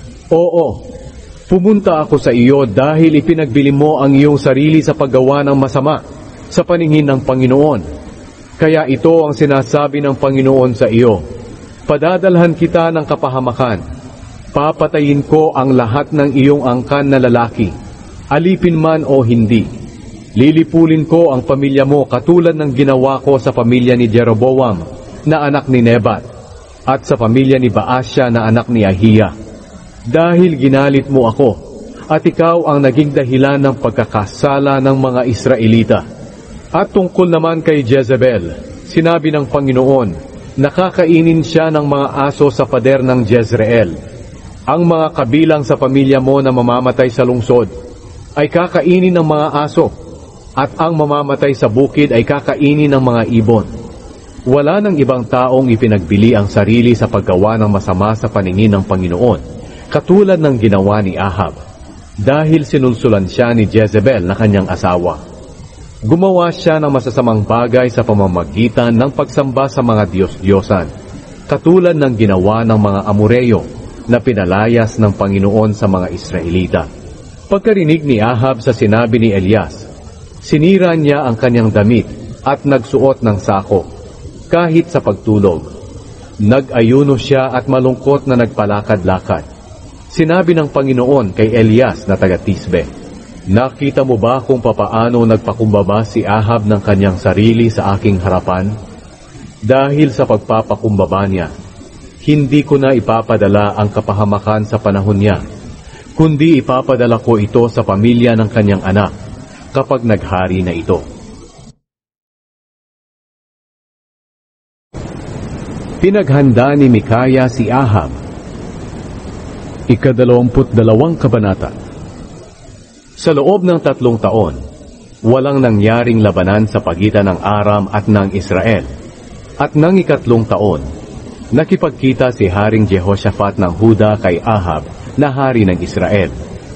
oo, pumunta ako sa iyo dahil ipinagbili mo ang iyong sarili sa paggawa ng masama sa paningin ng Panginoon. Kaya ito ang sinasabi ng Panginoon sa iyo, padadalhan kita ng kapahamakan. Papatayin ko ang lahat ng iyong angkan na lalaki, alipin man o hindi. Lilipulin ko ang pamilya mo katulad ng ginawa ko sa pamilya ni Jeroboam na anak ni Nebat at sa pamilya ni Baasya na anak ni Ahiya. Dahil ginalit mo ako at ikaw ang naging dahilan ng pagkakasala ng mga Israelita. At tungkol naman kay Jezebel, sinabi ng Panginoon, nakakainin siya ng mga aso sa pader ng Jezreel. Ang mga kabilang sa pamilya mo na mamamatay sa lungsod ay kakainin ng mga aso, at ang mamamatay sa bukid ay kakainin ng mga ibon. Wala ng ibang taong ipinagbili ang sarili sa paggawa ng masama sa paningin ng Panginoon, katulad ng ginawa ni Ahab, dahil sinulsulan siya ni Jezebel na kanyang asawa. Gumawa siya ng masasamang bagay sa pamamagitan ng pagsamba sa mga Diyos-Diyosan, katulad ng ginawa ng mga Amoreyo na pinalayas ng Panginoon sa mga Israelita. Pagkarinig ni Ahab sa sinabi ni Elias, sinira niya ang kanyang damit at nagsuot ng sako, kahit sa pagtulog. Nag-ayuno siya at malungkot na nagpalakad-lakad. Sinabi ng Panginoon kay Elias na taga-Tisbe, nakita mo ba kung papaano nagpakumbaba si Ahab ng kanyang sarili sa aking harapan? Dahil sa pagpapakumbaba niya, hindi ko na ipapadala ang kapahamakan sa panahon niya, kundi ipapadala ko ito sa pamilya ng kanyang anak kapag naghari na ito. Pinaghanda ni Mikaya si Ahab. Ikadalawamput dalawang kabanata. Sa loob ng tatlong taon, walang nangyaring labanan sa pagitan ng Aram at ng Israel. At nang ikatlong taon, nakipagkita si Haring Jehoshaphat ng Huda kay Ahab na hari ng Israel.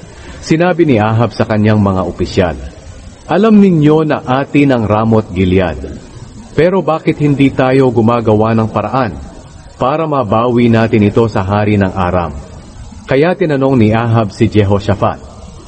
Sinabi ni Ahab sa kanyang mga opisyal, alam ninyo na atin ang Ramot Gilead. Pero bakit hindi tayo gumagawa ng paraan para mabawi natin ito sa hari ng Aram? Kaya tinanong ni Ahab si Jehoshaphat,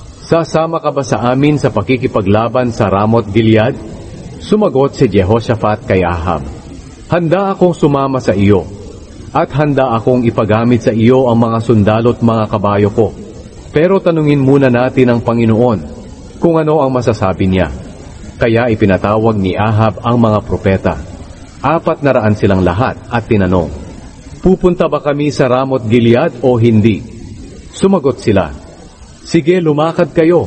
sasama ka ba sa amin sa pakikipaglaban sa Ramot Gilead? Sumagot si Jehoshaphat kay Ahab, handa akong sumama sa iyo, at handa akong ipagamit sa iyo ang mga sundalo at mga kabayo ko. Pero tanungin muna natin ang Panginoon kung ano ang masasabi niya. Kaya ipinatawag ni Ahab ang mga propeta. Apat na raan silang lahat at tinanong, pupunta ba kami sa Ramot Gilead o hindi? Sumagot sila, sige, lumakad kayo,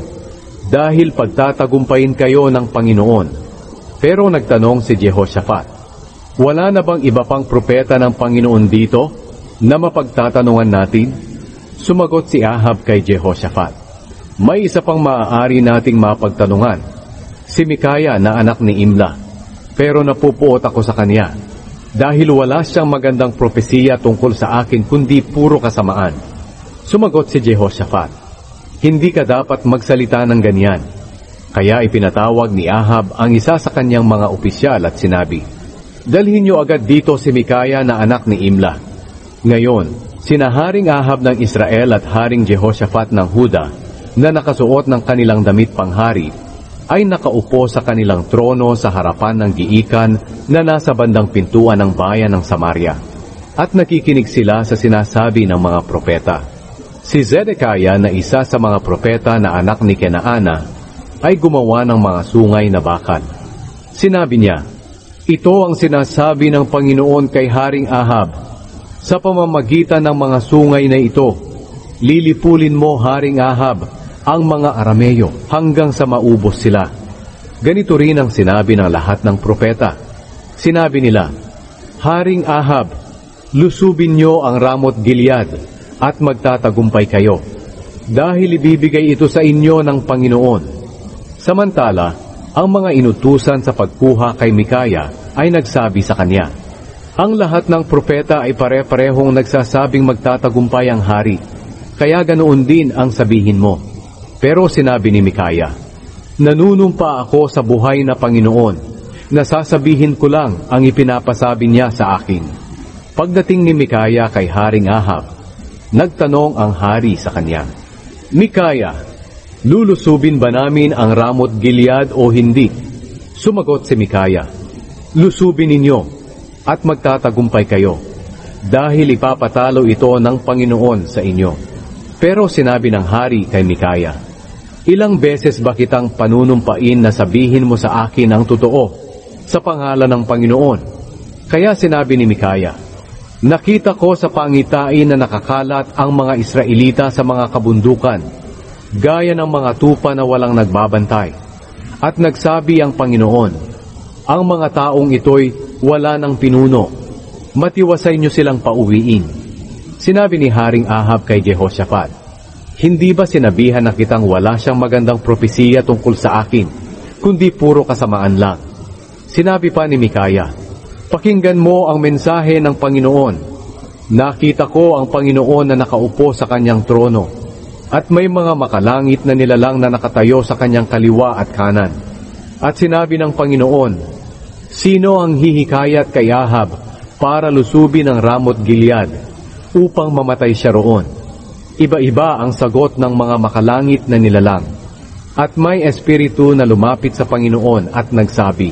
dahil pagtatagumpayin kayo ng Panginoon. Pero nagtanong si Jehoshaphat, wala na bang iba pang propeta ng Panginoon dito na mapagtatanungan natin? Sumagot si Ahab kay Jehoshaphat, may isa pang maaari nating mapagtanungan, si Mikaya na anak ni Imla, pero napupuot ako sa kanya, dahil wala siyang magandang propesiya tungkol sa akin kundi puro kasamaan. Sumagot si Jehoshaphat, hindi ka dapat magsalita ng ganyan. Kaya ipinatawag ni Ahab ang isa sa kanyang mga opisyal at sinabi, dalhin niyo agad dito si Mikaya na anak ni Imla. Ngayon, sina Haring Ahab ng Israel at Haring Jehoshaphat ng Huda na nakasuot ng kanilang damit panghari ay nakaupo sa kanilang trono sa harapan ng giikan na nasa bandang pintuan ng bayan ng Samaria. At nakikinig sila sa sinasabi ng mga propeta. Si Zedekiah na isa sa mga propeta na anak ni Kenaana ay gumawa ng mga sungay na bakal. Sinabi niya, ito ang sinasabi ng Panginoon kay Haring Ahab, sa pamamagitan ng mga sungay na ito, lilipulin mo, Haring Ahab, ang mga Arameyo hanggang sa maubos sila. Ganito rin ang sinabi ng lahat ng propeta. Sinabi nila, Haring Ahab, Lusubin niyo ang Ramot Gilead at magtatagumpay kayo, dahil ibibigay ito sa inyo ng Panginoon. Samantala, ang mga inutusan sa pagkuha kay Mikaya ay nagsabi sa kanya, ang lahat ng propeta ay pare-parehong nagsasabing magtatagumpay ang hari, kaya ganoon din ang sabihin mo. Pero sinabi ni Mikaya, nanunumpa ako sa buhay na Panginoon, nasasabihin ko lang ang ipinapasabi niya sa akin. Pagdating ni Mikaya kay Haring Ahab, nagtanong ang hari sa kanya, Mikaya, lulusubin ba namin ang Ramot Gilead o hindi? Sumagot si Mikaya, lusubin ninyo at magtatagumpay kayo, dahil ipapatalo ito ng Panginoon sa inyo. Pero sinabi ng hari kay Mikaya, ilang beses ba kitang panunumpain na sabihin mo sa akin ang totoo sa pangalan ng Panginoon? Kaya sinabi ni Mikaya, nakita ko sa pangitain na nakakalat ang mga Israelita sa mga kabundukan, gaya ng mga tupa na walang nagbabantay. At nagsabi ang Panginoon, ang mga taong ito'y wala ng pinuno, matiwasay niyo silang pauwiin. Sinabi ni Haring Ahab kay Jehoshaphat, hindi ba sinabihan na kitang wala siyang magandang propesiya tungkol sa akin, kundi puro kasamaan lang? Sinabi pa ni Mikaya, pakinggan mo ang mensahe ng Panginoon. Nakita ko ang Panginoon na nakaupo sa kanyang trono, at may mga makalangit na nilalang na nakatayo sa kanyang kaliwa at kanan. At sinabi ng Panginoon, sino ang hihikayat kay Ahab para lusubin ang Ramot Gilead upang mamatay siya roon? Iba-iba ang sagot ng mga makalangit na nilalang. At may espiritu na lumapit sa Panginoon at nagsabi,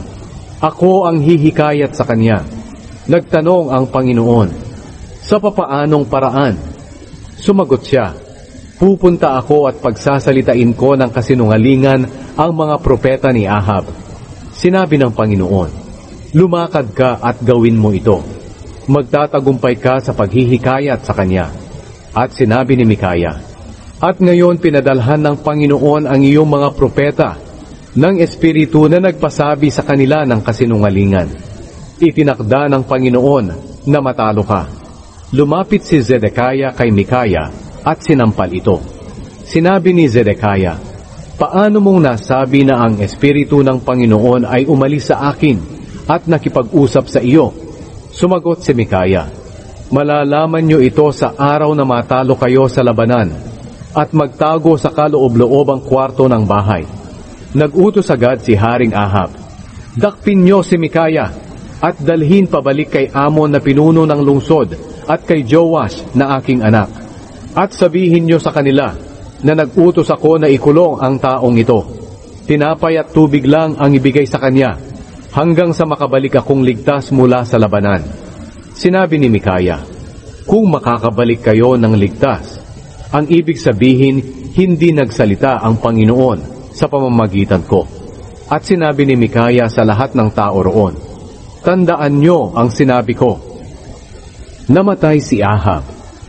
ako ang hihikayat sa kanya. Nagtanong ang Panginoon, sa papaanong paraan? Sumagot siya, pupunta ako at pagsasalitain ko ng kasinungalingan ang mga propeta ni Ahab. Sinabi ng Panginoon, lumakad ka at gawin mo ito. Magtatagumpay ka sa paghihikayat sa kanya. At sinabi ni Mikaya, at ngayon pinadalhan ng Panginoon ang iyong mga propeta ng espiritu na nagpasabi sa kanila ng kasinungalingan. Itinakda ng Panginoon na matalo ka. Lumapit si Zedekiah kay Mikaya at sinampal ito. Sinabi ni Zedekiah, paano mong nasabi na ang espiritu ng Panginoon ay umalis sa akin at nakipag-usap sa iyo? Sumagot si Mikaya, malalaman niyo ito sa araw na matalo kayo sa labanan at magtago sa kaloob-loobang kwarto ng bahay. Nag-utos agad si Haring Ahab, dakpin niyo si Mikaya at dalhin pabalik kay Amon na pinuno ng lungsod at kay Joash na aking anak. At sabihin niyo sa kanila na nag-utos ako na ikulong ang taong ito. Tinapay at tubig lang ang ibigay sa kanya hanggang sa makabalik akong ligtas mula sa labanan. Sinabi ni Mikaya, kung makakabalik kayo ng ligtas, ang ibig sabihin hindi nagsalita ang Panginoon sa pamamagitan ko. At sinabi ni Mikaya sa lahat ng tao roon, tandaan nyo ang sinabi ko. Namatay si Ahab.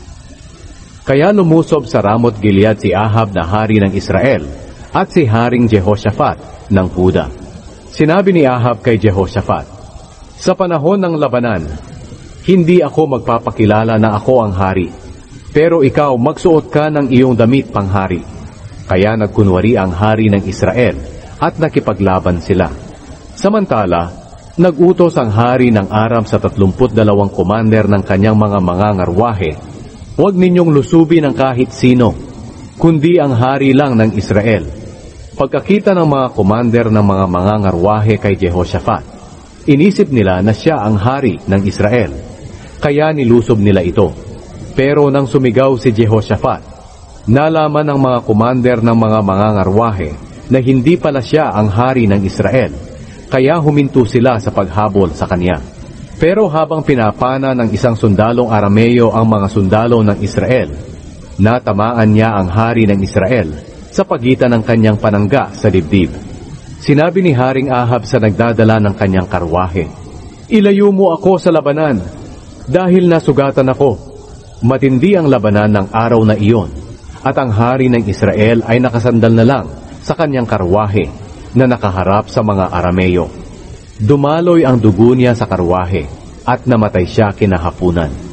Kaya lumusob sa Ramot Gilead si Ahab na hari ng Israel at si Haring Jehoshaphat ng Huda. Sinabi ni Ahab kay Jehoshaphat, sa panahon ng labanan, hindi ako magpapakilala na ako ang hari, pero ikaw magsuot ka ng iyong damit panghari. Kaya nagkunwari ang hari ng Israel at nakipaglaban sila. Samantala, nag-utos ang hari ng Aram sa tatlumput dalawang komander ng kanyang mga mangangarwahe, huwag ninyong lusubin ang kahit sino, kundi ang hari lang ng Israel. Pagkakita ng mga komander ng mga mangangarwahe kay Jehoshaphat, inisip nila na siya ang hari ng Israel. Kaya nilusob nila ito. Pero nang sumigaw si Jehoshaphat, nalaman ng mga komander ng mga mangangarwahe na hindi pala siya ang hari ng Israel. Kaya huminto sila sa paghabol sa kanya. Pero habang pinapana ng isang sundalong Arameo ang mga sundalo ng Israel, natamaan niya ang hari ng Israel sa pagitan ng kanyang panangga sa dibdib. Sinabi ni Haring Ahab sa nagdadala ng kanyang karwahe, ilayo mo ako sa labanan, dahil nasugatan ako. Matindi ang labanan ng araw na iyon, at ang hari ng Israel ay nakasandal na lang sa kanyang karwahe na nakaharap sa mga Arameo. Dumaloy ang dugo niya sa karwahe at namatay siya kinahapunan.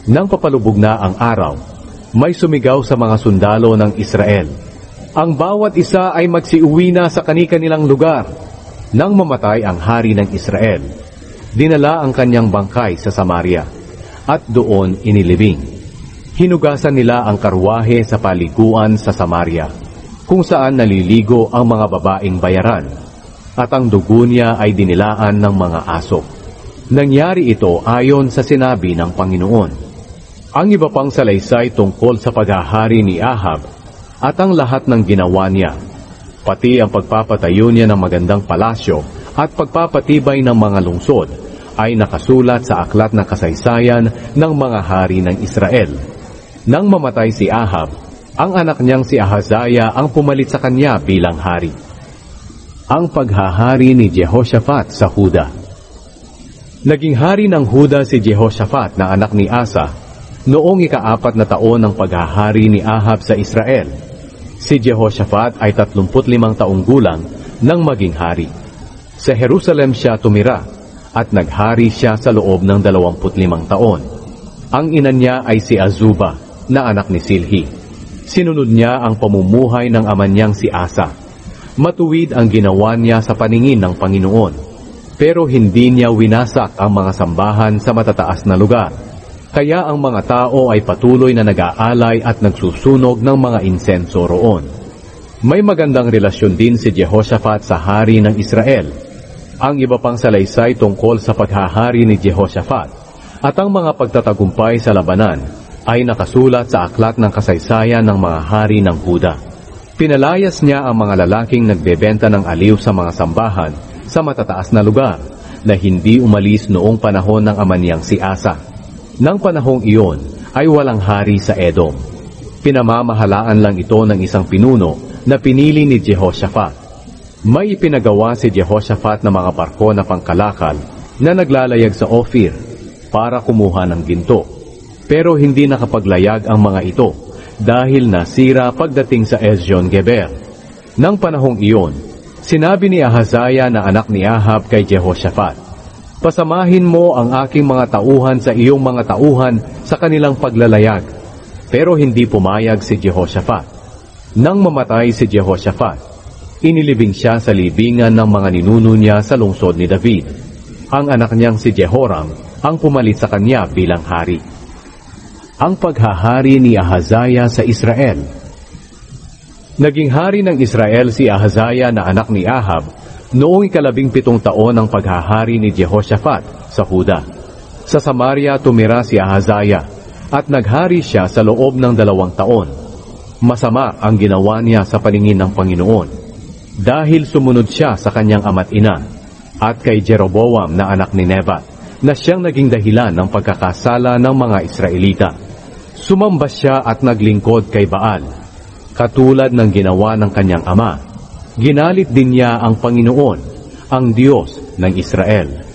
Nang papalubog na ang araw, may sumigaw sa mga sundalo ng Israel. Ang bawat isa ay magsiuwi na sa kani-kanilang lugar. Nang mamatay ang hari ng Israel, dinala ang kanyang bangkay sa Samaria at doon inilibing. Hinugasan nila ang karwahe sa paliguan sa Samaria, kung saan naliligo ang mga babaeng bayaran, at ang dugo niya ay dinilaan ng mga aso. Nangyari ito ayon sa sinabi ng Panginoon. Ang iba pang salaysay tungkol sa paghahari ni Ahab at ang lahat ng ginawa niya, pati ang pagpapatayo niya ng magandang palasyo at pagpapatibay ng mga lungsod, ay nakasulat sa aklat ng kasaysayan ng mga hari ng Israel. Nang mamatay si Ahab, ang anak niyang si Ahaziah ang pumalit sa kanya bilang hari. Ang paghahari ni Jehoshaphat sa Huda. Naging hari ng Huda si Jehoshaphat na anak ni Asa noong ikaapat na taon ng paghahari ni Ahab sa Israel. Si Jehoshaphat ay tatlumput limang taong gulang nang maging hari. Sa Jerusalem siya tumira at naghari siya sa loob ng dalawamput limang taon. Ang ina niya ay si Azuba na anak ni Silhi. Sinunod niya ang pamumuhay ng ama niyang si Asa. Matuwid ang ginawa niya sa paningin ng Panginoon, pero hindi niya winasak ang mga sambahan sa matataas na lugar. Kaya ang mga tao ay patuloy na nag-aalay at nagsusunog ng mga insenso roon. May magandang relasyon din si Jehoshaphat sa hari ng Israel. Ang iba pang salaysay tungkol sa paghahari ni Jehoshaphat at ang mga pagtatagumpay sa labanan ay nakasulat sa aklat ng kasaysayan ng mga hari ng Huda. Pinalayas niya ang mga lalaking nagbebenta ng aliw sa mga sambahan sa matataas na lugar na hindi umalis noong panahon ng ama niyang si Asa. Nang panahong iyon ay walang hari sa Edom. Pinamamahalaan lang ito ng isang pinuno na pinili ni Jehoshaphat. May ipinagawa si Jehoshaphat na mga barko na pangkalakal na naglalayag sa Ophir para kumuha ng ginto. Pero hindi nakapaglayag ang mga ito dahil nasira pagdating sa Ezion-Geber. Nang panahong iyon, sinabi ni Ahaziah na anak ni Ahab kay Jehoshaphat, "Pasamahin mo ang aking mga tauhan sa iyong mga tauhan sa kanilang paglalayag." Pero hindi pumayag si Jehoshaphat. Nang mamatay si Jehoshaphat, inilibing siya sa libingan ng mga ninuno niya sa lungsod ni David. Ang anak niyang si Jehoram ang pumalit sa kanya bilang hari. Ang paghahari ni Ahaziah sa Israel. Naging hari ng Israel si Ahaziah na anak ni Ahab noong ikalabing pitong taon ng paghahari ni Jehoshaphat sa Huda. Sa Samaria tumira si Ahaziah at naghari siya sa loob ng dalawang taon. Masama ang ginawa niya sa paningin ng Panginoon dahil sumunod siya sa kanyang ama't ina at kay Jeroboam na anak ni Nebat na siyang naging dahilan ng pagkakasala ng mga Israelita. Sumamba siya at naglingkod kay Baal, katulad ng ginawa ng kanyang ama. Ginalit din niya ang Panginoon, ang Diyos ng Israel.